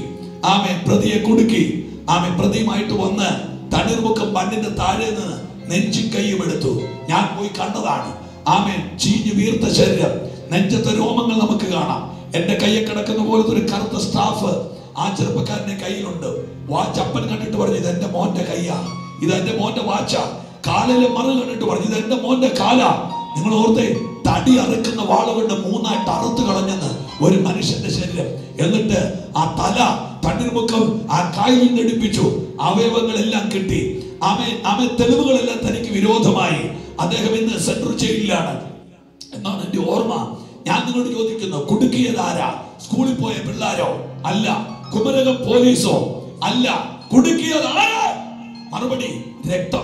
H: പ്രതിയുമായിട്ട് വന്ന് തണ്ണീർമുക്കം പണ്ടിന്റെ താഴെ നിന്ന് നെഞ്ചും കൈയും എടുത്തു. ഞാൻ പോയി കണ്ടതാണ്. ചീഞ്ഞു വീർത്ത ശരീരം, നെഞ്ചത്തെ രോമങ്ങൾ നമുക്ക് കാണാം. എന്റെ കയ്യിൽ കിടക്കുന്ന പോലത്തെ ഒരു കറുത്ത സ്റ്റാഫ് ആ ചെറുപ്പക്കാരന്റെ കയ്യിലുണ്ട്. വാച്ച് അപ്പൻ കണ്ടിട്ട് പറഞ്ഞു, ഇതെന്റെ മോന്റെ കയ്യാ, ഇതെന്റെ മോന്റെ വാച്ചാ. കാലിലെ മറു കണ്ടിട്ട് പറഞ്ഞു, ഇതെന്റെ മോന്റെ കാലാ. നിങ്ങൾ ഓർത്തേ, തടി അറുക്കുന്ന വാളുകൊണ്ട് 3 ആയിട്ട് അറുത്ത് കളഞ്ഞെന്ന് ഒരു മനുഷ്യന്റെ ശരീരം. എന്നിട്ട് ആ തല തണ്ണീർമുക്കം ആ കായലിൽ ഘടിപ്പിച്ചു. അവയവങ്ങളെല്ലാം കിട്ടി. തെളിവുകളെല്ലാം തനിക്ക് വിരോധമായി. അദ്ദേഹം ഇന്ന് സെൻട്രൽ ജയിലിലാണ് എന്നാണ് എന്റെ ഓർമ്മ. ഞാൻ നിങ്ങളോട് ചോദിക്കുന്നു, കുടുക്കിയതാരാ? സ്കൂളിൽ പോയ പിള്ളാരോ? അല്ല. കുമരകം പോലീസോ? അല്ല. കുടുക്കിയതാരാ? മറുപടി രക്തം.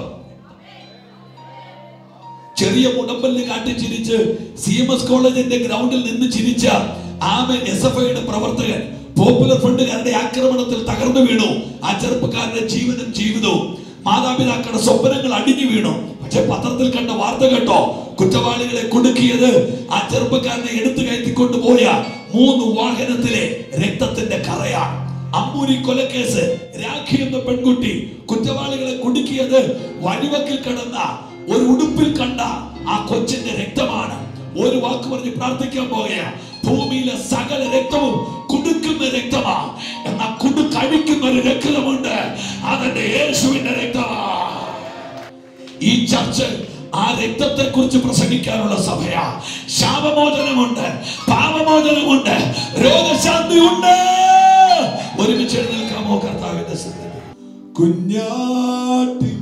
H: ചെറിയ മുടമ്പല്ല് കാട്ടി ചിരിച്ച് CMS കോളേജിന്റെ ഗ്രൗണ്ടിൽ നിന്ന് ചിരിച്ച SFIയുടെ പ്രവർത്തകൻ പോപ്പുലർ ഫ്രണ്ടുകാരുടെ ആക്രമണത്തിൽ തകർന്നു വീണു. ആ ചെറുപ്പക്കാരന്റെ ജീവനും ജീവിതവും മാതാപിതാക്കളുടെ സ്വപ്നങ്ങൾ അടിഞ്ഞു വീണു. പക്ഷെ പത്രത്തിൽ കണ്ട വാർത്ത കേട്ടോ? കുറ്റവാളികളെ കുടുക്കിയത് ആ ചെറുപ്പക്കാരനെ എടുത്തു കയറ്റിക്കൊണ്ടു പോയ 3 വാഹനത്തിലെ രക്തത്തിന്റെ കറയാണ്. അമ്പൂരി കൊലക്കേസ്, രാഖി എന്ന പെൺകുട്ടി കുറ്റവാളികളെ കുടുക്കിയത് വഴിവക്കിൽ കിടന്ന ഒരു ഉടുപ്പിൽ കണ്ട ആ കൊച്ചിന്റെ രക്തമാണ്. ഒരു വാക്ക് പറഞ്ഞ് പ്രാർത്ഥിക്കാൻ പോകുകയാണ്. ഭൂമിയിലെ സകല രക്തവും കുടുക്കുന്ന രക്തമാണ്. എന്നാൽ കുടുക്കഴിക്കുന്ന ഒരു രക്തമുണ്ട്, അതെന്റെ യേശുവിന്റെ രക്തമാണ്. ഈ ചർച്ച് ആ രക്തത്തെ കുറിച്ച് പ്രസംഗിക്കാനുള്ള സഭയാ. ശാപമോചനമുണ്ട്, പാപമോചനമുണ്ട്, രോഗശാന്തിയുണ്ട്. ഒരുമിച്ച് എഴുന്നേൽക്കാമോ കർത്താവിന്റെ സന്നിധിയിൽ? കുഞ്ഞാട്ടി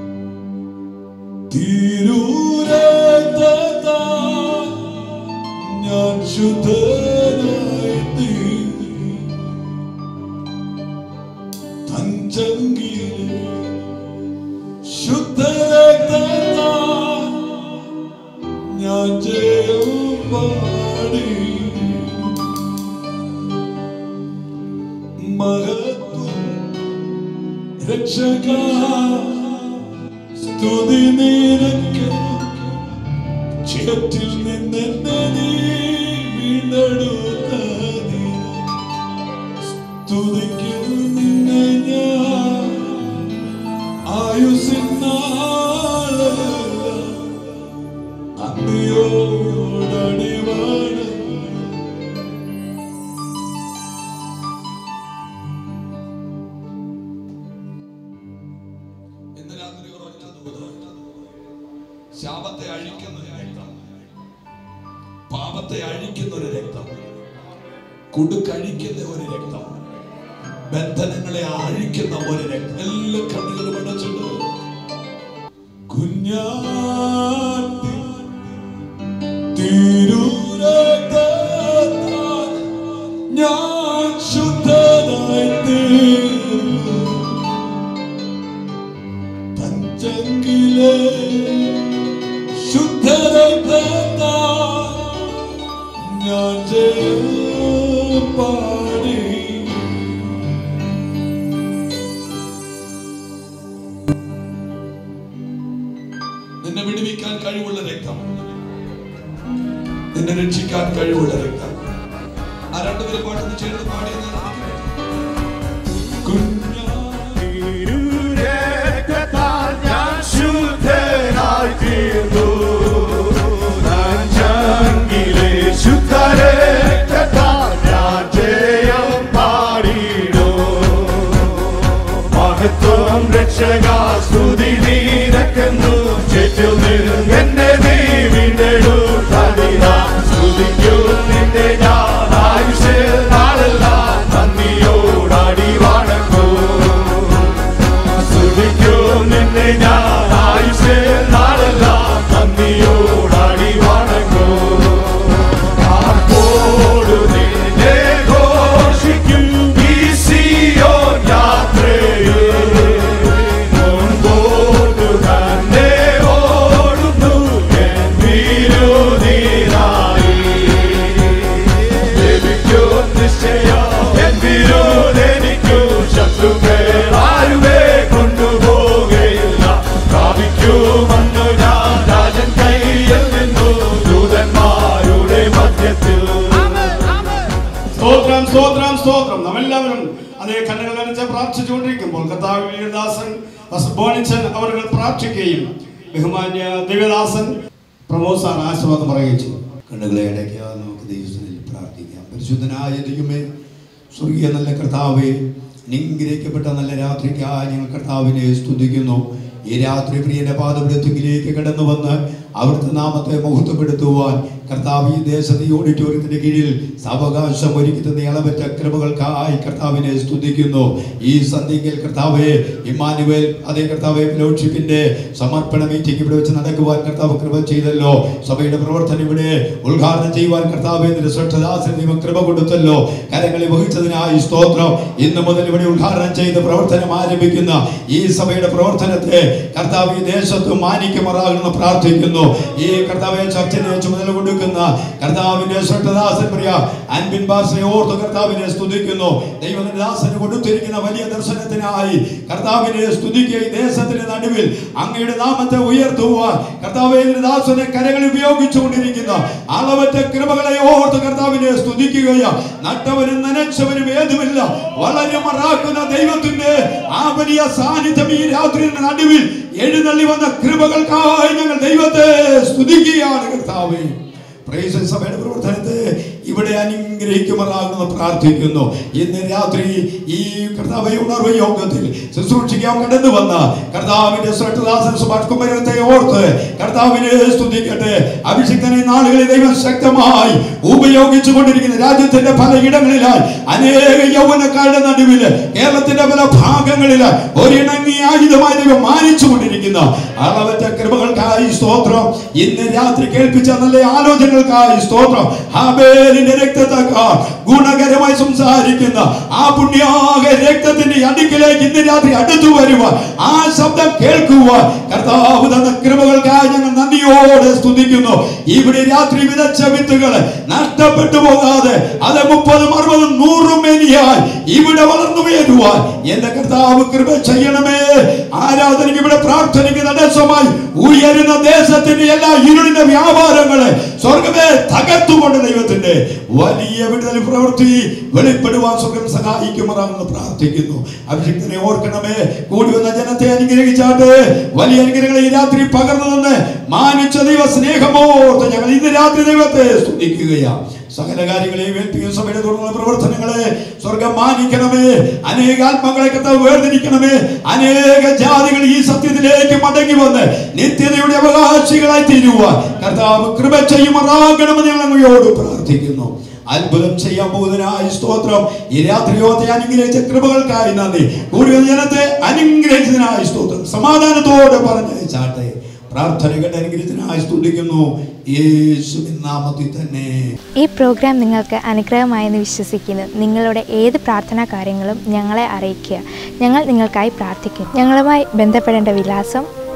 H: തിരുരക്തത്താൽ ഞാൻ ശുദ്ധനായി തഞ്ചങ്കിലെ ശുദ്ധരക്തത്താൽ ഞാൻ ജയം പാടി മഹത്വം രക്ഷക സ്തുതി നിനക്ക് ചേറ്റിൽ നിന്ന് നീ വീണ്ടെടുത്ത സ്തുതിക്കും നിന്നെ ഞാൻ ആയുസിനാള് നന്ദിയോടടിവാണ്. ഇന്ന് രാത്രി ശാപത്തെ അഴിക്കുന്ന ഒരു രക്തം, പാപത്തെ അഴിക്കുന്ന ഒരു രക്തം, കുടുക്കഴിക്കുന്ന ഒരു രക്തം, ബന്ധനങ്ങളെ അഴിക്കുന്ന ഒരു രക്തം. എല്ലാ കണ്ണുകളും അടച്ചിട്ട് കുഞ്ഞാട്ടി തിരുരക്തത്താൽ ഞാൻ ശുദ്ധനായി തീർന്നു. തഞ്ചങ്കിലെ ശുദ്ധരക്തത്താൽ ഞാൻ പാടി. നിന്നെ വിടുവിക്കാൻ കഴിവുള്ള രക്തം, നിന്നെ രക്ഷിക്കാൻ കഴിവുള്ള രക്തം. ആ രണ്ടുപേരും പാട്ടൊന്ന് ചേർന്ന് പാടിയെന്ന്
I: സ്തുതി നീരക്കുന്നു ചേറ്റിൽ നിന്ന് എന്നെ നീ വീണ്ടെടുത്തതിനാ സ്തുതിക്കും നിന്നെ ഞാൻ ആയുഷ്യ നാളെല്ലാം നന്ദിയോടാടി വണങ്ങും. സ്തുതിക്കും നിന്നെ ഞാൻ ആയുഷ്യ നാളെല്ലാം നന്ദിയോടാടി വണങ്ങും. ആർപ്പോടു നിന്നെ ഘോഷിക്കും ഈ സിയോൻ യാത്രയിൽ
G: സ്തോത്രം. നമ്മെല്ലാവരും അതേ കണ്ണുകൾ അടച്ച് പ്രാർത്ഥിച്ചുകൊണ്ടിരിക്കുമ്പോൾ കർത്താവിന്റെ ദാസൻ ബോണിച്ചൻ അവർ പ്രാർത്ഥിക്കുകയും ബഹുമാന്യ ദിവ്യദാസൻ പ്രമോദ് സാർ ആശീർവാദം പറയുകയും ചെയ്തു.
H: കണ്ണുകളെ അടയ്ക്കാതെ നമുക്ക് ദൈവത്തിൽ പ്രാർത്ഥിക്കാം. പരിശുദ്ധനായ ദൈവമേ, സ്വർഗീയ നല്ല കർത്താവേ, അനുഗ്രഹിക്കപ്പെട്ട നല്ല രാത്രിക്കായി ഞങ്ങൾ കർത്താവിനെ സ്തുതിക്കുന്നു. ഈ രാത്രി പ്രിയന്റെ പാദപീഠത്തിലേക്ക് കടന്നു വന്ന് അവിടുത്തെ നാമത്തെ മഹത്വപ്പെടുത്തുവാൻ കർത്താവ് ഈ ദേശത്ത് ഈ ഓഡിറ്റോറിയത്തിന്റെ കീഴിൽ സാവകാശം ഒരുക്കി തന്ന ഇളവറ്റ കൃപകൾക്കായി കർത്താവിനെ സ്തുതിക്കുന്നു. ഈ സന്ധ്യയിൽ കർത്താവെ ഇമ്മാനുവേൽ അതേ കർത്താവെ ഫെലോഷിപ്പിന്റെ സമർപ്പണ മീറ്റിംഗ് ഇവിടെ വെച്ച് നടക്കുവാൻ കർത്താവ് കൃപ ചെയ്തല്ലോ. സഭയുടെ പ്രവർത്തനം ഇവിടെ ഉദ്ഘാടനം ചെയ്യുവാൻ കർത്താവെ ശ്രേഷ്ഠദാസൻ ദൈവം കൃപ കൊടുത്തല്ലോ. കരങ്ങളിൽ വഹിച്ചതിനായി സ്തോത്രം. ഇന്ന് മുതൽ ഇവിടെ ഉദ്ഘാടനം ചെയ്ത് പ്രവർത്തനം ആരംഭിക്കുന്ന ഈ സഭയുടെ പ്രവർത്തനത്തെ കർത്താവ് ഈ ദേശത്ത് മാനിക്കുമാറാകണമെന്ന് പ്രാർത്ഥിക്കുന്നു. ഈ കർത്താവെ ചർച്ചിനെ ചുമതല കൊടുക്കുന്ന കർത്താവിന്റെ ശ്രേഷ്ഠദാസൻ പ്രിയ അൻപിൻ ബാസയെ ഓർത്ത് കർത്താവിനെ സ്തുതിക്കുന്നു. ദൈവത്തിന്റെ ദാസന് കൊടുത്തിരിക്കുന്ന വലിയ ദർശനത്തിനായി കർത്താവിനെ സ്തുതിക്കുക. ഈ ദേശത്തിന്റെ നടുവിൽ അങ്ങയുടെ നാമത്തെ ഉയർത്തുവാൻ കർത്താവേ ദാസനെ കരകൾ ഉപയോഗിച്ചുകൊണ്ടിരിക്കുന്ന അളവറ്റ കൃപകളെ ഓർത്ത് കർത്താവിനെ സ്തുതിക്കുകയാ. നട്ടവനും നനച്ചവനും ഏതുമില്ല വളരെ മറാക്കുന്ന ദൈവത്തിന്റെ ആ വലിയ സാന്നിധ്യം ഈ രാത്രിയുടെ നടുവിൽ എഴുന്നള്ളി വന്ന കൃപകൾക്കായി ഞങ്ങൾ ദൈവത്തെ സ്തുതിക്കുകയാണ്. കർത്താവേ സഭയുടെ പ്രവർത്തനത്തെ ഇവിടെ അനുഗ്രഹിക്കുമാറാകുമെന്ന് പ്രാർത്ഥിക്കുന്നു. ഇന്ന് രാത്രി ഈ കർത്താവെ ഉണർവ് യോഗത്തിൽ ശുശ്രൂഷിക്കാൻ കടന്നു വന്ന കർത്താവിന്റെ ശ്രേഷ്ഠദാസൻ സുഭാഷ് കുമരത്തെ ഓർത്ത് കർത്താവിനെ സ്തുതിക്കട്ടെ. അഭിഷിക്തനെ നാളുകളിൽ ദൈവം ശക്തമായി ഉപയോഗിച്ചു കൊണ്ടിരിക്കുന്ന രാജ്യത്തിന്റെ പല ഇടങ്ങളിലായി അനേക യൗവനക്കാരുടെ നടുവിൽ കേരളത്തിന്റെ പല ഭാഗങ്ങളിൽ ഒരിണങ്ങിയ ആയുധമായി ദൈവം മാനിച്ചു കൊണ്ടിരിക്കുന്ന അളവറ്റ കൃപകൾക്കായി സ്തോത്രം. ഇന്ന് രാത്രി കേൾപ്പിച്ച നല്ല ആലോചനകൾക്കായി സ്തോത്രം. ഹാബേൽ ഹാബേലിന്റെ രക്തത്തെക്കാൾ ഗുണകരമായി സംസാരിക്കുന്ന ആ പുണ്യാക രക്തത്തിന്റെ അടുക്കിലേക്ക് ഇന്ന് രാത്രി അടുത്തു വരുവാൻ, ആ ശബ്ദം കേൾക്കുവാൻ കർത്താവ് തന്ന കൃപകൾക്കായി ഞങ്ങൾ നന്ദിയോടെ സ്തുതിക്കുന്നു. ഇവിടെ രാത്രി വിതച്ച വിത്തുകൾ നഷ്ടപ്പെട്ടു പോകാതെ അത് 30, 60, 100 മേനിയായി ഇവിടെ വളർന്നു വരുവാൻ എന്റെ കർത്താവ് കൃപ ചെയ്യണമേ. ആരാധനയ്ക്ക് ഇവിടെ പ്രാർത്ഥനയ്ക്ക് തടസ്സമായി ഉയരുന്ന ദേശത്തിന്റെ എല്ലാ ഇരുളിന്റെ വ്യാപാരങ്ങളെ സ്വർഗമേ തകർത്തുകൊണ്ട് ദൈവത്തിന്റെ വലിയ വിടുതൽ പ്രവൃത്തി വെളിപ്പെടുവാൻ സ്വർഗം സഹായിക്കുമാറാണെന്ന് പ്രാർത്ഥിക്കുന്നു. അഭിഷിക്തനെ ഓർക്കണമേ. കൂടി വന്ന ജനത്തെ അനുഗ്രഹിച്ചാട്ട് വലിയ അനുഗ്രഹങ്ങളെ ഈ രാത്രി പകർന്നു തന്ന് മാനിച്ച ദൈവ സ്നേഹമോർത്ത് ഞങ്ങൾ ഇന്ന് രാത്രി ദൈവത്തെ സ്തുതിക്കുകയാണ്. സകല കാര്യങ്ങളെയും ഏൽപ്പിക്കുന്ന സഭയുടെ തുടർന്നുള്ള പ്രവർത്തനങ്ങളെ സ്വർഗം മാനിക്കണമേ. അനേക ആത്മാക്കളെ കർത്താവ് വേർതിരിക്കണമേ. അനേക ജാതികൾ ഈ സത്യത്തിലേക്ക് മടങ്ങി വന്ന് നിത്യതയുടെ അവകാശികളായി തീരുവാൻ കർത്താവ് കൃപ ചെയ്യുമാറാകണമെന്ന് ഞങ്ങൾ അങ്ങയോട് പ്രാർത്ഥിക്കുന്നു. അത്ഭുതം ചെയ്യാൻ പോകുന്നതിനായി സ്തോത്രം. ഈ രാത്രിയോത്തെ അനുഗ്രഹിച്ച കൃപകൾക്കായി നന്ദി. കൂടി ജനത്തെ അനുഗ്രഹിച്ചതിനായി സ്തോത്രം. സമാധാനത്തോടെ പറഞ്ഞയച്ചാട്ടെ. പ്രാർത്ഥനകളുടെ അനുഗ്രഹത്തിനായി സ്തുതിക്കുന്നു യേശുവിൻ നാമത്തിൽ തന്നെ.
B: ഈ പ്രോഗ്രാം നിങ്ങൾക്ക് അനുഗ്രഹമായെന്ന് വിശ്വസിക്കുന്നു. നിങ്ങളുടെ ഏത് പ്രാർത്ഥനാ കാര്യങ്ങളും ഞങ്ങളെ അറിയിക്കുക. ഞങ്ങൾ നിങ്ങൾക്കായി പ്രാർത്ഥിക്കും. ഞങ്ങളുമായി ബന്ധപ്പെടേണ്ട വിലാസം